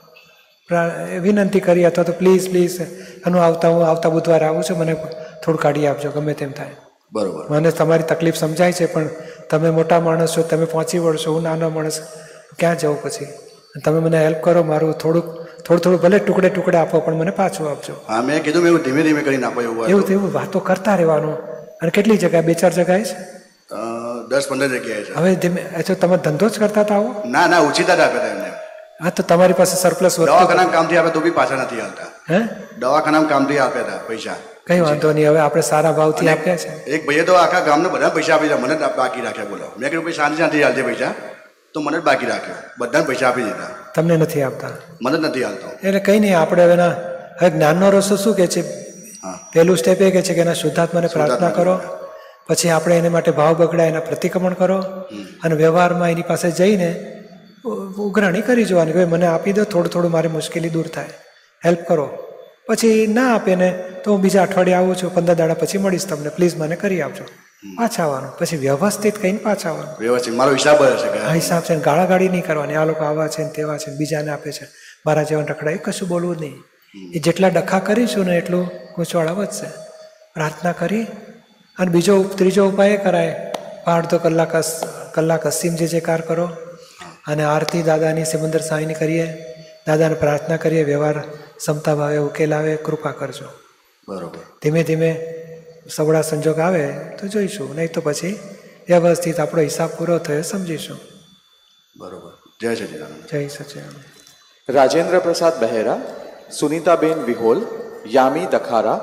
વિનંતી કરી, અથવા તો પ્લીઝ પ્લીઝ હું આવતા બુધવારે આવું છું, મને થોડું કાઢી આપજો, ગમે તેમ થાય. બરોબર. મને તમારી તકલીફ સમજાય છે, પણ તમે મોટા માણસ છો, તમે પહોંચી વળશો, હું નાનો માણસ ક્યાં જાઉં પછી? તમે મને હેલ્પ કરો, મારું થોડું ભલે ટુકડે ટુકડે આપો પણ મને પાછું આપજો. હા મેં કીધું મેં ધીમે ધીમે કરીને આપો એવું વાતો કરતા રહેવાનું. અને કેટલી જગ્યાએ? 2-4 જગ્યાએ છે? 10-15 જગ્યાએ છે. હવે ધીમે તમે ધંધો જ કરતા હતા આવો? ના ઉછીતા જ આપ્યા એમને. હા તો તમારી પાસે સરપ્લસ દવાખાના કામથી આપે તો બી પાછા નથી આવતા. હે? દવાખાના કામથી આપ્યા હતા પૈસા. કઈ વાંધો નહીં, હવે આપણે સારા ભાવથી આપ્યા છે. એક ભાઈએ તો આખા ગામને બધા પૈસા આપી દીધા, મને બાકી રાખ્યા. બોલો, મેં કીધું ભાઈ શાંતિ હાલજે પૈસા, તો મને જ બાકી રાખ્યો, બધાને પૈસા આપી દીધા. તમને નથી આપતા? મને જ નથી આવતો. એટલે કઈ નહીં, આપણે હવે જ્ઞાનનો રસ્તો શું કે છે, પહેલું સ્ટેપ એ કે છે કે એના શુદ્ધાત્માને પ્રાર્થના કરો, પછી આપણે એને માટે ભાવ બગડાય એના પ્રતિક્રમણ કરો, અને વ્યવહારમાં એની પાસે જઈને ઉઘરાણી કરી જોવાની કે મને આપી દો, થોડું થોડું મારી મુશ્કેલી દૂર થાય, હેલ્પ કરો. પછી ના આપે ને તો હું બીજા અઠવાડિયે આવું છું, 15 દાડા પછી મળીશ તમને, પ્લીઝ મને કરી આપજો. પાછા આવવાનું, પછી વ્યવસ્થિત કહીને પાછા આવવાનું. વ્યવસ્થિત મારો હિસાબ છે. હા હિસાબ છે. ગાળાગાળી નહીં કરવાની, આ લોકો આવા છે ને તેવા છે, બીજાને આપે છે, મારા જેવા રખડા, એ કશું બોલવું નહીં. એ જેટલા ડખા કરીશું ને એટલું ગૂંચવાડા વધશે. પ્રાર્થના કરી અને ત્રીજો ઉપાય એ કરાય, 8-2 કલાક અસીમ જે કાર કરો, અને આરતી દાદાની સિમંદર સાંઈની કરીએ, દાદાને પ્રાર્થના કરીએ, વ્યવહાર ક્ષમતા ભાવે ઉકેલ આવે, કૃપા કરજો. બરોબર. ધીમે ધીમે સવડા સંજોગ આવે તો જોઈશું, નહીં તો પછી વ્યવસ્થિત આપણો હિસાબ પૂરો થયો સમજીશું. બરોબર. જય સચિદાનંદ. જય સચિદાનંદ. રાજેન્દ્ર પ્રસાદ બહેરા, सुनीताबेन विहोल, यामी दखारा.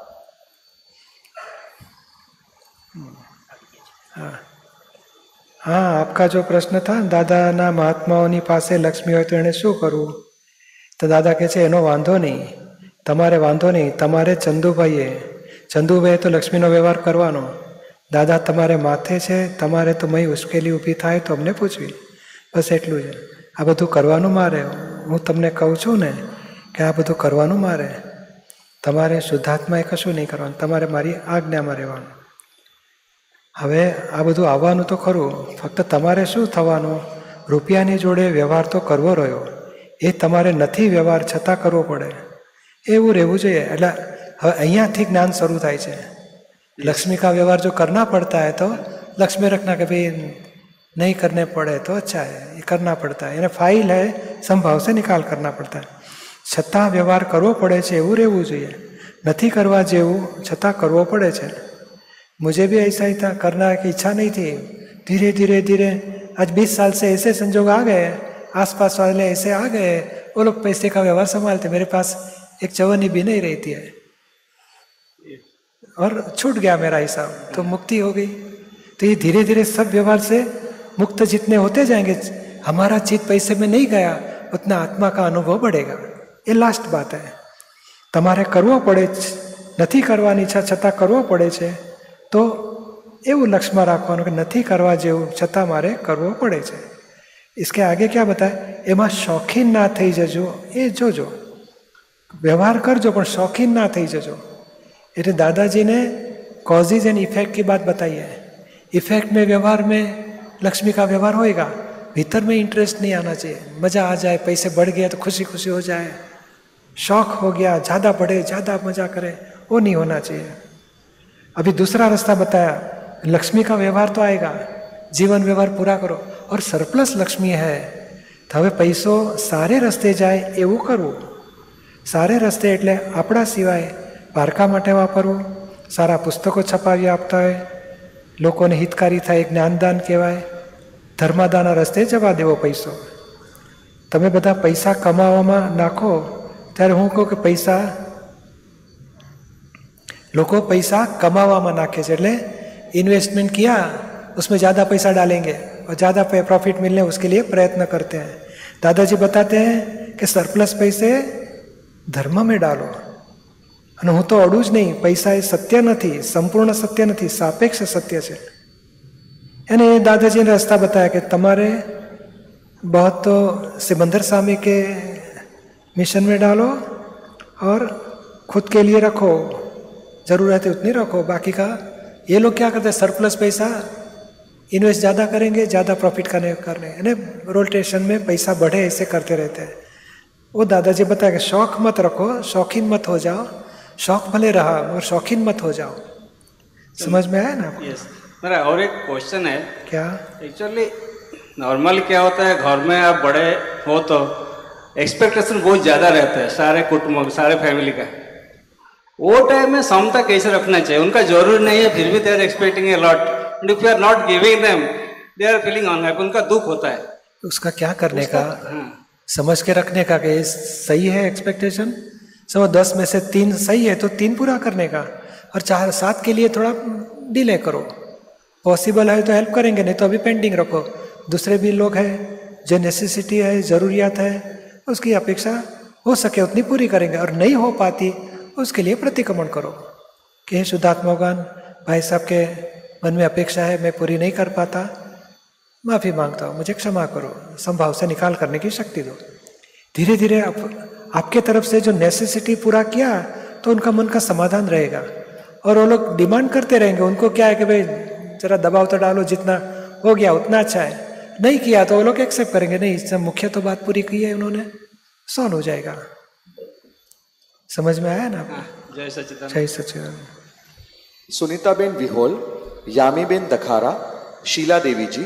हाँ, आपका जो प्रश्न था दादाना महात्माओनी पासे लक्ष्मी हो तो एने शू करવું? तो दादा કહે છે એનો વાંધો નહીં, તમારે વાંધો નહીં, તમારે ચંદુભાઈએ તો લક્ષ્મીનો વ્યવહાર કરવાનો. દાદા તમારે માથે છે, તમારે તો મય ઉશ્કેલી ઊભી થાય તો અમને પૂછવી, બસ એટલું છે. આ બધું કરવાનું મારે, હું તમને કહું છું ને કે આ બધું કરવાનું મારે. તમારે શુદ્ધાત્માએ કશું નહીં કરવાનું, તમારે મારી આજ્ઞામાં રહેવાનું. હવે આ બધું આવવાનું તો ખરું, ફક્ત તમારે શું થવાનું, રૂપિયાની જોડે વ્યવહાર તો કરવો રહ્યો, એ તમારે નથી વ્યવહાર છતાં કરવો પડે, એવું રહેવું જોઈએ. એટલે હવે અહીંયાથી જ્ઞાન શરૂ થાય છે. लक्ष्मी का व्यवहार जो करना पड़ता है तो लक्ष्मी रखना कि भाई नहीं करने पड़े तो अच्छा है, ये करना पड़ता है, यानी फाइल है, संभाव से निकाल करना पड़ता है. छતાં व्यवहार करવો પડે છે એવું રહેવું જોઈએ. નથી કરવા જેવું છતાં કરવો પડે છે. मुझे भी ऐसा ही था, करना की इच्छा नहीं थी, धीरे धीरे धीरे आज 20 साल से ऐसे संजोग आ गए, आसपास वाले ऐसे आ गए, वो लोग पैसे का व्यवहार संभालते, मेरे पास एक चवन्नी भी नहीं रहती है और छूट गया मेरा हिसाब, तो मुक्ति हो गई. तो ये धीरे धीरे सब व्यवहार से मुक्त जितने होते जाएंगे, हमारा चित्त पैसे में नहीं गया उतना आत्मा का अनुभव बढ़ेगा। ये लास्ट बात है। તમારે કરવો પડે છે, નથી કરવાની ઈચ્છા છતાં કરવો પડે છે, તો એવું લક્ષ્યમાં રાખવાનું કે નથી કરવા જેવું છતાં મારે કરવો પડે છે। इसके आगे क्या बताए, એમાં શોખીન ના થઈ જજો, એ જોજો, व्यवहार करजो पर शौकीन ना थी जजो। એટલે दादाजी ने कॉजेज एंड इफेक्ट की बात बताई है। इफेक्ट में व्यवहार में लक्ष्मी का व्यवहार होएगा, भीतर में इंटरेस्ट नहीं आना चाहिए। मजा आ जाए, पैसे बढ़ गया तो खुशी खुशी हो जाए, शौक हो गया ज़्यादा बढ़े ज़्यादा मजा करे, वो नहीं होना चाहिए। अभी दूसरा रास्ता बताया, लक्ष्मी का व्यवहार तो आएगा, जीवन व्यवहार पूरा करो। और सरप्लस लक्ष्मी है तो હવે પૈસો સારે રસ્તે જાય એવું કરવું। સારે રસ્તે એટલે આપણા સિવાય પારકા માટે વાપરવું, સારા પુસ્તકો છપાવી આપતા હોય, લોકોને હિતકારી થાય, જ્ઞાનદાન કહેવાય, ધર્મદાનના રસ્તે જવા દેવો પૈસો। તમે બધા પૈસા કમાવામાં નાખો ત્યારે હું કહું કે પૈસા લોકો પૈસા કમાવામાં નાખે છે, એટલે इन्वेस्टमेंट किया उसमें ज़्यादा पैसा डालेंगे और ज़्यादा प्रॉफिट मिलने उसके लिए प्रयत्न करते हैं। दादाजी बताते हैं कि सरप्लस पैसे धर्म में डालो। અને હું તો અડું જ નહીં, પૈસા એ સત્ય નથી, સંપૂર્ણ સત્ય નથી, સાપેક્ષ સત્ય છે। એને દાદાજીને રસ્તા બતાવ્યા કે તમારે बहुत तो सिमंदर स्वामी के मिशन में डालो और खुद के लिए रखो, जरूरत है उतनी रखो, बाकी का ये लोग क्या करते हैं, सरप्लस पैसा इन्वेस्ट ज़्यादा करेंगे, ज़्यादा प्रॉफिट करने यानी रोटेशन में पैसा बढ़े, ऐसे करते रहते हैं। वो दादाजी बताया कि शौक मत रखो, शौकीन मत हो जाओ, शौक भले रहा और शौकीन मत हो जाओ। समझ में आया ना आपको? यस। मेरा और एक क्वेश्चन है। क्या? एक्चुअली नॉर्मली क्या होता है, घर में आप बड़े हो तो एक्सपेक्टेशन बहुत ज़्यादा रहता है सारे कुटुंब सारे फैमिली का। वो टाइम में समता कैसे रखना चाहिए? उनका जरूरी नहीं है, फिर भी they are expecting a lot, and if you are not giving them they are feeling unhappy, उनका दुख होता है। उसका क्या करने का, समझ के रखने का कि सही है एक्सपेक्टेशन, समझ 10 में से 3 सही है तो 3 पूरा करने का, और 4-7 के लिए थोड़ा डिले करो। पॉसिबल है तो हेल्प करेंगे, नहीं तो अभी पेंडिंग रखो। दूसरे भी लोग हैं जो नेसेसिटी है, ज़रूरियात है, उसकी अपेक्षा हो सके उतनी पूरी करेंगे, और नहीं हो पाती उसके लिए प्रतिक्रमण करो कि हे शुद्धात्मा भगवान, भाई साहब के मन में अपेक्षा है, मैं पूरी नहीं कर पाता, माफ़ी मांगता हूँ, मुझे क्षमा करो, संभाव से निकाल करने की शक्ति दो। धीरे धीरे आपके तरफ से जो नेसेसिटी पूरा किया तो उनका मन का समाधान रहेगा, और वो लोग डिमांड करते रहेंगे। उनको क्या है कि भाई जरा दबाव तो डालो, जितना हो गया उतना अच्छा है, नहीं किया तो वो लोग एक्सेप्ट करेंगे, नहीं इससे मुख्य तो बात पूरी की है उन्होंने, सॉल्व हो जाएगा। समझ में आया ना आपको? जय सच्चिदानंद। जय सच्चिदानंद। सुनीताबेन विहोल, यामीबेन दखारा, शीला देवी जी।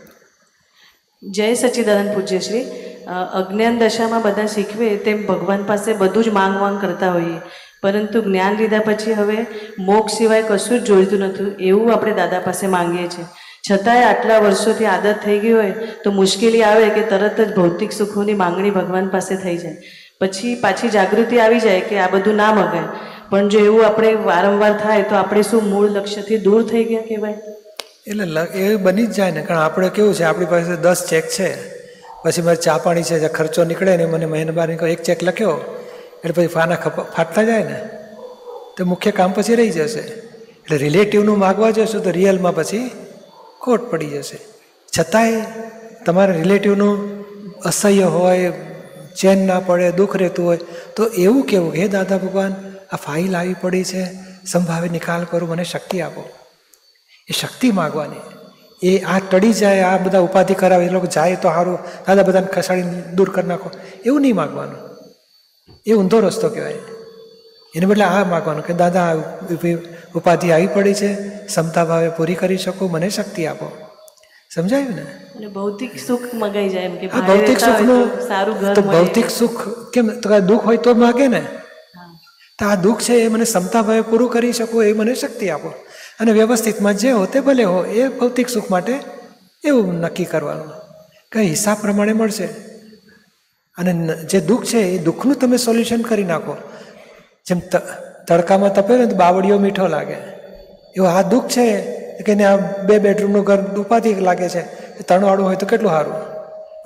જય સચ્ચિદાનંદ પૂજ્યશ્રી। અજ્ઞાન દશામાં બધા શીખવે તેમ ભગવાન પાસે બધું જ માંગ માંગ કરતા હોઈએ, પરંતુ જ્ઞાન લીધા પછી હવે મોક્ષ સિવાય કશું જ જોઈતું નથી એવું આપણે દાદા પાસે માંગીએ છીએ। છતાંય આટલા વર્ષોથી આદત થઈ ગઈ હોય તો મુશ્કેલી આવે કે તરત જ ભૌતિક સુખોની માંગણી ભગવાન પાસે થઈ જાય, પછી પાછી જાગૃતિ આવી જાય કે આ બધું ના મગાય। પણ જો એવું આપણે વારંવાર થાય તો આપણે શું મૂળ લક્ષ્યથી દૂર થઈ ગયા કહેવાય? એટલે એ બની જ જાય ને, કારણ આપણે કેવું છે, આપણી પાસે 10 ચેક છે, પછી મારે ચા પાણી છે, ખર્ચો નીકળે ને, મને મહિનાબાર એક ચેક લખ્યો એટલે પછી ફાટતા જાય ને, તો મુખ્ય કામ પછી રહી જશે। એટલે રિલેટિવનું માગવા જશો તો રિયલમાં પછી ખોટ પડી જશે। છતાંય તમારા રિલેટિવનું અસહ્ય હોય, ચેન ના પડે, દુઃખ રહેતું હોય તો એવું કેવું હે દાદા ભગવાન, આ ફાઇલ આવી પડી છે, સંભાવે નિકાલ કરો, મને શક્તિ આપો। એ શક્તિ માગવાની, એ આ ટળી જાય, આ બધા ઉપાધિ કરાવે, એ લોકો જાય તો સારું, દાદા બધાને ખસાડીને દૂર કરી નાખો, એવું નહીં માગવાનું, એ ઊંધો રસ્તો કહેવાય। એને બદલે આ માગવાનું કે દાદા ઉપાધિ આવી પડી છે, ક્ષમતા ભાવે પૂરી કરી શકો, મને શક્તિ આપો। સમજાયું ને? અને ભૌતિક સુખ મગાઈ જાય એમ કે ભૌતિક સુખનું સારું ઘર તો ભૌતિક સુખ કેમ, તો દુઃખ હોય તો માગે ને, તો આ દુઃખ છે એ મને ક્ષમતા ભાવે પૂરું કરી શકો, એ મને શક્તિ આપો। અને વ્યવસ્થિતમાં જે હો તે ભલે હો, એ ભૌતિક સુખ માટે એવું નક્કી કરવાનું કે હિસાબ પ્રમાણે મળશે। અને જે દુઃખ છે એ દુઃખનું તમે સોલ્યુશન કરી નાખો। જેમ તડકામાં તપે ને તો બાવળીઓ મીઠો લાગે, એવું આ દુઃખ છે કે આ 2 બેડરૂમનું ઘર ઉપાધિ લાગે છે, તણવાળું હોય તો કેટલું સારું,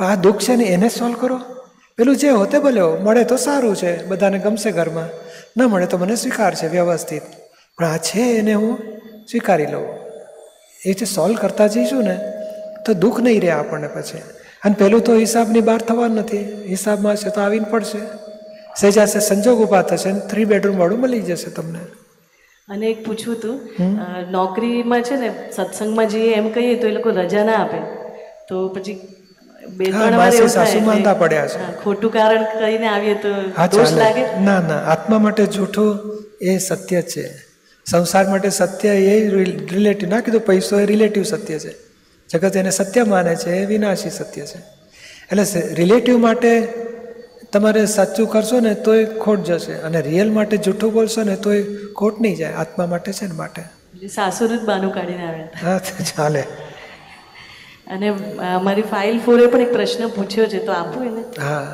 આ દુઃખ છે ને એને સોલ્વ કરો. પેલું જે હોતે ભલે હો, મળે તો સારું છે, બધાને ગમશે ઘરમાં, ન મળે તો મને સ્વીકાર છે વ્યવસ્થિત, પણ આ છે એને હું સ્વીકારી લઉં. એ જે સોલ્વ કરતા જઈશું ને તો દુઃખ નહીં રહે આપણને પછી. અને પેલું તો હિસાબની બહાર થવાનું નથી, હિસાબમાં છે તો આવીને પડશે. સહેજાશે સંજોગ ઊભા થશે ને 3 બેડરૂમ વાળું મળી જશે તમને. અને એક પૂછવું હતું, નોકરીમાં છે ને સત્સંગમાં જઈએ એમ કહીએ તો એ લોકો રજા ના આપે, તો પછી 2-3 વાર એવું થાય પડ્યા છે, ખોટું કારણ કરીને આવીએ તો દોષ લાગે? ના ના, આત્મા માટે જૂઠું એ સત્ય છે, સંસાર માટે સત્ય એ રિલેટિવ. ના કીધું પૈસો એ રિલેટિવ સત્ય છે, જગત એને સત્ય માને છે, એ વિનાશી સત્ય છે. એટલે રિલેટિવ માટે તમારે સાચું કરશો ને તોય ખોટ જશે, અને રિયલ માટે જૂઠું બોલશો ને તોય ખોટ નહીં જાય. આત્મા માટે છે ને માટે સાસુનું જ બાનું કાઢીને આવ્યા. હા ચાલે. અને મારી ફાઇલ 4 પણ એક પ્રશ્ન પૂછ્યો છે તો આપું એને? હા.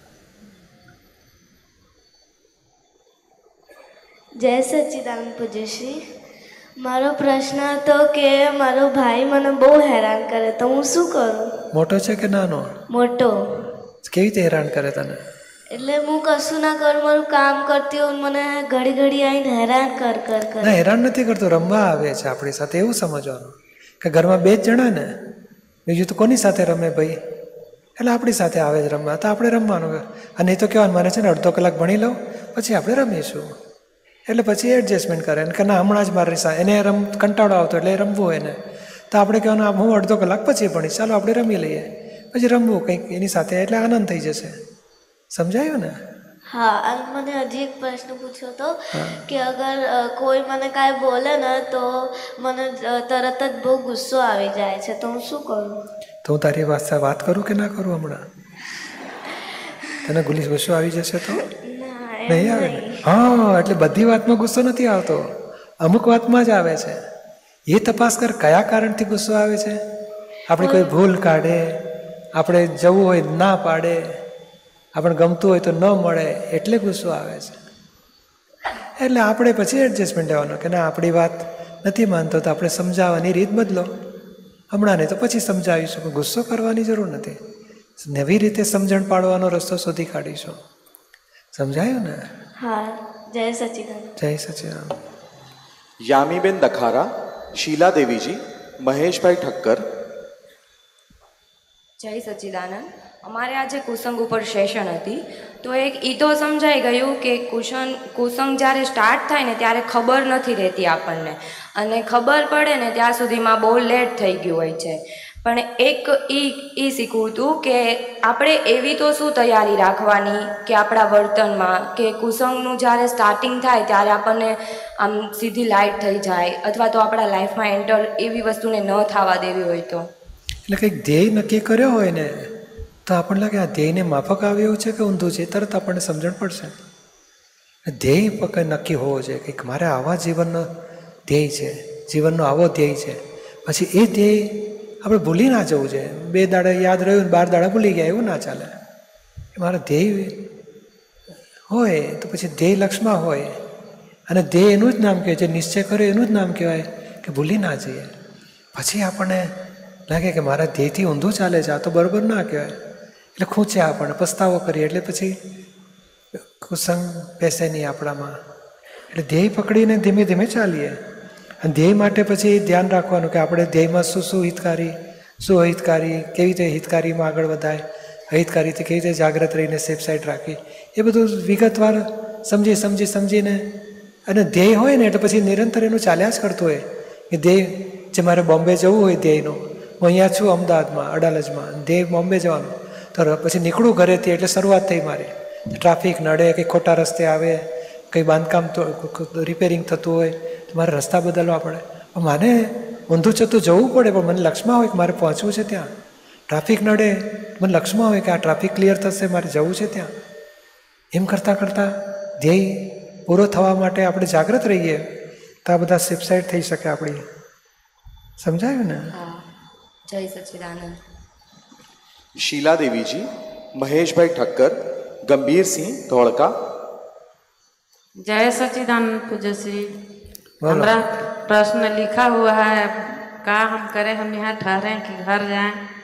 જય સચ્ચિદાનંદ પૂજ્યશ્રી, મારો પ્રશ્ન હતો કે મારો ભાઈ મને બહુ હેરાન કરે, તો હું શું કરું? મોટો છે કે નાનો? મોટો. કેવી રીતે હેરાન કરે તને? એટલે હું કશું ના કરું, મારું કામ કરતી હોઉં, મને ઘડી ઘડી આવીને હેરાન કર. ના, હેરાન નથી કરતો, રમવા આવે છે આપણી સાથે, એવું સમજવાનું કે ઘરમાં 2 જ જણા ને, બીજું તો કોની સાથે રમે ભાઈ? એટલે આપણી સાથે આવે જ રમવા, તો આપણે રમવાનું. અને એ તો કહેવાનું મને છે ને અડધો કલાક ભણી લઉં પછી આપણે રમીશું. એટલે પછી એડજસ્ટમેન્ટ કરે કે ના હમણાં જ મારી સાથે, એને કંટાળો આવતો એટલે રમવું એને, તો આપણે કહેવાનું હું અડધો કલાક પછી ભણીશ, ચાલો આપણે રમી લઈએ, પછી રમવું કંઈક એની સાથે, એટલે આનંદ થઈ જશે. સમજાયું ને? હા. અને મને હજી એક પ્રશ્ન પૂછ્યો હતો કે અગર કોઈ મને કાંઈ બોલે ને તો મને તરત જ બહુ ગુસ્સો આવી જાય છે, તો હું શું કરું? તો હું તારી વાત કરું કે ના કરું હમણાં? તને ગુસ્સો આવી જશે તો નહીં આવે ને? હા, એટલે બધી વાતમાં ગુસ્સો નથી આવતો, અમુક વાતમાં જ આવે છે. એ તપાસ કર કયા કારણથી ગુસ્સો આવે છે. આપણે કોઈ ભૂલ કાઢે, આપણે જવું હોય ના પાડે, આપણે ગમતું હોય તો ન મળે, એટલે ગુસ્સો આવે છે. એટલે આપણે પછી એડજસ્ટમેન્ટ લેવાનું કે ના આપણી વાત નથી માનતો તો આપણે સમજાવવાની રીત બદલો. હમણાં નહીં તો પછી સમજાવીશું, ગુસ્સો કરવાની જરૂર નથી, નવી રીતે સમજણ પાડવાનો રસ્તો શોધી કાઢીશું. સમજાયું ને? હા. જય સચ્ચિદાનંદ. જય સચ્ચિદાનંદ. યામીબેન દખારા, શીલા દેવીજી, મહેશભાઈ ઠક્કર. જય સચ્ચિદાનંદ. અમારે આજે કુસંગ ઉપર સેશન હતી, તો એક ઈ તો સમજાઈ ગયું કે કુસંગ જ્યારે સ્ટાર્ટ થાય ને ત્યારે ખબર નથી રહેતી આપણને, અને ખબર પડે ને ત્યાં સુધીમાં બહુ લેટ થઈ ગયું હોય છે. પણ એક ઈ શીખવું હતું કે આપણે એવી તો શું તૈયારી રાખવાની કે આપણા વર્તનમાં કે કુસંગનું જ્યારે સ્ટાર્ટિંગ થાય ત્યારે આપણને આમ સીધી લાઇટ થઈ જાય, અથવા તો આપણા લાઈફમાં એન્ટર એવી વસ્તુને ન થવા દેવી હોય તો. એટલે કંઈક ધ્યેય નક્કી કર્યો હોય ને તો આપણને લાગે આ ધ્યેયને માફક આવે એવું છે કે ઊંધું છે, તરત આપણને સમજણ પડશે. ધ્યેય કંઈ નક્કી હોવો જોઈએ, કંઈક મારે આવા જીવનનો ધ્યેય છે, જીવનનો આવો ધ્યેય છે, પછી એ ધ્યેય આપણે ભૂલી ના જવું જોઈએ. 2 દાડા યાદ રહ્યું ને 12 દાડા ભૂલી ગયા, એવું ના ચાલે. મારા ધ્યેય હોય તો પછી ધ્યેય લક્ષ્યમાં હોય, અને ધ્યેય એનું જ નામ કહેવાય, જે નિશ્ચય કર્યો એનું જ નામ કહેવાય કે ભૂલી ના જઈએ. પછી આપણને લાગે કે મારા ધ્યેયથી ઊંધું ચાલે છે, આ તો બરાબર ના કહેવાય, એટલે ખૂંચ્યા આપણને, પસ્તાવો કરીએ, એટલે પછી કુસંગ બેસે નહીં આપણામાં. એટલે ધ્યેય પકડીને ધીમે ધીમે ચાલીએ. અને ધ્યેય માટે પછી ધ્યાન રાખવાનું કે આપણે ધ્યેયમાં શું હિતકારી, શું અહિતકારી, કેવી રીતે હિતકારીમાં આગળ વધાય, અહિતકારીથી કેવી રીતે જાગ્રત રહીને સેફ સાઈડ રાખી, એ બધું વિગતવાર સમજીને, અને ધ્યેય હોય ને એટલે પછી નિરંતર એનું ચાલ્યા જ કરતું હોય કે ધ્યેય, જે મારે બોમ્બે જવું હોય ધ્યેયનું, હું અહીંયા છું અમદાવાદમાં અડાલજમાં, ધ્યેય બોમ્બે જવાનું, તો પછી નીકળું ઘરેથી એટલે શરૂઆત થઈ મારી, ટ્રાફિક નડે, કંઈ ખોટા રસ્તે આવે, કંઈ બાંધકામ રિપેરિંગ થતું હોય તો મારે રસ્તા બદલવા પડે. મને ઊંધું ચતું જવું પડે, પણ મને લક્ષ્યમાં હોય કે મારે પહોંચવું છે ત્યાં. ટ્રાફિક નડે, મને લક્ષ્યમાં હોય કે આ ટ્રાફિક ક્લિયર થશે, મારે જવું છે ત્યાં. એમ કરતાં ધ્યેય પૂરો થવા માટે આપણે જાગૃત રહીએ તો આ બધા સેફસાઇડ થઈ શકે આપણી. સમજાયું ને? જય સચ્ચિદાનંદ. શીલા દેવીજી, महेशभाई ठक्कर, गंभीर सिंह धोड़का. जय सच्चिदानंद पूज्य श्री, हमारा प्रश्न लिखा हुआ है, क्या हम करें, हम यहाँ ठहरें कि घर जाएं?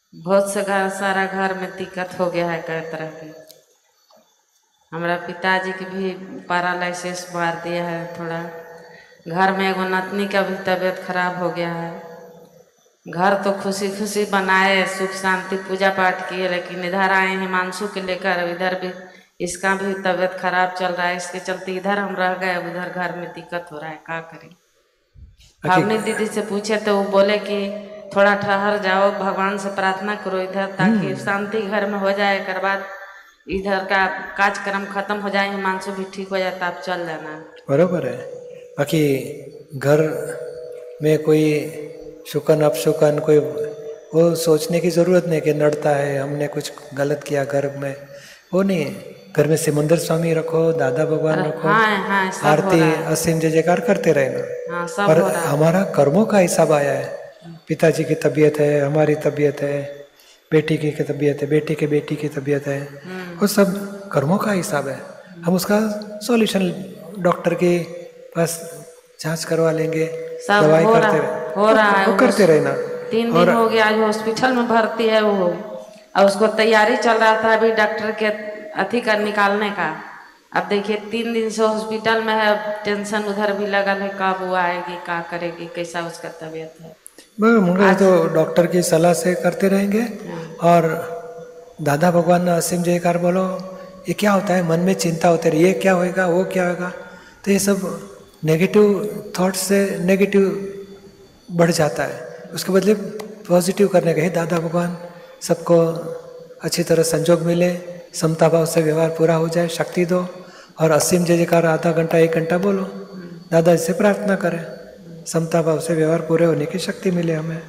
बहुत से सारा घर में दिक्कत हो गया है कई तरह की। हमारा पिताजी की भी पैरालिसिस मार दिया है थोड़ा। घर में एगो नतनी का भी तबीयत खराब हो गया है। घर तो खुशी खुशी बनाए, सुख शांति पूजा पाठ किए, लेकिन इधर आए हिमांशु के लेकर, इधर भी इसका भी तबीयत खराब चल रहा है। इसके चलते इधर हम रह गए, उधर घर में दिक्कत हो रहा है, क्या करें। भावनी दीदी से पूछे तो वो बोले कि थोड़ा ठहर जाओ, भगवान से प्रार्थना करो इधर, ताकि शांति घर में हो जाए। एक बाद इधर का कार्यक्रम खत्म हो जाए, हिमांशु भी ठीक हो जाए, तो आप चल जाना। बरोबर है। बाकी घर में कोई शुकन अपशुकन कोई वो सोचने की जरूरत नहीं कि नड़ता है, हमने कुछ गलत किया घर में, वो नहीं है। घर में सिमंदर स्वामी रखो, दादा भगवान रखो, हाँ, आरती असीम जय जयकार करते रहना। हाँ, सब पर हो रहा है। हमारा कर्मों का हिसाब आया है। पिताजी की तबीयत है, हमारी तबीयत है, बेटी की तबीयत है, बेटी के बेटी की तबीयत है, वो सब कर्मों का हिसाब है। हम उसका सॉल्यूशन डॉक्टर के पास जांच करवा लेंगे, दवाई हो करते रहा है, वो करते रहना। 3 दिन हो गया आज हॉस्पिटल में भर्ती है वो, और उसको तैयारी चल रहा था अभी डॉक्टर के अथी कर निकालने का। अब देखिए 3 दिन से हॉस्पिटल में है, टेंशन उधर भी लगल है, कब वो आएगी, क्या करेगी, कैसा उसका तबीयत है। मुझे तो डॉक्टर की सलाह से करते रहेंगे। और दादा भगवान ने असीम जयकार बोलो, ये क्या होता है, मन में चिंता होती रही, ये क्या होएगा, वो क्या होएगा, तो ये सब नेगेटिव थॉट से नेगेटिव बढ़ जाता है। उसके बदले पॉजिटिव करने के, दादा भगवान सबको अच्छी तरह संजोग मिले, समता भाव से व्यवहार पूरा हो जाए, शक्ति दो। और असीम जय जयकार आधा घंटा 1 घंटा बोलो, दादा इससे प्रार्थना करें, समता भाव से व्यवहार पूरे होने की शक्ति मिले हमें।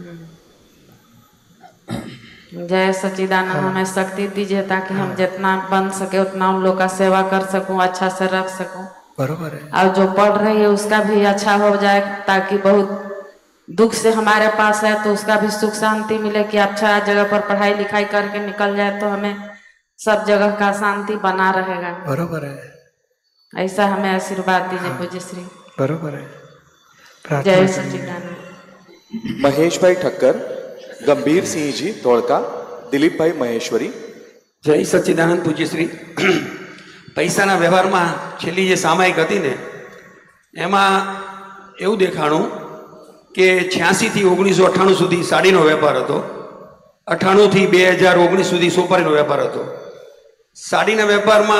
जय सच्चिदानंद, हमें शक्ति दीजिए ताकि हम जितना बन सके उतना उन लोग का सेवा कर सकूं, अच्छा से रख सकूं। बरोबर है। और जो पढ़ रही है उसका भी अच्छा हो जाए, ताकि बहुत दुख से हमारे पास है तो उसका भी सुख शांति मिले, कि अच्छा जगह पर पढ़ाई लिखाई करके निकल जाए तो हमें सब जगह का शांति बना रहेगा। बरोबर है। ऐसा हमें आशीर्वाद दीजिए पूज्य श्री। बरोबर है। जय सच्चिदानंद। महेश भाई ठक्कर, गंभीर सिंह जी धोड़का, दिलीप भाई महेश्वरी। जय सच्चिदानंद पूज्य श्री। પૈસાના વ્યવહારમાં છેલ્લી જે સામાયિક હતી ને એમાં એવું દેખાણું કે 86 થી 1998 સુધી સાડીનો વેપાર હતો, 98 થી 2019 સુધી સોપારીનો વેપાર હતો. સાડીના વેપારમાં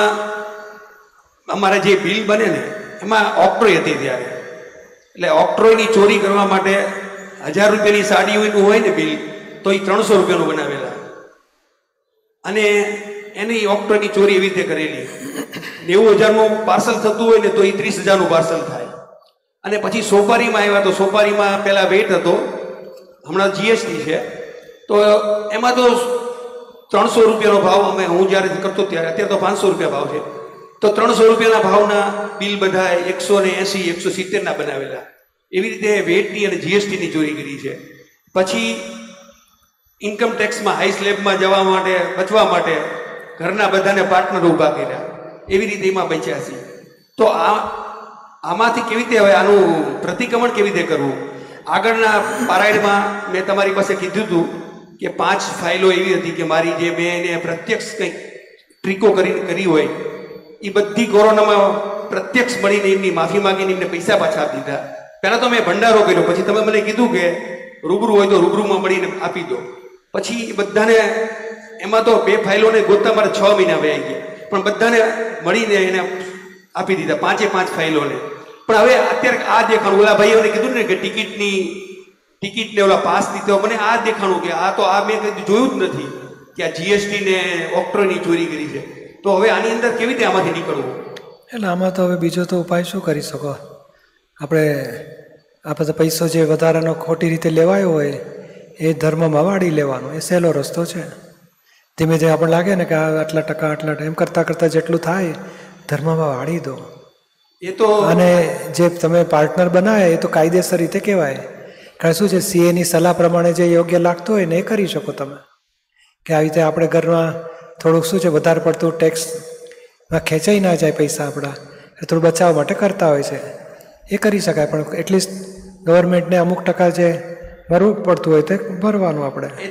અમારે જે બિલ બને ને એમાં ઓક્ટ્રોય હતી ત્યારે, એટલે ઓક્ટ્રોયની ચોરી કરવા માટે 1000 રૂપિયાની સાડીનું હોય ને બિલ, તો એ 300 રૂપિયાનું બનાવેલા, અને એની ઓક્ટ્રોયની ચોરી એવી રીતે કરેલી. 90,000નું પાર્સલ થતું હોય ને તો એ 30,000નું પાર્સલ થાય. અને પછી સોપારીમાં આવ્યા તો સોપારીમાં પહેલાં વેટ હતો, હમણાં જીએસટી છે, તો એમાં તો 300 રૂપિયાનો ભાવ અમે હું જ્યારે કરતો ત્યારે, અત્યારે તો 500 રૂપિયા ભાવ છે, તો 300 રૂપિયાના ભાવના બિલ બધા 180 170ના બનાવેલા. એવી રીતે વેટની અને જીએસટીની ચોરી કરી છે. પછી ઇન્કમ ટેક્સમાં હાઈ સ્લેબમાં જવા માટે બચવા માટે ઘરના બધાને પાર્ટનર ઊભા કર્યા, એવી રીતે એમાં બચ્યા છે. તો આમાંથી કેવી રીતે હવે આનું પ્રતિક્રમણ કેવી રીતે કરવું? આગળના પારાયણમાં મેં તમારી પાસે કીધું હતું કે 5 ફાઇલો એવી હતી કે મારી જે મેં એને પ્રત્યક્ષ કંઈક ટ્રીકો કરી હોય એ બધી કોરોનામાં પ્રત્યક્ષ મળીને એમની માફી માંગીને એમને પૈસા પાછા આપી દીધા. પહેલાં તો મેં ભંડારો કર્યો, પછી તમે મને કીધું કે રૂબરૂ હોય તો રૂબરૂમાં મળીને આપી દો. પછી બધાને એમાં તો 2 ફાઇલોને ગોતતા મારે 6 મહિના વહી ગયા, પણ બધાને મળીને એને આપી દીધા, 5 ફાઇલોને. પણ હવે અત્યારે આ દેખાણું, ઓલા ભાઈઓને કીધું ને કે ટિકિટને ઓલા પાસ દીધો, મને આ દેખાણું કે આ તો આ મેં કદી જોયું જ નથી કે આ જીએસટી ને ઓક્ટ્રોયની ચોરી કરી છે. તો હવે આની અંદર કેવી રીતે આમાંથી નીકળવું? એટલે આમાં તો હવે બીજો તો ઉપાય શું કરી શકો? આપણે તો પૈસો જે વધારાનો ખોટી રીતે લેવાયો હોય એ ધર્મમાં વાળી લેવાનો, એ સહેલો રસ્તો છે. ધીમે ધીમે આપણને લાગે ને કે આટલા ટકા એમ કરતાં કરતાં જેટલું થાય ધર્મમાં વાળી દો. અને જે તમે પાર્ટનર બનાવ્યા એ તો કાયદેસર રીતે કહેવાય. કારણ શું છે, સીએની સલાહ પ્રમાણે જે યોગ્ય લાગતું હોય ને એ કરી શકો તમે. કે આવી રીતે આપણે ઘરમાં થોડુંક શું છે, વધારે પડતું ટેક્સમાં ખેંચાઈ ના જાય પૈસા આપણા, એ થોડું બચાવવા માટે કરતા હોય છે, એ કરી શકાય. પણ એટલીસ્ટ ગવર્મેન્ટને અમુક ટકા જે ભરવું પડતું હોય તે ભરવાનું આપણે. એ તો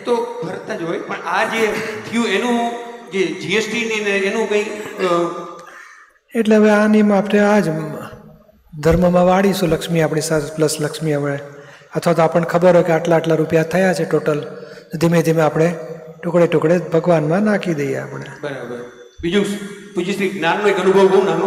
ભરતા જ હોય, પણ આ જે થયું એનું જે જીએસટી ને એનું કંઈ એટલે હવે આની આપણે આ જ ધર્મમાં વાળીશું લક્ષ્મી આપણી સાથે પ્લસ લક્ષ્મી આપણે, અથવા તો આપણને ખબર હોય કે આટલા આટલા રૂપિયા થયા છે ટોટલ, ધીમે ધીમે આપણે ટુકડે ટુકડે ભગવાનમાં નાખી દઈએ આપણે. બરાબર. બીજું પૂજ્યશ્રી જ્ઞાનનો એક અનુભવ બહુ નાનો.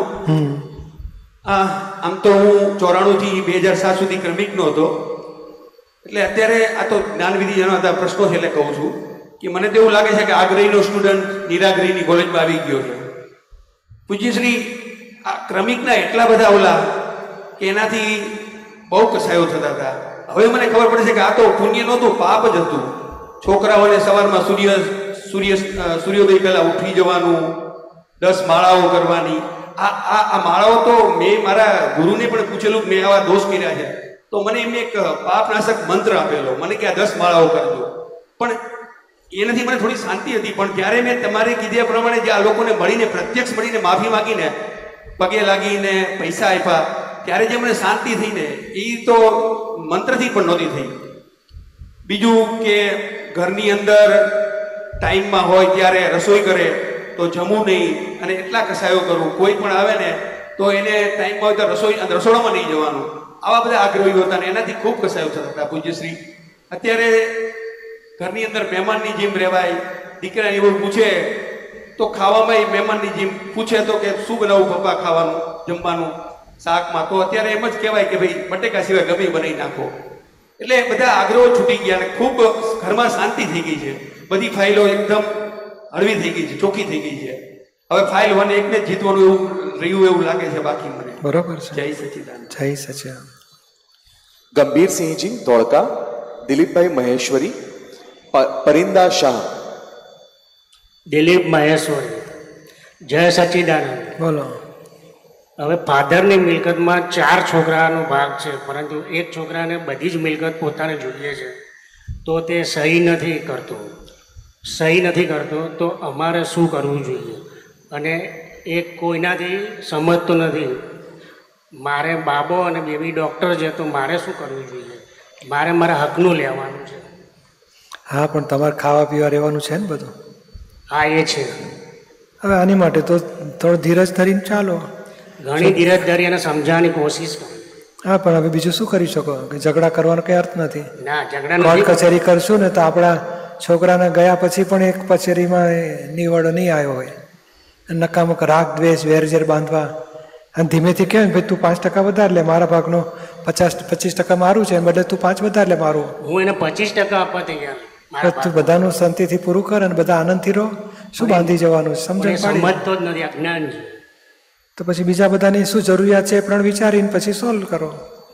આમ તો હું 94 થી 2007 સુધી ક્રમિકનો હતો, એટલે અત્યારે આ તો જ્ઞાનવિધિ જણાવતા પ્રશ્નો છે એટલે કહું છું કે મને તો એવું લાગે છે કે આગ્રહીનો સ્ટુડન્ટ નિરાગ્રહીની કોલેજમાં આવી ગયો છે. પૂજ્યશ્રી આ ક્રમિકના એટલા બધા ઓલા કે એનાથી બહુ કસાયો થતા હતા. હવે મને ખબર પડે છે કે આ તો પુણ્ય નહોતું, પાપ જ હતું. છોકરાઓને સવારમાં સૂર્યોદય પહેલા ઉઠી જવાનું, 10 માળાઓ કરવાની. આ માળાઓ તો મેં મારા ગુરુને પણ પૂછેલું કે મેં આવા દોષ કર્યા છે, તો મને એમને એક પાપનાશક મંત્ર આપેલો મને કે આ 10 માળાઓ કરજો. પણ એનાથી મને થોડી શાંતિ હતી. પણ ત્યારે મેં તમારે કીધા પ્રમાણે જે આ લોકોને મળીને પ્રત્યક્ષ મળીને માફી માગીને પગે લાગીને પૈસા આપ્યા, ત્યારે જે મને શાંતિ થઈ ને એ તો મંત્રથી પણ નહોતી થઈ. બીજું કે ઘરની અંદર ટાઈમમાં હોય ત્યારે રસોઈ કરે તો જમવું નહીં, અને એટલા કસાયો કરવું. કોઈ પણ આવે ને તો એને ટાઈમમાં હોય તો રસોડામાં નહીં જવાનું. આવા બધા આગ્રહીઓ હતા ને એનાથી ખૂબ કસાયો થતા હતા. પૂજ્યશ્રી અત્યારે ઘરની અંદર મહેમાનની જેમ રહેવાય. દીકરાને એવું પૂછે તો ખાવામાં એ મહેમાનની જેમ પૂછે તો કે શું બનાવું પપ્પા ખાવાનું જમવાનું શાકમાં, તો અત્યારે એમ જ કહેવાય કે ભાઈ બટેકા સિવાય ગમે બનાવી નાખો. એટલે બધા આગ્રહો છૂટી ગયા અને ખૂબ ઘરમાં શાંતિ થઈ ગઈ છે. બધી ફાઇલો એકદમ હળવી થઈ ગઈ છે, ચોખ્ખી થઈ ગઈ છે. હવે ફાઇલ 1 એકને જ જીતવાનું એવું રહ્યું એવું લાગે છે બાકી મને. બરોબર છે. જય સચ્ચિદાનંદ. જય સચ્ચિદાનંદ. ગંભીરસિંહજી ધોળકા, દિલીપભાઈ મહેશ્વરી, પરિંદા શાહ. દિલીપ મહેશ્વરી. જય સચ્ચિદાનંદ. બોલો. હવે ફાધરની મિલકતમાં 4 છોકરાનો ભાગ છે, પરંતુ એક છોકરાને બધી જ મિલકત પોતાને જોઈએ છે, તો તે સહી નથી કરતો તો અમારે શું કરવું જોઈએ? અને એ કોઈનાથી સમજતો નથી. મારે બાબો અને બેબી ડૉક્ટર છે, તો મારે શું કરવું જોઈએ? મારે મારા હકનું લેવાનું છે. હા, પણ તમારે ખાવા પીવા રહેવાનું છે ને બધું? હા, એ છે. હવે આની માટે તો થોડો ધીરજ ધરીને ચાલો. ઘણી ધીરજ ધરી અને સમજાવવાની કોશિશ કરો. હા, પણ હવે બીજું શું કરી શકો? કે ઝઘડા કરવાનો કંઈ અર્થ નથી. ના, ઝઘડા કોર્ટ કચેરી કરશું ને તો આપણા છોકરાને ગયા પછી પણ એક કચેરીમાં નિવડો નહીં આવ્યો હોય, નકામો રાગ દ્વેષ વેરઝેર બાંધવા. અને ધીમેથી કહે ભાઈ તું 5% વધારે લે, મારા ભાગનો 25% મારું છે, બદલે તું 5 વધારે લે મારું. હું એને 25% આપવા તૈયાર. તું બધાનું શાંતિથી પૂરું કર અને બધા આનંદથી રહો. શું બાંધી જવાનું? સમજણ સમજતો જ નથી, અજ્ઞાન છે. તો પછી બીજા બધાની શું જરૂરિયાત છે એ પણ વિચારીને પછી સોલ્વ કરો.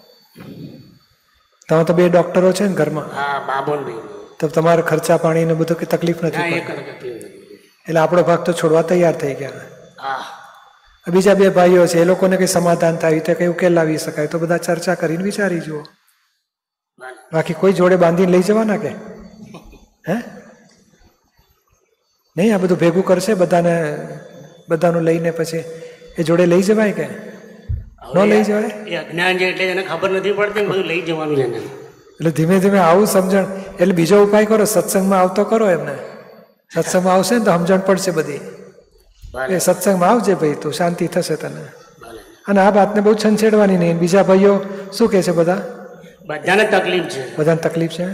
તમે તો 2 ડોક્ટરો છે ને ઘરમાં? હા, બાબો ને ભાઈ. તો તમારે ખર્ચા પાણી ને બધું કે તકલીફ નથી? એટલે આપણો ભાગ તો છોડવા તૈયાર થઈ ગયા. બીજા 2 ભાઈઓ છે, એ લોકોને કંઈ સમાધાન થાય તો કંઈ ઉકેલ લાવી શકાય તો બધા ચર્ચા કરીને વિચારી જુઓ. બાકી કોઈ જોડે બાંધીને લઈ જવાના કે હે નહીં? આ બધું ભેગું કરશે બધાનું લઈને પછી એ જોડે લઈ જવાય કે ન લઈ જવાય? એ અજ્ઞાન છે એટલે એને ખબર નથી પડતી, બધું લઈ જવાનું છે. એટલે ધીમે ધીમે આવું સમજણ. એટલે બીજો ઉપાય કરો, સત્સંગમાં આવતો કરો એમને. સત્સંગમાં આવશે ને તો સમજણ પડશે બધી. એ સત્સંગમાં આવજે ભાઈ, તું શાંતિ થશે તને. અને આ વાતને બહુ છંછેડવાની નહીં. બીજા ભાઈઓ શું કહે છે? બધાને તકલીફ છે. બધાને તકલીફ છે.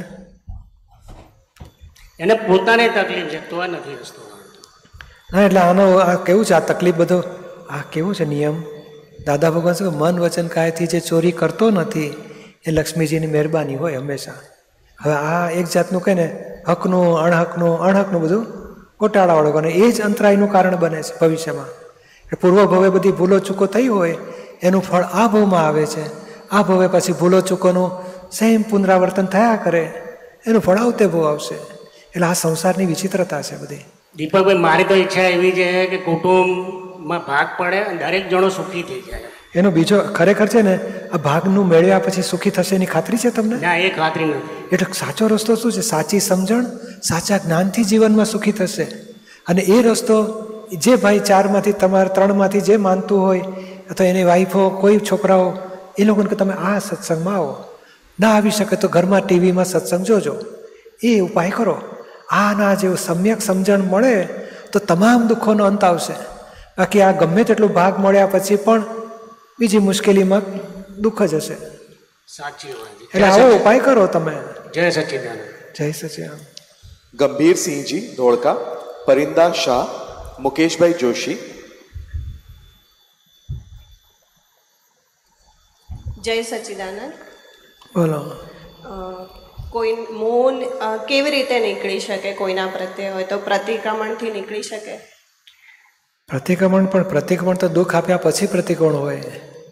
એને પોતાને તકલીફ છે, તો નથી રસ્તો. હા, એટલે આનો આ કેવું છે? આ તકલીફ બધો આ કેવું છે નિયમ? દાદા ભગવાન શું મન વચન કાયથી જે ચોરી કરતો નથી એ લક્ષ્મીજીની મહેરબાની હોય હંમેશા. હવે આ એક જાતનું કહે ને હકનું અણહકનું બધું ગોટાળાવાળું, અને એ જ અંતરાયનું કારણ બને છે ભવિષ્યમાં. પૂર્વ ભવે બધી ભૂલો ચૂકો થઈ હોય એનું ફળ આ ભવમાં આવે છે. આ ભવે પછી ભૂલો ચૂકોનું સેમ પુનરાવર્તન થયા કરે, એનું ફળ આવતે ભવ આવશે. એટલે આ સંસારની વિચિત્રતા છે બધી. દીપકભાઈ, મારી તો ઈચ્છા એવી છે કે કુટુંબમાં ભાગ પડે અને દરેક જણો સુખી થઈ જાય. એનો બીજો ખરેખર છે ને, આ ભાગનું મેળવ્યા પછી સુખી થશે એની ખાતરી છે તમને? ના, એ ખાતરી નથી. એટલે સાચો રસ્તો શું છે? સાચી સમજણ, સાચા જ્ઞાનથી જીવનમાં સુખી થશે. અને એ રસ્તો જે ભાઈ 4માંથી તમારે 3માંથી જે માનતું હોય, અથવા એની વાઈફો, કોઈ છોકરાઓ, એ લોકોને કે તમે આ સત્સંગમાં આવો. ના આવી શકે તો ઘરમાં ટીવીમાં સત્સંગ જોજો, એ ઉપાય કરો. આના જેવું સમ્યક સમજણ મળે તો તમામ દુઃખોનો અંત આવશે. બાકી આ ગમે તેટલું ભાગ મળ્યા પછી પણ બીજી મુશ્કેલીમાં દુઃખ જ હશે. સાચી વાત. એટલે આવો ઉપાય કરો તમે. જય સચ્ચિદાનંદ. જય સચ્ચિદાનંદ. ગંભીરસિંહજી ધોળકા, પરિંદા શાહ, મુકેશભાઈ જોશી. જય સચ્ચિદાનંદ. બોલો. કોઈ મોહ કેવી રીતે નીકળી શકે? કોઈના પ્રત્યે હોય તો પ્રતિક્રમણથી નીકળી શકે? પ્રતિક્રમણ તો દુઃખ આપ્યા પછી પ્રતિક્રમણ હોય.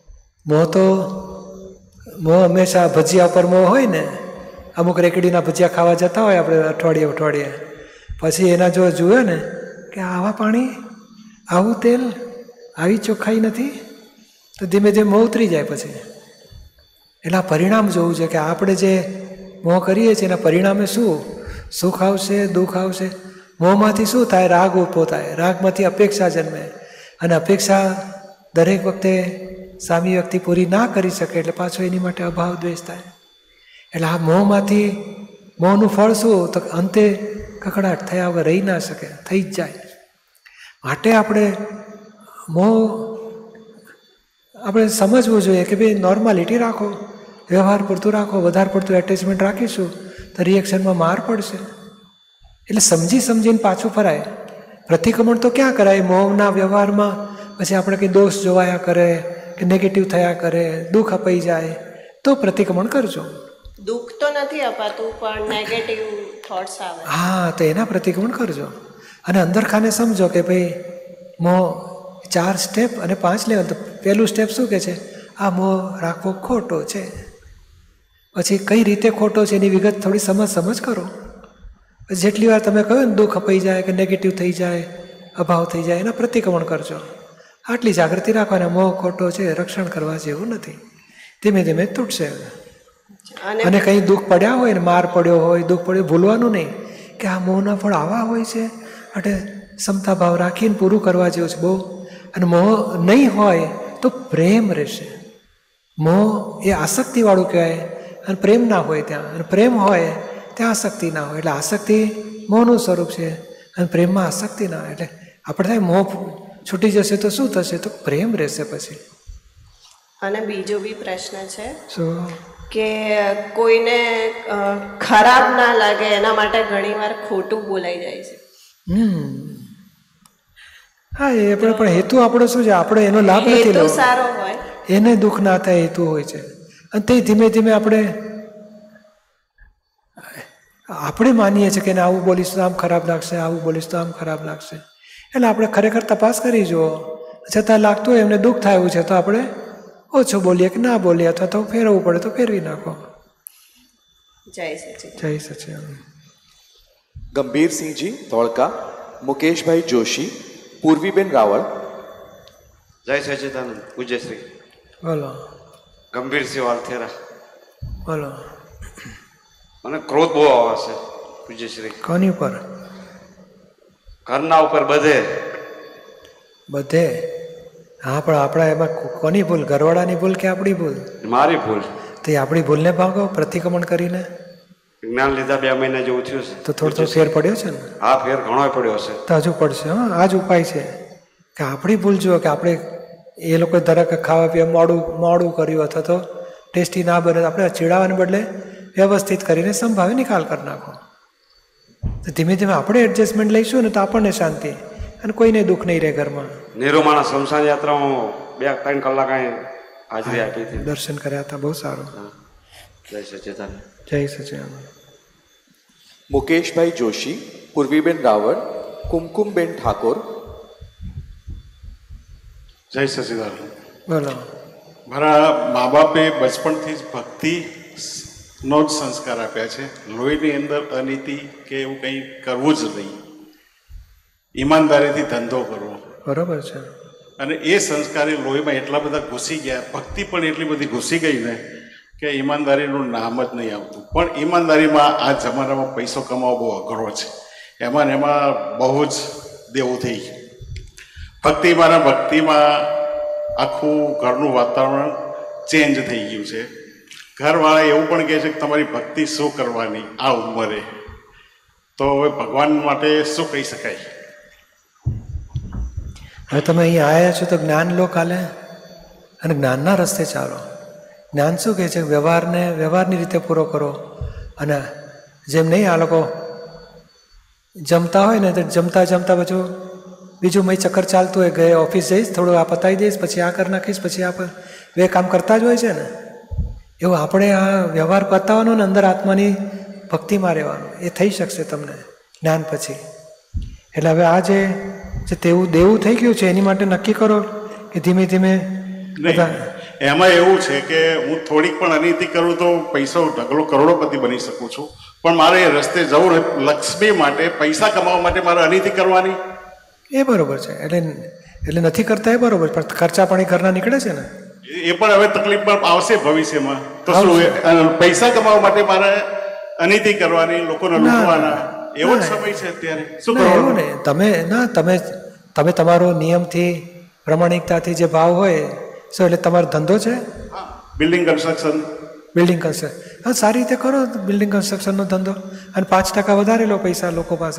મોહ હંમેશા ભજીયા પર મોહ હોય ને. અમુક રેકડીના ભજીયા ખાવા જતા હોય આપણે અઠવાડિયે પછી એના જો જુએ ને કે આવા પાણી, આવું તેલ, આવી ચોખ્ખાઈ નથી, તો ધીમે ધીમે મોહ ઉતરી જાય પછી. એટલે આ પરિણામ જોવું છે કે આપણે જે મોહ કરીએ છીએ એના પરિણામે શું સુખ આવશે, દુઃખ આવશે. મોહમાંથી શું થાય? રાગ ઊભો થાય. રાગમાંથી અપેક્ષા જન્મે અને અપેક્ષા દરેક વખતે સામી વ્યક્તિ પૂરી ના કરી શકે એટલે પાછો એની માટે અભાવ દ્વેષ થાય. એટલે આ મોહનું ફળ શું? તો અંતે કકડાટ થયા વગર રહી ના શકે, થઈ જ જાય. માટે આપણે સમજવું જોઈએ કે ભાઈ નોર્માલિટી રાખો, વ્યવહાર પૂરતું રાખો. વધારે પડતું એટેચમેન્ટ રાખીશું તો રિએક્શનમાં માર પડશે. એટલે સમજીને પાછું ફરાય. પ્રતિક્રમણ તો ક્યાં કરાય? મોહના વ્યવહારમાં પછી આપણે કંઈ દોષ જોવાયા કરે કે નેગેટિવ થયા કરે, દુઃખ અપાઈ જાય તો પ્રતિક્રમણ કરજો. દુઃખ તો નથી અપાતું પણ નેગેટિવ થોટ્સ આવે. હા, તો એના પ્રતિક્રમણ કરજો. અને અંદર ખાને સમજો કે ભાઈ મોહ 4 સ્ટેપ અને 5 લેવલ. તો પહેલું સ્ટેપ શું કે છે? આ મોહ રાખવો ખોટો છે. પછી કઈ રીતે ખોટો છે એની વિગત થોડી સમજ કરો. જેટલી વાર તમે કહો ને દુઃખ અપાઈ જાય કે નેગેટિવ થઈ જાય, અભાવ થઈ જાય, એના પ્રતિક્રમણ કરજો. આટલી જાગૃતિ રાખવાના. મોહ ખોટો છે, રક્ષણ કરવા જેવું નથી. ધીમે ધીમે તૂટશે. અને કંઈ દુઃખ પડ્યા હોય ને, માર પડ્યો હોય, દુઃખ પડ્યું, ભૂલવાનું નહીં કે આ મોહના ફળ આવા હોય છે. માટે ક્ષમતા ભાવ રાખીને પૂરું કરવા જેવું છે બહુ. અને મોહ નહીં હોય તો પ્રેમ રહેશે. મોહ એ આસક્તિવાળું કહેવાય અને પ્રેમ ના હોય ત્યાં. અને પ્રેમ હોય ત્યાં આસક્તિ ના હોય. એટલે આસક્તિ મોહનું સ્વરૂપ છે અને પ્રેમમાં આસક્તિ ના હોય. એટલે આપણે થાય મોહ છૂટી જશે તો શું થશે? તો પ્રેમ રહેશે પછી. અને બીજો બી પ્રશ્ન છે શું કે કોઈને ખરાબ ના લાગે એના માટે ઘણીવાર ખોટું બોલાઈ જાય છે. હા, એ પણ હેતુ આપણો શું છે? આપણે એનો લાભ નથી લેવો. સારો હોય, એને દુઃખ ના થાય હેતુ હોય છે. અને તે ધીમે ધીમે આપણે માનીએ છીએ કે આવું બોલીશ તો આમ ખરાબ લાગશે, આવું બોલીશ તો આમ ખરાબ લાગશે. એટલે આપણે ખરેખર તપાસ કરી જુઓ. છતાં લાગતું હોય એમને દુઃખ થયું છે તો આપણે ઓછું બોલીએ કે ના બોલીએ, અથવા તો ફેરવવું પડે તો ફેરવી નાખો. જય સચ્ચિદાનંદ. જય સચ્ચિદાનંદ. ગંભીરસિંહજી ધોળકા, મુકેશભાઈ જોશી, પૂર્વીબેન રાવળ. જય સચ્ચિદાનંદ. પૂજ્યશ્રી. બોલો. ગંભીરસિંહ વાલથેરા. બોલો. મને ક્રોધ બહુ આવે છે પૂજ્યશ્રી. કોની ઉપર? ઘરના ઉપર બધે. હા, પણ આપણા એમાં કોની ભૂલ? ઘરવાળાની ભૂલ કે આપણી ભૂલ? મારી ભૂલ. તો એ આપણી ભૂલને ભાગો પ્રતિક્રમણ કરીને. જ્ઞાન લીધા 2 મહિના જેવું થયું છે તો થોડો ફેર પડ્યો છે ને? હા, ફેર ઘણો પડ્યો છે. તો હજુ પડશે. હા, આ જ ઉપાય છે કે આપણી ભૂલ જુઓ કે આપણે એ લોકો ધરાક ખાવા પીવા મોડું કર્યું અથવા તો ટેસ્ટી ના બને, આપણે ચીડાવાને બદલે વ્યવસ્થિત કરીને સંભાવે નિકાલ કરી નાખો. તો ધીમે ધીમે આપણે એડજસ્ટમેન્ટ લઈશું ને તો આપણને શાંતિ અને કોઈને દુઃખ નહીં રહે ઘરમાં. નિરોમાણા સ્મશાન યાત્રામાં 2-3 કલાક હાજરી આપી હતી, દર્શન કર્યા હતા. બહુ સારું. જય સચ્ચિદાનંદ. જય સચ્ચિદાનંદ. મુકેશભાઈ જોશી, પૂર્વીબેન રાવળ, કુમકુમબેન ઠાકોર. જય સચ્ચિદાનંદ. બોલો. મારા મા બાપે બચપણથી જ ભક્તિનો જ સંસ્કાર આપ્યા છે. લોહીની અંદર અનીતિ કે એવું કંઈ કરવું જ નહીં, ઈમાનદારીથી ધંધો કરવો. બરોબર છે. અને એ સંસ્કારી લોહીમાં એટલા બધા ઘૂસી ગયા, ભક્તિ પણ એટલી બધી ઘૂસી ગઈ ને કે ઈમાનદારીનું નામ જ નહીં આવતું. પણ ઈમાનદારીમાં આ જમાનામાં પૈસો કમાવો બહુ અઘરો છે. એમાં બહુ જ દેવું થઈ ગયું. ભક્તિમાં આખું ઘરનું વાતાવરણ ચેન્જ થઈ ગયું છે. ઘરવાળા એવું પણ કહે છે કે તમારી ભક્તિ શું કરવાની આ ઉંમરે. તો હવે ભગવાન માટે શું કહી શકાય? હવે તમે અહીંયા આવ્યા છો તો જ્ઞાન લો કાલે અને જ્ઞાનના રસ્તે ચાલો. જ્ઞાન શું કહે છે? વ્યવહારને વ્યવહારની રીતે પૂરો કરો. અને જેમ નહીં આ લોકો જમતા હોય ને તો જમતા જમતા પછી બીજું મય ચક્કર ચાલતું હોય, ગયે ઓફિસ જઈશ, થોડું આ પતાવી દઈશ, પછી આ કરી નાખીશ, પછી આ બે કામ કરતા જ હોય છે ને. એવું આપણે આ વ્યવહાર પતાવવાનો ને અંદર આત્માની ભક્તિમાં રહેવાનું, એ થઈ શકશે તમને જ્ઞાન પછી. એટલે હવે આ જે તેવું દેવું થઈ ગયું છે એની માટે નક્કી કરો કે ધીમે ધીમે બધા. એમાં એવું છે કે હું થોડીક પણ અનીતિ કરું તો પૈસો ઢગલો કરોડોપતિ બની શકું છું, પણ મારે એ રસ્તે જવું લક્ષ્મી માટે, પૈસા કમાવા માટે મારે અનીતિ કરવાની, એ બરોબર છે. એટલે નથી કરતા એ બરોબર, પણ ખર્ચા પાણી ઘરના નીકળે છે ને, એ પણ હવે તકલીફમાં આવશે ભવિષ્યમાં. તો શું પૈસા કમાવા માટે મારે અનીતિ કરવાની, લોકોને લૂંટવાના, એવો જ સમય છે અત્યારે. શું કરવાનું? તમે તમારો નિયમથી પ્રમાણિકતાથી જે ભાવ હોય શું, એટલે તમારો ધંધો છે બિલ્ડિંગ કન્સ્ટ્રક્શન. હા, સારી રીતે કરો બિલ્ડિંગ કન્સ્ટ્રક્શનનો ધંધો, અને 5% વધારે લો પૈસા લોકો પાસે.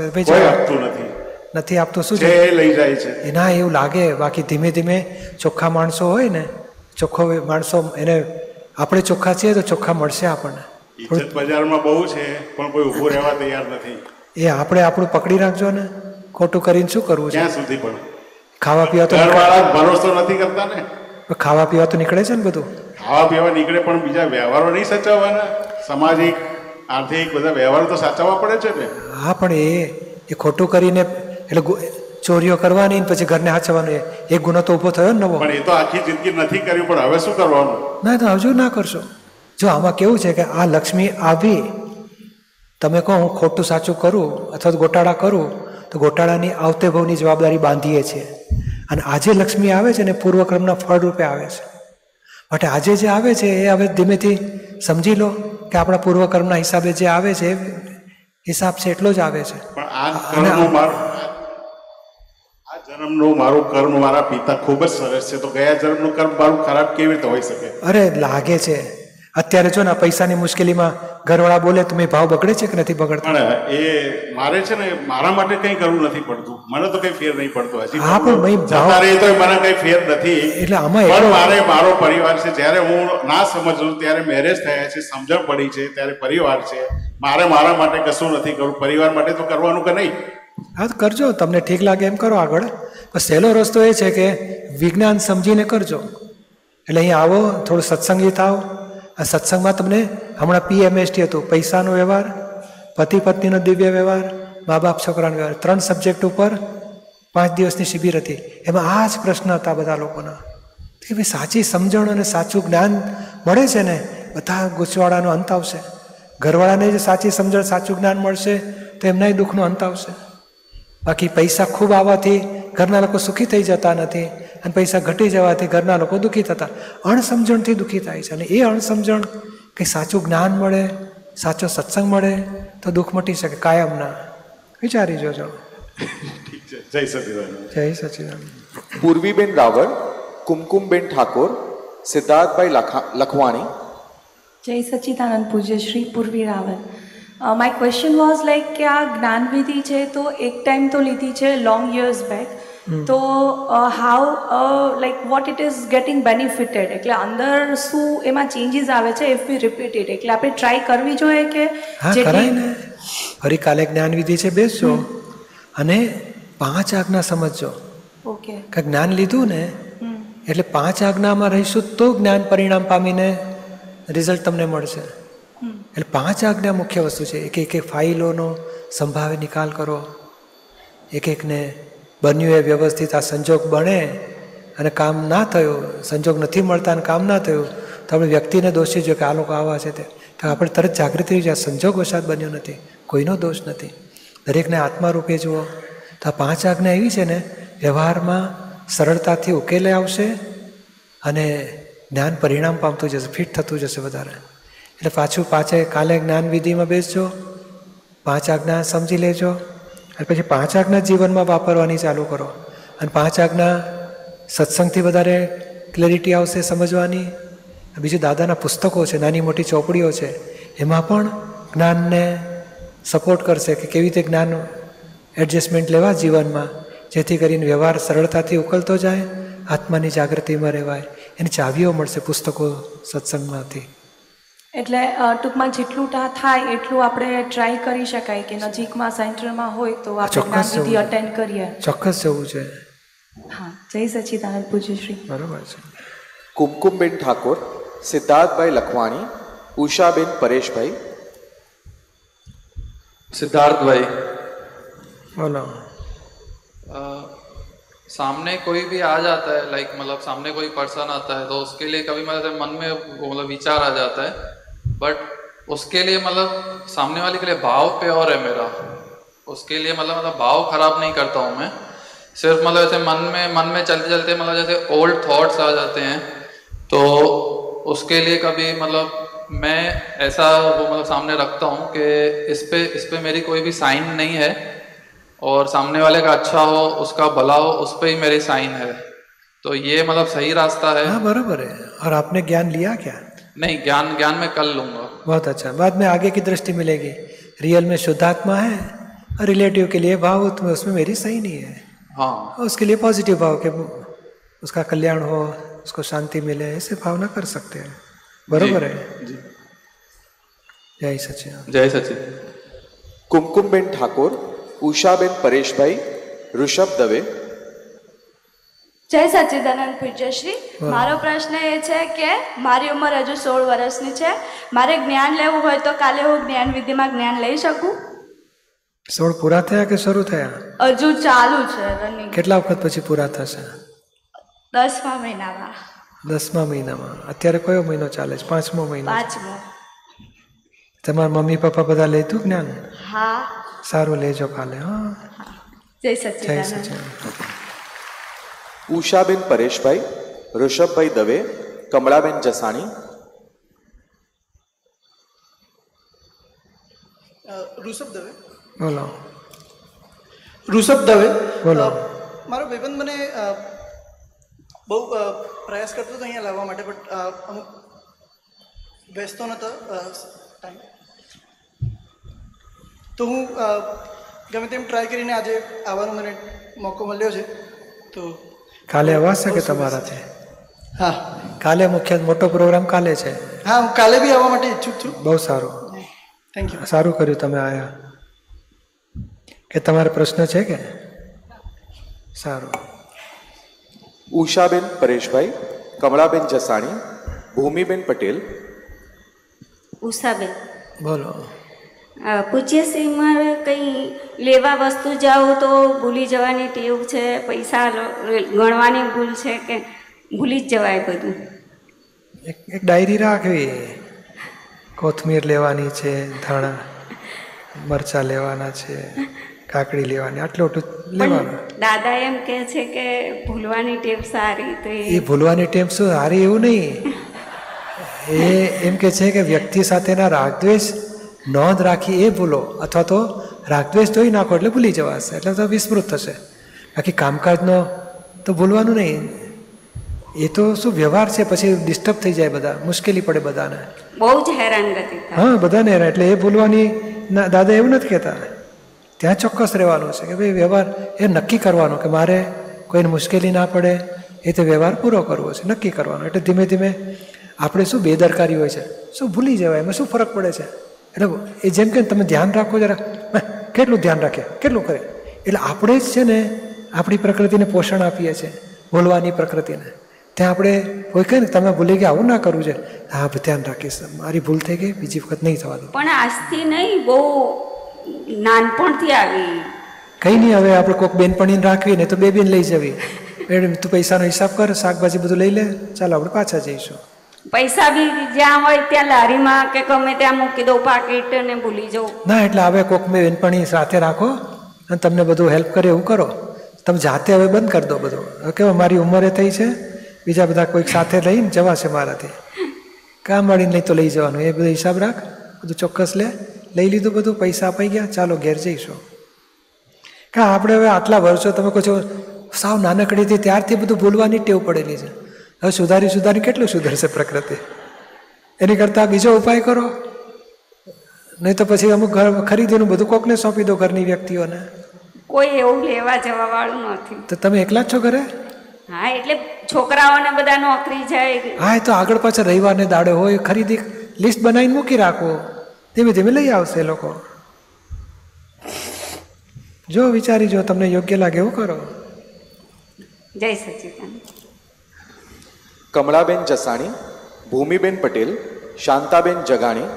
નથી આપતું શું છે, લઈ જાય છે. ના એવું લાગે. બાકી ધીમે ધીમે ચોખ્ખા માણસો હોય ને, ચોખ્ખો માણસો, એને આપણે ચોખ્ખા છીએ તો ચોખ્ખા મળશે આપણને. ઇજ્જત બજારમાં બહુ છે પણ કોઈ ઊભું રહેવા તૈયાર નથી. એ આપણે આપણું પકડી રાખજો ને, ખોટું કરીને શું કરવું છે? ક્યાં સુધી પણ ખાવા પીવા તો ભરોસો નથી કરતા ને. ખાવા પીવા તો નીકળે છે ને બધું. ખાવા પીવા નીકળે પણ બીજા વ્યવહારો નહીં સાચવવાના, સામાજિક આર્થિક બધા વ્યવહારો તો સાચવવા પડે છે ને. હા, પણ એ ખોટું કરીને એટલે ચોરીઓ કરવાની પછી ઘરને હાચવાનું, એક ગુનો તો ઊભો થયો ને નવો. પણ એ તો આખી જિંદગી નથી કર્યું, પણ હવે શું કરવાનું? ના તો હજુ ના કરશો. જો આમાં કેવું છે કે આ લક્ષ્મી આવી, તમે કહો હું ખોટું સાચું કરું અથવા તો ગોટાળા કરું, તો ગોટાળાની આવતે ભાવની જવાબદારી બાંધીએ છીએ. અને આજે લક્ષ્મી આવે છે ને પૂર્વક્રમના ફળ રૂપે આવે છે. માટે આજે જે આવે છે એ હવે ધીમેથી સમજી લો કે આપણા પૂર્વકર્મના હિસાબે જે આવે છે હિસાબ છે એટલો જ આવે છે. પણ આ જન્મનું મારું કર્મ મારા પિતા ખૂબ જ સરસ છે, તો ગયા જન્મનું કર્મ મારું ખરાબ કેવી રીતે હોઈ શકે? અરે લાગે છે અત્યારે જો ને પૈસાની મુશ્કેલીમાં ઘરવાળા બોલે તો મેં ભાવ બગડે છે કે નથી બગડતા? એ મારે છે ને મારા માટે કંઈ કરવું નથી પડતું, મને તો કઈ ફેર નહીં પડતો હજી. હા, પણ ભાઈ તો મને કઈ ફેર નથી. એટલે આમાં પણ મારે મારો પરિવાર છે, જ્યારે હું ના સમજું ત્યારે મેરેજ થયા છે, સમજણ પડી છે ત્યારે પરિવાર છે. મારે મારા માટે કશું નથી કરવું, પરિવાર માટે તો કરવાનું કે નહીં? હા, તો કરજો, તમને ઠીક લાગે એમ કરો આગળ. પણ સહેલો રસ્તો એ છે કે વિજ્ઞાન સમજીને કરજો. એટલે અહીંયા આવો, થોડું સત્સંગી થાવ. આ સત્સંગમાં તમને હમણાં PMST હતું, પૈસાનો વ્યવહાર, પતિ પત્નીનો દિવ્ય વ્યવહાર, મા બાપ છોકરાનો વ્યવહાર, 3 સબ્જેક્ટ ઉપર 5 દિવસની શિબિર હતી. એમાં આ જ પ્રશ્ન હતા બધા લોકોના કે ભાઈ સાચી સમજણ અને સાચું જ્ઞાન મળે છે ને બધા ગુસ્સાવાળાનો અંત આવશે. ઘરવાળાને જે સાચી સમજણ સાચું જ્ઞાન મળશે તો એમનાય દુઃખનો અંત આવશે. બાકી પૈસા ખૂબ આવવાથી ઘરના લોકો સુખી થઈ જતા નથી, અને પૈસા ઘટી જવાથી ઘરના લોકો દુઃખી થતા, અણસમજણથી દુઃખી થાય છે. અને એ અણસમજણ કંઈ સાચું જ્ઞાન મળે, સાચો સત્સંગ મળે તો દુઃખ મટી શકે કાયમના. વિચારી જોજો. જય સચિદાનંદ. જય સચિદાનંદ. પૂર્વીબેન રાવળ, કુમકુમબેન ઠાકોર, સિદ્ધાર્થભાઈ લખવાણી. જય સચિદાનંદ પૂજ્ય Shri Purvi Raval. My question was like કે આ જ્ઞાનવિધિ છે તો એક ટાઈમ તો લીધી છે લોંગ યર્સ બેક, તો how like what it is getting benefited, એટલે અંદર શું એમાં ચેન્જીસ આવે છે ઇફ વી રિપીટ ઇટ, એટલે આપણે ટ્રાય કરવી જોઈએ કે? હા, કરાય ને. ફરી કાલે જ્ઞાનવિધિ છે, બેસજો અને 5 આજ્ઞા સમજજો. ઓકે. કે જ્ઞાન લીધું ને એટલે 5 આજ્ઞામાં રહીશું તો જ્ઞાન પરિણામ પામીને રિઝલ્ટ તમને મળશે. એટલે 5 આજ્ઞા મુખ્ય વસ્તુ છે. એક ફાઇલોનો સંભાવે નિકાલ કરો, એકને બન્યું એ વ્યવસ્થિત. આ સંજોગ બને અને કામ ના થયું, સંજોગ નથી મળતા અને કામ ના થયું તો આપણે વ્યક્તિને દોષી જોઈએ કે આ લોકો આવા છે તે, તો આપણે તરત જાગૃતિ થઈ જાય, સંજોગ વશાત બન્યો નથી, કોઈનો દોષ નથી, દરેકને આત્મા રૂપે જુઓ. તો આ 5 આજ્ઞા એવી છે ને વ્યવહારમાં સરળતાથી ઉકેલે આવશે અને જ્ઞાન પરિણામ પામતું જશે, ફિટ થતું જશે વધારે. એટલે પાછું કાલે જ્ઞાનવિધિમાં બેસજો, 5 આજ્ઞા સમજી લેજો અને પછી 5 આજ્ઞા જીવનમાં વાપરવાની ચાલુ કરો. અને 5 આજ્ઞા સત્સંગથી વધારે ક્લેરિટી આવશે સમજવાની. બીજું દાદાના પુસ્તકો છે, નાની મોટી ચોપડીઓ છે, એમાં પણ જ્ઞાનને સપોર્ટ કરશે કે કેવી રીતે જ્ઞાન એડજસ્ટમેન્ટ લેવા જીવનમાં, જેથી કરીને વ્યવહાર સરળતાથી ઉકલતો જાય, આત્માની જાગૃતિમાં રહેવાય. એની ચાવીઓ મળશે પુસ્તકો સત્સંગમાંથી. એટલે ટૂંકમાં જેટલું થાય એટલું આપણે ટ્રાય કરી શકાય કે નજીકમાં સેન્ટરમાં હોય તો આપણે જ્ઞાનવિધિ અટેન્ડ કરીએ. ચોક્કસ જવું છે. હા, જય સચ્ચિદાનંદ પૂજ્યશ્રી. બરોબર છે. કુમકુમબેન ઠાકોર, સિદ્ધાર્થભાઈ લખવાણી, ઉષાબેન પરેશભાઈ. सिद्धार्थभाई, बोलो। सामने कोई भी आ जाता है, लाइक मतलब सामने कोई पर्सन आता है तो उसके लिए कभी मतलब मन में मतलब विचार आ जाता है, बट उसके लिए मतलब सामने वाले के लिए भाव प्योर है मेरा, उसके लिए मतलब भाव खराब नहीं करता हूँ मैं, सिर्फ मतलब ऐसे मन में चलते चलते मतलब जैसे ओल्ड थॉट्स आ जाते हैं तो उसके लिए कभी मतलब मैं ऐसा वो मतलब सामने रखता हूँ कि इस पे मेरी कोई भी साइन नहीं है और सामने वाले का अच्छा हो, उसका भला हो, उस पे ही मेरी साइन है, तो ये मतलब सही रास्ता है। हाँ बराबर है। और आपने ज्ञान लिया क्या? नहीं, ज्ञान मैं कल लूँगा। बहुत अच्छा, बाद में आगे की दृष्टि मिलेगी। रियल में शुद्धात्मा है और रिलेटिव के लिए भाव उसमें मेरी सही नहीं है। हाँ, उसके लिए पॉजिटिव भाव के उसका कल्याण हो, उसको शांति मिले, ऐसे भावना कर सकते हैं। बरोबर है जी। जय सच्चिदानंद। जय सच्चिद। કુમકુમબેન ઠાકોર, ઉષાબેન પરેશભાઈ, ઋષભ દવે. જય સચ્ચિદાનંદ પૂજ્યશ્રી. મારો પ્રશ્ન એ છે કે મારી ઉંમર હજુ 16 વર્ષની છે, મારે જ્ઞાન લેવું હોય તો કાલે હું જ્ઞાન વિધિમાં જ્ઞાન લઈ શકું? 16 પૂરા થયા કે શરૂ થયા? હજુ ચાલુ છે રનિંગ. કેટલા વખત પછી પૂરા થશે? 10મા મહિનામાં. 10મા મહિનામાં. અત્યારે કયો મહિનો ચાલે છે? 5મો મહિનો. 5મો. તમારા મમ્મી પપ્પા બધા લેતું જ્ઞાન? હા. સારું, લેજો કાલે. હા, જય સચ્ચિદાનંદ. ઉષાબેન પરેશભાઈ, ઋષભભાઈ દવે, કમળાબેન જસાણી. ઋષભ દવે. બોલો. ઋષભ દવે. બોલો. મારો ભાઈબંધ મને બહુ પ્રયાસ કરતો હતો અહીંયા લાવવા માટે, બટ અમુક બેસતો નહોતો ટાઈમ, તો હું ગમે તેમ ટ્રાય કરીને આજે આવવાનો મને મોકો મળ્યો છે. તો કાલે અવાશે કે તમારાથી? હા, કાલે મુખ્ય મોટો પ્રોગ્રામ કાલે છે. હા, હું કાલે બી આવવા માટે ઈચ્છુક છું. બહુ સારું, થેન્ક યુ. સારું કર્યું તમે આવ્યા. કે તમારો પ્રશ્ન છે કે? સારું. ઉષાબેન પરેશભાઈ, કમળાબેન જસાણી, ભૂમિબેન પટેલ. ઉષાબેન. બોલો. પૂજ્યશ્રી, મારે કંઈ લેવા વસ્તુ જાઓ તો ભૂલી જવાની ટેવ છે, પૈસા ગણવાની ભૂલ છે કે ભૂલી જ જવાય બધું. એક ડાયરી રાખવી. કોથમીર લેવાની છે, ધાણા મરચાં લેવાના છે, કાકડી લેવાની, આટલું લેવાનું. દાદા એમ કહે છે કે ભૂલવાની ટેવ સારી, તો એ ભૂલવાની ટેવ શું સારી એવું નહીં. એ એમ કે છે કે વ્યક્તિ સાથેના રાગદ્વેષ નોંધ રાખી એ ભૂલો, અથવા તો રાગદ્વેષ ધોઈ નાખો એટલે ભૂલી જવાશે, એટલે તો વિસ્મૃત થશે. બાકી કામકાજનો તો ભૂલવાનું નહીં. એ તો શું વ્યવહાર છે, પછી ડિસ્ટર્બ થઈ જાય, બધા મુશ્કેલી પડે બધાને. બહુ જ હેરાનગતિ થાય. હા, બધાને હેરાન. એટલે એ ભૂલવાની દાદા એવું નથી કહેતા. ત્યાં ચોક્કસ રહેવાનું છે કે ભાઈ વ્યવહાર એ નક્કી કરવાનો કે મારે કોઈને મુશ્કેલી ના પડે એ તો વ્યવહાર પૂરો કરવો છે, નક્કી કરવાનો. એટલે ધીમે ધીમે આપણે શું બેદરકારી હોય છે, શું ભૂલી જવાય, એમાં શું ફરક પડે છે. એટલે એ જેમ કે તમે ધ્યાન રાખો જરા, કેટલું ધ્યાન રાખે, કેટલું કરે. એટલે આપણે જ છે ને આપણી પ્રકૃતિને પોષણ આપીએ છીએ, ભૂલવાની પ્રકૃતિને. ત્યાં આપણે કોઈ કહે ને તમે ભૂલી ગયા, આવું ના કરવું છે, હા ધ્યાન રાખીશ, મારી ભૂલ થઈ ગઈ, બીજી વખત નહીં થવા દો. પણ આજથી નહીં, બહુ નાનપણથી આવી. કંઈ નહીં, હવે આપણે કોઈક બેનપણીને રાખવી ને તો બે બેન લઈ જવી. તું પૈસાનો હિસાબ કર, શાકભાજી બધું લઈ લે, ચાલો આપણે પાછા જઈશું. પૈસા બી જ્યાં હોય ત્યાં લારીમાં કે ગમે ત્યાં મૂકી દઉં પાકીટ ને ભૂલી જાઉં. ના, એટલે હવે કોઈક બેનપણી સાથે રાખો અને તમને બધું હેલ્પ કરે એવું કરો. તમે જાતે હવે બંધ કરી દો બધું. હવે કેવો મારી ઉંમરે થઈ છે, બીજા બધા કોઈક સાથે લઈને જવાશે મારાથી, કામ વાળીને નહીં તો લઈ જવાનું. એ બધો હિસાબ રાખ, બધું ચોક્કસ લે. લઈ લીધું બધું, પૈસા અપાઈ ગયા, ચાલો ઘેર જઈશું. કા આપણે હવે આટલા વર્ષો તમે કહો છો સાવ નાનકડીથી ત્યારથી બધું ભૂલવાની ટેવ પડેલી છે. હવે સુધારી કેટલું સુધરશે પ્રકૃતિ? એની કરતાં બીજો ઉપાય કરો, નહીં તો પછી અમુક ઘર ખરીદીનું બધું કોકને સોંપી દો, ઘરની વ્યક્તિઓને. કોઈ એવું લેવા જવા વાળું નથી. તો તમે એકલા જ છો ઘરે? હા, એટલે છોકરાઓને બધા નોકરી જાય. હા, એ તો આગળ પાછળ રવિવારને દાડે હોય, ખરીદી લિસ્ટ બનાવીને મૂકી રાખો, ધીમે ધીમે લઈ આવશે એ લોકો. જો વિચારી જો તમને યોગ્ય લાગે એવું કરો. જય સચિદાનંદ. કમળાબેન જસાણી, ભૂમિબેન પટેલ, શાંતાબેન જગાણી.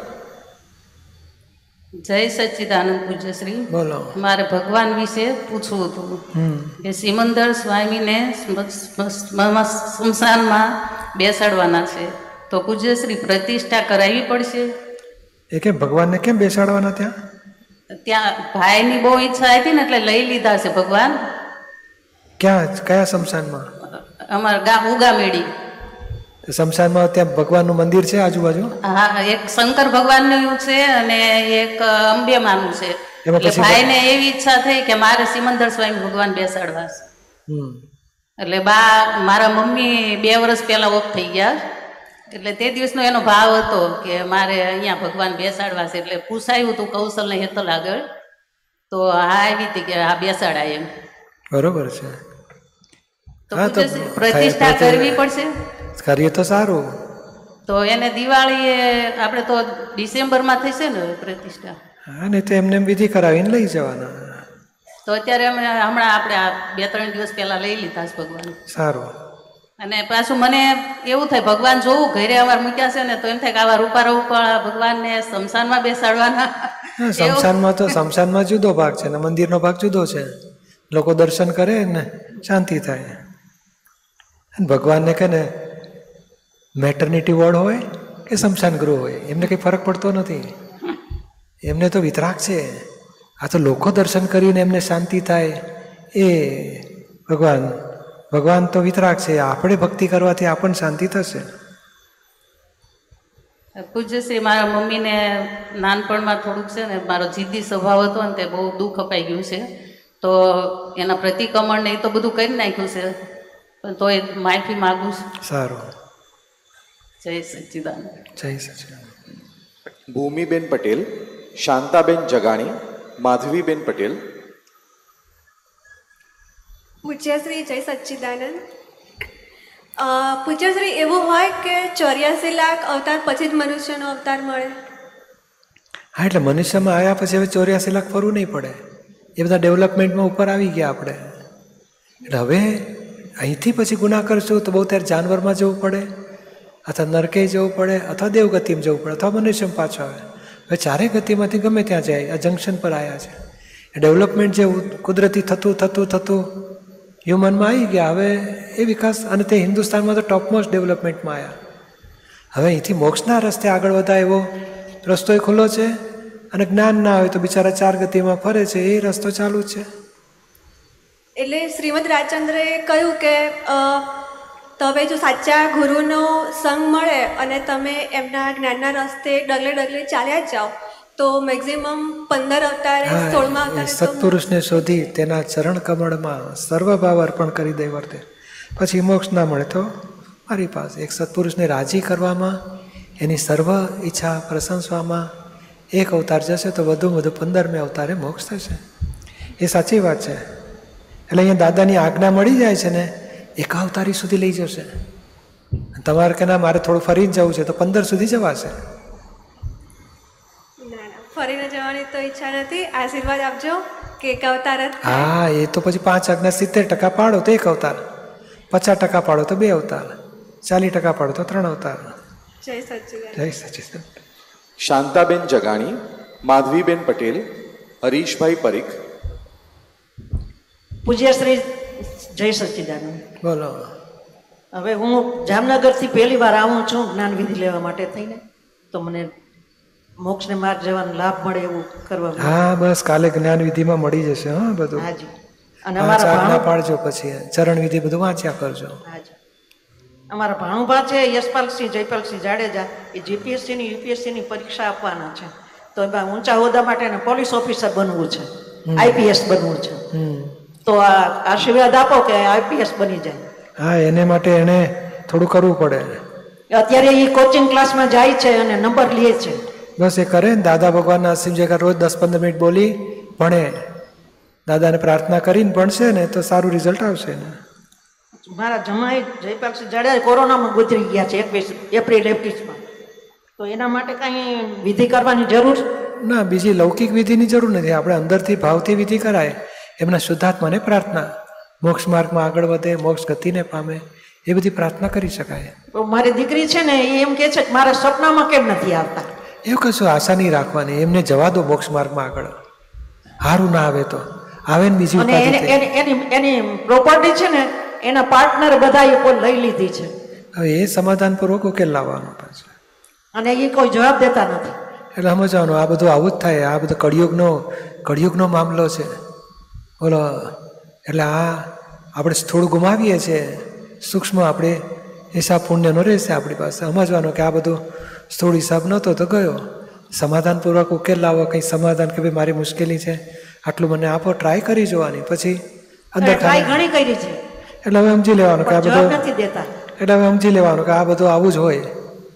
જય સચ્ચિદાનંદ પૂજ્યશ્રી. બોલો. મારે ભગવાન વિશે પૂછવું હતું કે સિમંદર સ્વામીને સ્મશાનમાં બેસાડવાના છે, તો પૂજ્યશ્રી પ્રતિષ્ઠા કરાવવી પડશે? એ કેમ ભગવાનને કેમ બેસાડવાના ત્યાં? ત્યાં ભાઈની બહુ ઈચ્છા હતી ને એટલે લઈ લીધા છે ભગવાન. ક્યાં, કયા શમશાનમાં? અમારા ગામ ઉગામેડી. શમશાનમાં ત્યાં ભગવાનનું મંદિર છે આજુબાજુ? હા, એક શંકર ભગવાનનું છે અને એક અંબેમાનું છે. એટલે ભાઈને એવી ઈચ્છા થઈ કે મારે સિમંદર સ્વામી ભગવાન બેસાડવા છે. એટલે મારા મમ્મી 2 વર્ષ પહેલા ઓફ થઈ ગયા, એટલે તે દિવસનો એનો ભાવ હતો કે મારે અહીંયા ભગવાન બેસાડવા છે. એટલે પૂછાયું હતું કૌશલને હેતલ આગળ, તો આવી હતી કે આ બેસાડાય એમ. બરોબર છે. તો પ્રતિષ્ઠા કરવી પડશે? કરીએ તો સારું. તો એને દિવાળીએ આપણે તો ડિસેમ્બરમાં થશે ને પ્રતિષ્ઠા? હા, નહીં તો એમને વિધિ કરાવીને લઈ જવાના. તો અત્યારે અમે હમણાં આપણે આ 2-3 દિવસ પહેલા લઈ લીધા છે ભગવાન. સારું. અને પાછું મને એવું થાય ભગવાન જોવું ઘરે અમારે મૂક્યા છે ને તો એમ થાય કે આવા રૂપા ભગવાનને શમશાનમાં બેસાડવાના. શમશાનમાં જુદો ભાગ છે ને મંદિરનો ભાગ જુદો છે. લોકો દર્શન કરે ને શાંતિ થાય. ભગવાનને કે ને મેટર્નિટી વોર્ડ હોય કે શમશાન ગૃહ હોય એમને કંઈ ફરક પડતો નથી. એમને તો વિતરાગ છે. આ તો લોકો દર્શન કરીને એમને શાંતિ થાય એ ભગવાન તો વિતરાગ છે. આપણે ભક્તિ કરવાથી આપણને શાંતિ થશે. પૂજ્યશ્રી, મારા મમ્મીને નાનપણમાં થોડુંક છે ને મારો જિદ્દી સ્વભાવ હતો ને તે બહુ દુઃખ અપાઈ ગયું છે. તો એના પ્રતિક્રમણ ને એ તો બધું કરી નાખ્યું છે, પણ તો એ માફી માગું છું. સારું. જય સચ્ચિદાનંદ. જય સચ્ચિદાનંદ. ભૂમિબેન પટેલ, શાંતાબેન જગાણી, માધવીબેન પટેલ. પૂજ્યશ્રી જય સચ્ચિદાનંદ. પૂજ્યશ્રી, એવું હોય કે 84 લાખ અવતાર પછી જ મનુષ્યનો અવતાર મળે? હા, એટલે મનુષ્યમાં આવ્યા પછી હવે 84 લાખ ફરવું નહીં પડે. એ બધા ડેવલપમેન્ટમાં ઉપર આવી ગયા આપણે. એટલે હવે અહીંથી પછી ગુના કરશું તો બહુ ત્યારે જાનવરમાં જવું પડે, અથવા નરકે જવું પડે, અથવા દેવગતિમાં જવું પડે, અથવા મનુષ્યમાં પાછો આવે. હવે 4 ગતિમાંથી ગમે ત્યાં જાય. આ જંકશન પર આવ્યા છે. ડેવલપમેન્ટ જે કુદરતી થતું હ્યુમનમાં આવી ગયા. હવે એ વિકાસ, અને તે હિન્દુસ્તાનમાં તો ટોપમોસ્ટ ડેવલપમેન્ટમાં આવ્યા. હવે અહીંથી મોક્ષના રસ્તે આગળ વધાય એવો રસ્તો ખુલ્લો છે. અને જ્ઞાન ના હોય તો બિચારા 4 ગતિમાં ફરે છે. એ રસ્તો ચાલુ છે. એટલે શ્રીમદ રાજચંદ્રએ કહ્યું કે તમે જો સાચા ગુરુનો સંગ મળે અને તમે એમના જ્ઞાનના રસ્તે ડગલે ચાલ્યા જ જાઓ તો મેક્સિમમ 15 અવતારે 16મા અવતારે સત્પુરુષને શોધી તેના ચરણ કમળમાં સર્વભાવ અર્પણ કરી દે વર્તે. પછી મોક્ષ ના મળે તો મારી પાસે એક સત્પુરુષને રાજી કરવામાં, એની સર્વ ઈચ્છા પ્રશંસવામાં 1 અવતાર જશે તો વધુ 15મે અવતારે મોક્ષ થશે. એ સાચી વાત છે. એટલે અહીંયા દાદાની આજ્ઞા મળી જાય છે ને 1 અવતારી સુધી લઈ જશે. તમારે કે ના મારે થોડું ફરીને જવું છે તો 15 સુધી જવાશે. ફરીને જવાની તો ઈચ્છા નથી. આશીર્વાદ આપજો કે 1 અવતાર જ. હા, એ તો પછી 5 આજ્ઞા 70% પાડો તો 1 અવતાર, 50% પાડો તો 2 અવતાર, 40% પાડો તો 3 અવતાર. જય સચ્ચિદાનંદ. જય સચ્ચિદાનંદ. શાંતાબેન જગાણી, માધવીબેન પટેલ, હરીશભાઈ પરીખ. પૂજ્યશ્રી જય સચ્ચિદાનંદ. બોલો. હવે હું જામનગરથી પહેલી વાર આવું છું જ્ઞાન વિધિ લેવા માટે થઈને, તો મને મોક્ષને માર્ગ જવાનો લાભ મળે એવું કરવા. હા, બસ કાલે જ્ઞાન વિધિમાં મળી જશે. હા, બધું. હાજી. અને અમારા આજ્ઞા પાડજો, પછી ચરણ વિધિ બધું વાંચ્યા કરજો. હાજી. અમારા ભાણુભા છે યશપાલસિંહ જયપાલસિંહ જાડેજા, એ જીપીએસસીની યુપીએસસીની પરીક્ષા આપવાના છે. તો એમાં ઊંચા હોદ્દા માટે પોલીસ ઓફિસર બનવું છે, આઈપીએસ બનવું છે. તો આ આશીર્વાદ આપો કે આઈપીએસ બની જાય. હા, એને માટે એને થોડું કરવું પડે. અત્યારે એ કોચિંગ ક્લાસમાં જાય છે અને નંબર લે છે. બસ એ કરે ને દાદા ભગવાનના અસીમ જગ્યા રોજ 10-15 મિનિટ બોલી ભણે, દાદાને પ્રાર્થના કરીને ભણશે ને તો સારું રિઝલ્ટ આવશે ને. મારા જમાઈ જયપાલસિંહ જાડેજા કોરોનામાં ગુજરી ગયા છે 21 એપ્રિલ 21માં, તો એના માટે કાંઈ વિધિ કરવાની જરૂર? ના, બીજી લૌકિક વિધિની જરૂર નથી. આપણે અંદરથી ભાવથી વિધિ કરાય. એમના શુદ્ધાત્માને પ્રાર્થના, મોક્ષ માર્ગમાં આગળ વધે, મોક્ષ ગતિને પામે, એ બધી પ્રાર્થના કરી શકાય. મારી દીકરી છે ને એ એમ કે છે કે મારા સપનામાં કેમ નથી આવતા. એવું કશું આશા નહીં રાખવાની, એમને જવા દો મોક્ષ માર્ગમાં આગળ. સારું ના આવે તો આવે ને બીજી એની પ્રોપર્ટી છે ને એના પાર્ટનર બધા લઈ લીધી છે. હવે એ સમાધાનપૂર્વક ઉકેલ લાવવાનો પાછો, અને એ કોઈ જવાબ દેતા નથી. એટલે સમજવાનું આ બધું આવું જ થાય. આ બધો કળિયુગનો મામલો છે બોલો. એટલે આ આપણે સ્થૂળ ગુમાવીએ છીએ, સૂક્ષ્મ આપણે હિસાબ પુણ્યનો રહેશે આપણી પાસે. સમજવાનું કે આ બધું સ્થૂળ હિસાબ નહોતો તો ગયો. સમાધાનપૂર્વક ઉકેલ લાવો, કંઈ સમાધાન કે ભાઈ મારી મુશ્કેલી છે, આટલું મને આપો, ટ્રાય કરી જોવાની. પછી અંદર ટ્રાય ઘણી કરી છે, એટલે હવે સમજી લેવાનું કે આ બધું નથી દેતા. એટલે હવે સમજી લેવાનું કે આ બધું આવું જ હોય.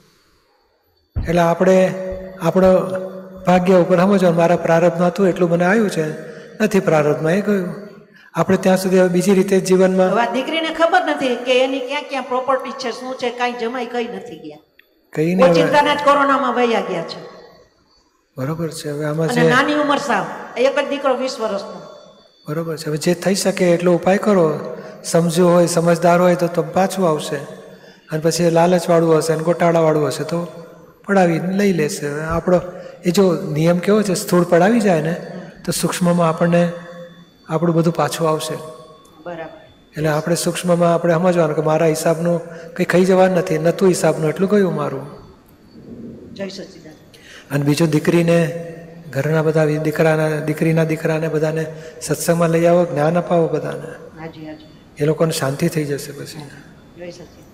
એટલે આપણે આપણો ભાગ્ય ઉપર સમજવાનું, મારા પ્રારબ્ધમાં હતું એટલું મને આવ્યું છે, નથી પ્રારબ્ધમાં એ ગયું. આપણે ત્યાં સુધી હવે બીજી રીતે જીવનમાં. હવે દીકરીને ખબર નથી કે એની ક્યાં ક્યાં પ્રોપર્ટી છે, શું છે, કાંઈ જમાઈ કઈ નથી ગયા. કઈ નહીં, ચિંતાના જ કોરોનામાં વયા ગયા છે. બરોબર છે. હવે આમાં અને નાની ઉંમર સાવ, એક જ દીકરો 20 વર્ષનો. બરોબર છે. હવે જે થઈ શકે એટલો ઉપાય કરો. સમજુ હોય, સમજદાર હોય તો પાછું આવશે, અને પછી લાલચવાળું હશે અને ગોટાળાવાળું હશે તો પડાવી લઈ લેશે. આપણો એ જો નિયમ કેવો છે, સ્થૂળ પડાવી જાય ને તો સૂક્ષ્મમાં આપણને આપણું બધું પાછું આવશે. બરાબર. એટલે આપણે સૂક્ષ્મમાં આપણે સમજવાનું કે મારા હિસાબનું કંઈ ખાઈ જવાનું નથી, નહોતું હિસાબનું એટલું ગયું મારું. જય સચ્ચિદાનંદ. અને બીજું દીકરીને ઘરના બધા દીકરીના દીકરાને બધાને સત્સંગમાં લઈ આવો, જ્ઞાન અપાવો બધાને. હાજી હાજી. એ લોકોને શાંતિ થઈ જશે પછી. જય સચ્ચિદાનંદ.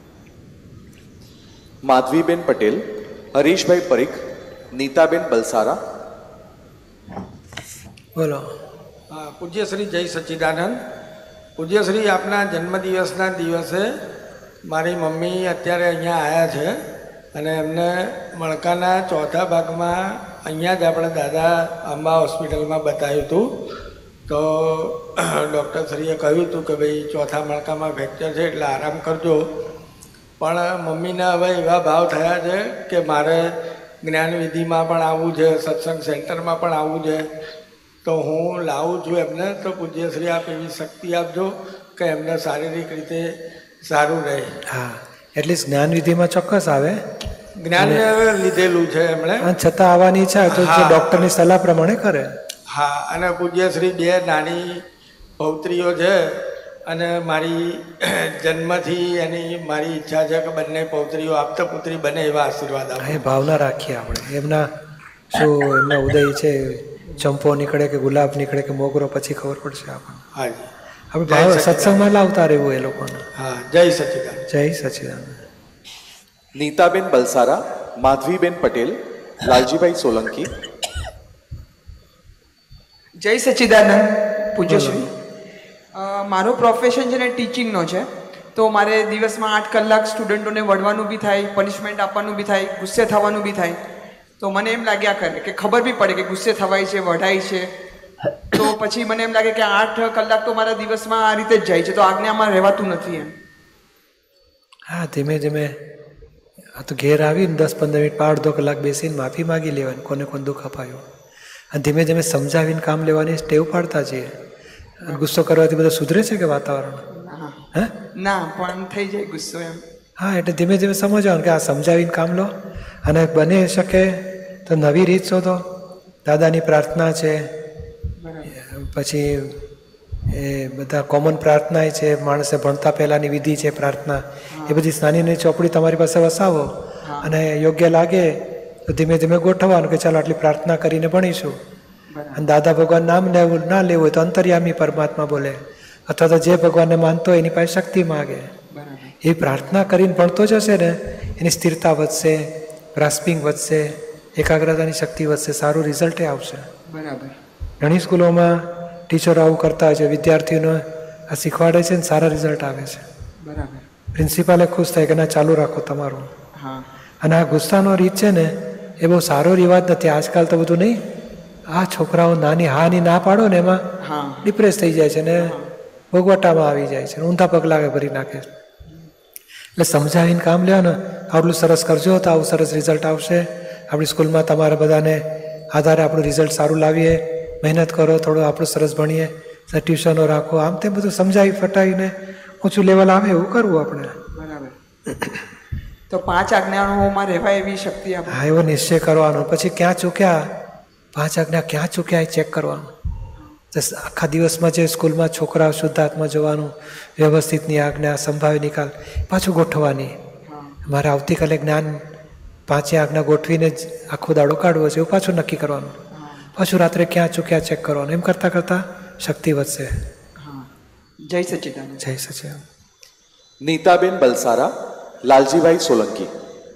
માધવીબેન પટેલ, હરીશભાઈ પરીખ, નીતાબેન બલસારા. બોલો. પૂજ્યશ્રી જય સચ્ચિદાનંદ. પૂજ્યશ્રી, આપના જન્મદિવસના દિવસે મારી મમ્મી અત્યારે અહીંયા આવ્યા છે અને એમને મણકાના ચોથા ભાગમાં અહીંયા જ આપણે દાદા અંબા હોસ્પિટલમાં બતાવ્યું હતું. તો ડૉક્ટરશ્રીએ કહ્યું હતું કે ભાઈ ચોથા મણકામાં ફ્રેક્ચર છે એટલે આરામ કરજો. પણ મમ્મીને હવે એવા ભાવ થયા છે કે મારે જ્ઞાનવિધિમાં પણ આવવું છે, સત્સંગ સેન્ટરમાં પણ આવવું છે. તો હું લાવું છું એમને. તો પૂજ્યશ્રી આપ એવી શક્તિ આપજો કે એમને શારીરિક રીતે સારું રહે. હા, એટલે જ્ઞાનવિધિમાં ચોક્કસ આવે. જ્ઞાન લીધેલું છે એમણે, છતાં આવવાની ઈચ્છા તો ડૉક્ટરની સલાહ પ્રમાણે કરે. હા, અને પૂજ્યશ્રી 2 નાની પૌત્રીઓ છે અને મારી જન્મથી એની મારી ઈચ્છા છે કે બંને પૌત્રીઓ આપતા પુત્રી બને એવા આશીર્વાદ આપે. એ ભાવના રાખીએ આપણે. એમના શું એમના ઉદય છે, ચંપો નીકળે કે ગુલાબ નીકળે કે મોગરો, પછી ખબર પડશે આપણને. હાજી. આપણે ભાવ સત્સંગમાં લાવતા રહેવું એ લોકોને. હા, જય સચ્ચિદાનંદ. જય સચ્ચિદાનંદ. નીતાબેન બલસારા, માધવીબેન પટેલ, લાલજીભાઈ સોલંકી. જય સચ્ચિદાનંદ પૂજ્યશ્રી. મારું પ્રોફેશન છે ને ટીચિંગનો છે. તો મારે દિવસમાં 8 કલાક સ્ટુડન્ટોને વળવાનું બી થાય, પનિશમેન્ટ આપવાનું બી થાય, ગુસ્સે થવાનું બી થાય. તો મને એમ લાગ્યા કરે કે ખબર બી પડે કે ગુસ્સે થવાય છે, વઢાય છે. તો પછી મને એમ લાગે કે 8 કલાક તો મારા દિવસમાં આ રીતે જ જાય છે, તો આજ્ઞામાં રહેવાતું નથી એમ. હા, ધીમે ધીમે આ તો ઘેર આવીને 10-15 મિનિટ, અડધો કલાક બેસીને માફી માગી લેવાની, કોને કોને દુઃખ અપાયું. અને ધીમે ધીમે સમજાવીને કામ લેવાની ટેવ પાડતા છીએ. ગુસ્સો કરવાથી બધા સુધરે છે કે વાતાવરણ? હે ના, પણ થઈ જાય ગુસ્સો એમ. હા, એટલે ધીમે ધીમે સમજવાનું કે આ સમજાવીને કામ લો. અને બને શકે તો નવી રીત શોધો. દાદાની પ્રાર્થના છે, પછી એ બધા કોમન પ્રાર્થના છે, માણસે ભણતા પહેલાંની વિધિ છે પ્રાર્થના, એ બધી નાની નાની ચોપડી તમારી પાસે વસાવો. અને યોગ્ય લાગે તો ધીમે ધીમે ગોઠવવાનું કે ચાલો આટલી પ્રાર્થના કરીને ભણીશું. અને દાદા ભગવાન નામ લેવું ના લેવું હોય તો અંતર્યામી પરમાત્મા બોલે, અથવા તો જે ભગવાનને માનતો હોય એની પાસે શક્તિ માગે. એ પ્રાર્થના કરીને ભણતો જશે ને એની સ્થિરતા વધશે, ગ્રાસ્પિંગ વધશે, એકાગ્રતાની શક્તિ વધશે, સારું રિઝલ્ટે આવશે. બરાબર. ઘણી સ્કૂલોમાં ટીચરો આવું કરતા હોય છે, વિદ્યાર્થીઓને આ શીખવાડે છે ને સારા રિઝલ્ટ આવે છે. બરાબર. પ્રિન્સિપાલે ખુશ થાય કે ના ચાલુ રાખો તમારું. હા. અને આ ગુસ્સાનો રીત છે ને એ બહુ સારો રિવાજ નથી. આજકાલ તો બધું નહીં, આ છોકરાઓ નાની હાની ના પાડો ને એમાં ડિપ્રેસ થઈ જાય છે ને ભોગવટામાં આવી જાય છે, ઊંધા પગલાં ભરી નાખે છે. એટલે સમજાવીને કામ લેવાનું, આટલું સરસ કરજો તો આવું સરસ રિઝલ્ટ આવશે. આપણી સ્કૂલમાં તમારે બધાને આધારે આપણું રિઝલ્ટ સારું લાવીએ, મહેનત કરો, થોડું આપણું સરસ ભણીએ, ટ્યુશનો રાખો, આમ તેમ બધું સમજાવી ફટાવીને ઊંચું લેવલ આવે એવું કરવું આપણે. બરાબર. તો 5 આજ્ઞાઓમાં રહેવાય એવી શક્તિ આપણે. હા, એવો નિશ્ચય કરવાનો. પછી ક્યાં ચૂક્યા, 5 આજ્ઞા ક્યાં ચૂક્યા એ ચેક કરવાનું. આખા દિવસમાં જે સ્કૂલમાં છોકરા શુદ્ધાત્મા જોવાનું, વ્યવસ્થિતની આજ્ઞા, સંભાવી નિકાલ પાછું ગોઠવવાની. મારે આવતીકાલે જ્ઞાન 5 આજ્ઞા ગોઠવીને જ આખો દાડો કાઢવો છે એવું પાછું નક્કી કરવાનું. પાછું રાત્રે ક્યાં ચૂક્યા ચેક કરવાનું. એમ કરતાં કરતાં શક્તિ વધશે. જય સચ્ચિદાનંદ. જય સચ્ચિદાનંદ. નીતાબેન બલસારા, લાલજીભાઈ સોલંકી.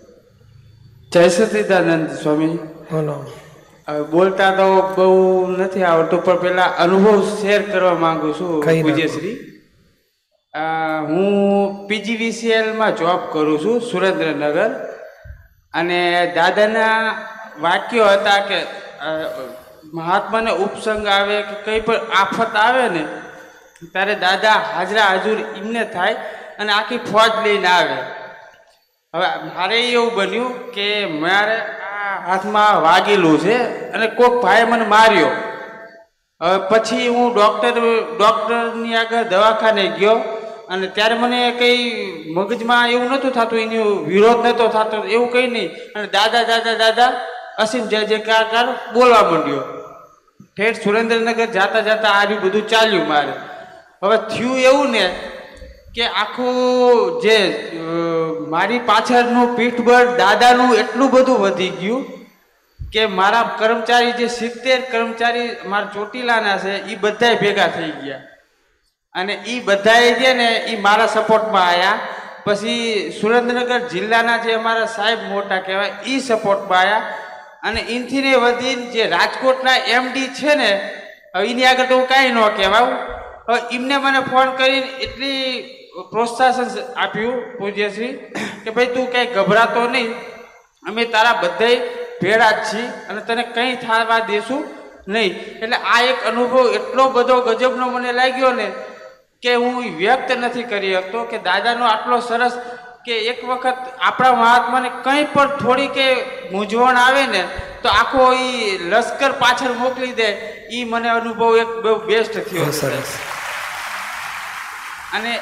જય સચ્ચિદાનંદ સ્વામી. બોલો. બોલતા તો બહુ નથી આવડતું, પણ પેલા અનુભવ શેર કરવા માંગુ છું પૂજ્યશ્રી. હું PGVCL જોબ કરું છું સુરેન્દ્રનગર, અને દાદાના વાક્યો હતા કે મહાત્માને ઉપસંગ આવે કે કંઈ પણ આફત આવે ને ત્યારે દાદા હાજરા હાજુર એમને થાય અને આખી ફોજ લઈને આવે. હવે મારે એવું બન્યું કે મારે આ હાથમાં વાગેલું છે અને કોઈક ભાઈએ મને માર્યો. હવે પછી હું ડૉક્ટરની આગળ દવાખાને ગયો, અને ત્યારે મને કંઈ મગજમાં એવું નહોતું થતું, એનો વિરોધ નહોતો થતો, એવું કંઈ નહીં. અને દાદા દાદા દાદા અસીમ જય જયકાર બોલવા માંડ્યો. ઠેઠ સુરેન્દ્રનગર જાતા જાતા આ બધું ચાલ્યું મારે. હવે થયું એવું ને કે આખું જે મારી પાછળનું પીઠબળ દાદાનું એટલું બધું વધી ગયું કે મારા કર્મચારી જે 70 કર્મચારી મારા ચોટીલાના છે એ બધાય ભેગા થઈ ગયા, અને એ બધાએ છે ને એ મારા સપોર્ટમાં આવ્યા. પછી સુરેન્દ્રનગર જિલ્લાના જે અમારા સાહેબ મોટા કહેવાય એ સપોર્ટમાં આવ્યા, અને એનથી ને વધીને જે રાજકોટના MD છે ને એની આગળ તો હું કાંઈ ન કહેવાયું. હવે એમને મને ફોન કરીને એટલી પ્રોત્સાહન આપ્યું પૂજ્યશ્રી કે ભાઈ તું કંઈ ગભરાતો નહીં, અમે તારા બધાય ભેળા જ છીએ અને તને કંઈ થવા દેશું નહીં. એટલે આ એક અનુભવ એટલો બધો ગજબનો મને લાગ્યો ને કે હું વ્યક્ત નથી કરી શકતો કે દાદાનો આટલો સરસ કે એક વખત આપણા મહાત્માને કંઈ પણ થોડી કે મૂંઝવણ આવે ને તો આખો એ લશ્કર પાછળ મોકલી દે. એ મને અનુભવ એક બહુ બેસ્ટ થયો. સરસ. અને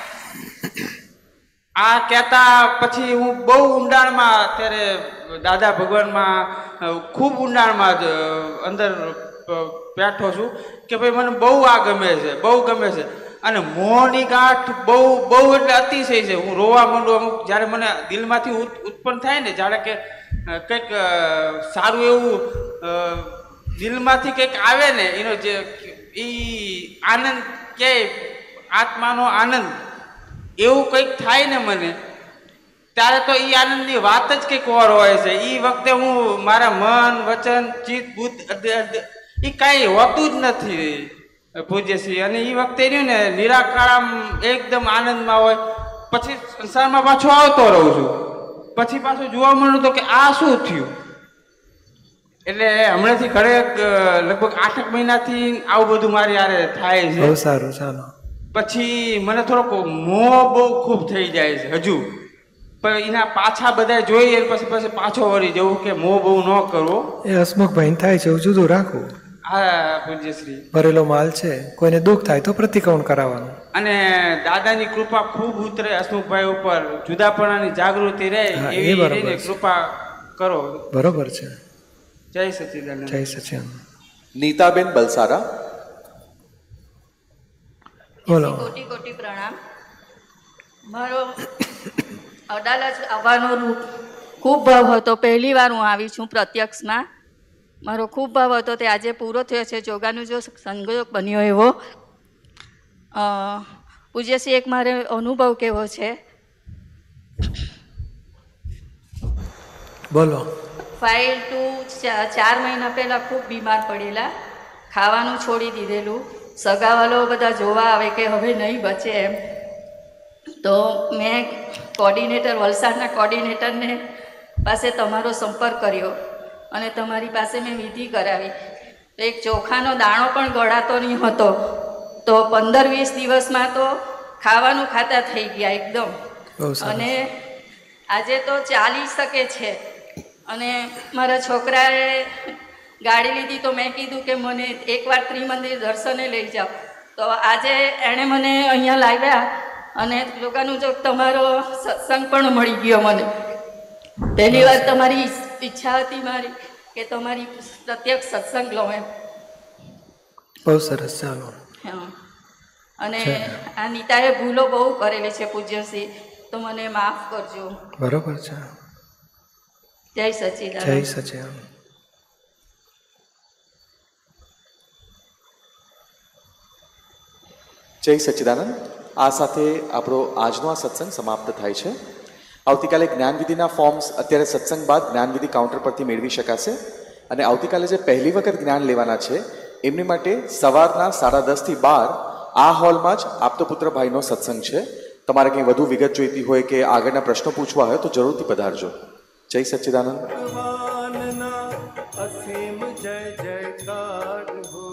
આ કહેતા પછી હું બહુ ઊંડાણમાં અત્યારે દાદા ભગવાનમાં ખૂબ ઊંડાણમાં જ અંદર બેઠો છું કે ભાઈ મને બહુ આ ગમે છે, બહુ ગમે છે. અને મોહની ગાંઠ બહુ બહુ એટલે અતિશય છે. હું રોવા માંડું અમુક જ્યારે મને દિલમાંથી ઉત્પન્ન થાય ને, જાણે કે કંઈક સારું એવું દિલમાંથી કંઈક આવે ને એનો જે એ આનંદ કે આત્માનો આનંદ એવું કંઈક થાય ને મને, ત્યારે તો એ આનંદની વાત જ કંઈક ઓર હોય છે. એ વખતે હું મારા મન વચન ચિત્ત બુદ્ધ એ કાંઈ હોતું જ નથી પૂજ્યશ્રી. અને એ વખતે રહ્યું ને નિરાકારામ એકદમ આનંદમાં હોય. પછી સંસારમાં પાછો આવતો રહું છું, પછી પાછું જોવા મળ્યું તો કે આ શું થયું. એટલે હમણાંથી ઘરે લગભગ 8 મહિનાથી આવું બધું મારી યારે થાય છે. બહુ સારું. ચાલો. પછી મને થોડોક મોહ બહુ ખૂબ થઈ જાય છે હજુ, પણ એના પાછા બધા જોઈએ પછી પાછો વળી જવું કે મોહ બહુ ન કરવો. એ હસમુખભાઈ થાય છે એવું જુદું રાખવું. હા પૂજ્યશ્રી. ભરેલો માલ છે, કોઈને દુઃખ થાય તો પ્રતિક્રમણ કરાવવાનું. અને દાદાની કૃપા ખૂબ ઉતરે હસમુખભાઈ ઉપર, જુદાપણાની જાગૃતિ રહે એવી કૃપા કરો. બરોબર છે. જય સચ્ચિદાનંદ. જય સચ્ચિદાનંદ. નીતાબેન બલસારા. બોલો. કોટી કોટી પ્રણામ. મારો અડાલજ આવવાનો ખૂબ ભાવ હતો. પહેલી વાર હું આવી છું પ્રત્યક્ષમાં. મારો ખૂબ ભાવ હતો તે આજે પૂરો થયો છે. જોગાનું જો સંયોગ બન્યો એવો. પૂજ્યશ્રી એક મારે અનુભવ કેવો છે. બોલો. 5 to 4 મહિના પહેલાં ખૂબ બીમાર પડેલા, ખાવાનું છોડી દીધેલું. સગાવાલો બધા જોવા આવે કે હવે નહીં બચે એમ. તો મેં કોર્ડિનેટર વલસાડના કોર્ડિનેટરને પાસે તમારો સંપર્ક કર્યો અને તમારી પાસે મેં વિધિ કરાવી. એક ચોખાનો દાણો પણ ગળાતો નહીં હતો. તો 15-20 દિવસમાં તો ખાવાનું ખાતા થઈ ગયા એકદમ. અને આજે તો ચાલી શકે છે. અને મારા છોકરાએ ગાડી લીધી તો મેં કીધું કે મને એકવાર ત્રિમંદિર દર્શને લઈ જાઓ. તો આજે એણે મને અહીંયા લાવ્યા અને લોકોનું જો તમારો સત્સંગ પણ મળી ગયો મને. પહેલી વાર તમારી ઈચ્છા હતી મારી કે તમારી પ્રત્યક્ષ સત્સંગ લો એમ. બહુ સરસ. ચાલો. હા. અને આ નીતાએ ભૂલો બહુ કરેલી છે પૂજ્યશ્રી, તો મને માફ કરજો. બરોબર છે. જય સચિદાનંદ. જય સચિદાનંદ. જય સચ્ચિદાનંદ. આ સાથે આપણો આજનો આ સત્સંગ સમાપ્ત થાય છે. આવતીકાલે જ્ઞાનવિધિના ફોર્મ્સ અત્યારે સત્સંગ બાદ જ્ઞાનવિધિ કાઉન્ટર પરથી મેળવી શકાશે. અને આવતીકાલે જે પહેલી વખત જ્ઞાન લેવાના છે એમની માટે સવારના 10:30 થી 12 આ હોલમાં જ આપતપુત્ર ભાઈનો સત્સંગ છે. તમારે કંઈ વધુ વિગત જોઈતી હોય કે આગળના પ્રશ્નો પૂછવા હોય તો જરૂરથી પધારજો. જય સચ્ચિદાનંદ. અસીમ જય જયકાર હો.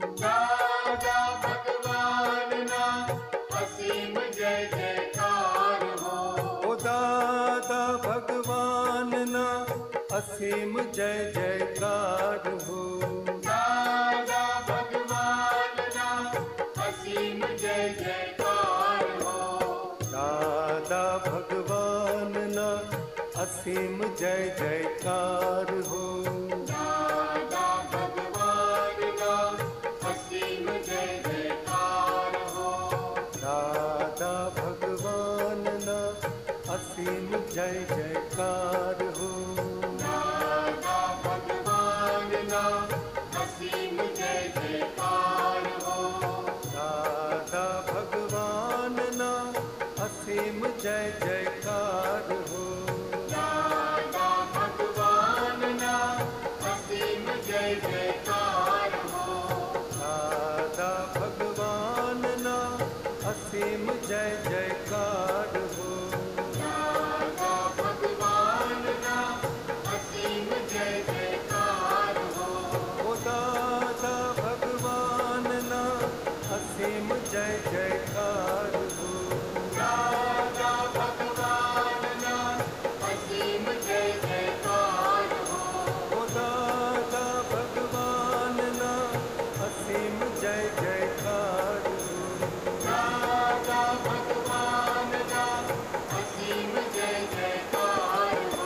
અસીમ જય જયકાર હો. ઓ દાદા ભગવાનના અસીમ જય જયકાર હો. દાદા ભગવાનના અસીમ જય જયકાર હો. દાદા ભગવાનના અસીમ જય જયકાર હો. દાદા ભગવાનના અસીમ જય જયકાર હો. દાદા ભગવાનના અસીમ જય જયકાર હો. દાદા ભગવાનના અસીમ જય જયકાર હો. દાદા ભગવાનના અસીમ જય જયકાર હો. દાદા ભગવાનના અસીમ જય જયકાર હો. દાદા ભગવાનના અસીમ જય જયકાર હો. દાદા ભગવાનના અસીમ જય જયકાર હો. ઓ દાદા ભગવાનના અસીમ જય જયકાર હો. દાદા ભગવાનના અસીમ જય જયકાર હો. ઓ દાદા ભગવાનના અસીમ જય જયકાર હો. દાદા ભગવાનના અસીમ જય જયકાર હો.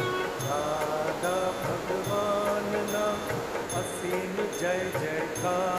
દાદા ભગવાનના અસીમ જય જયકાર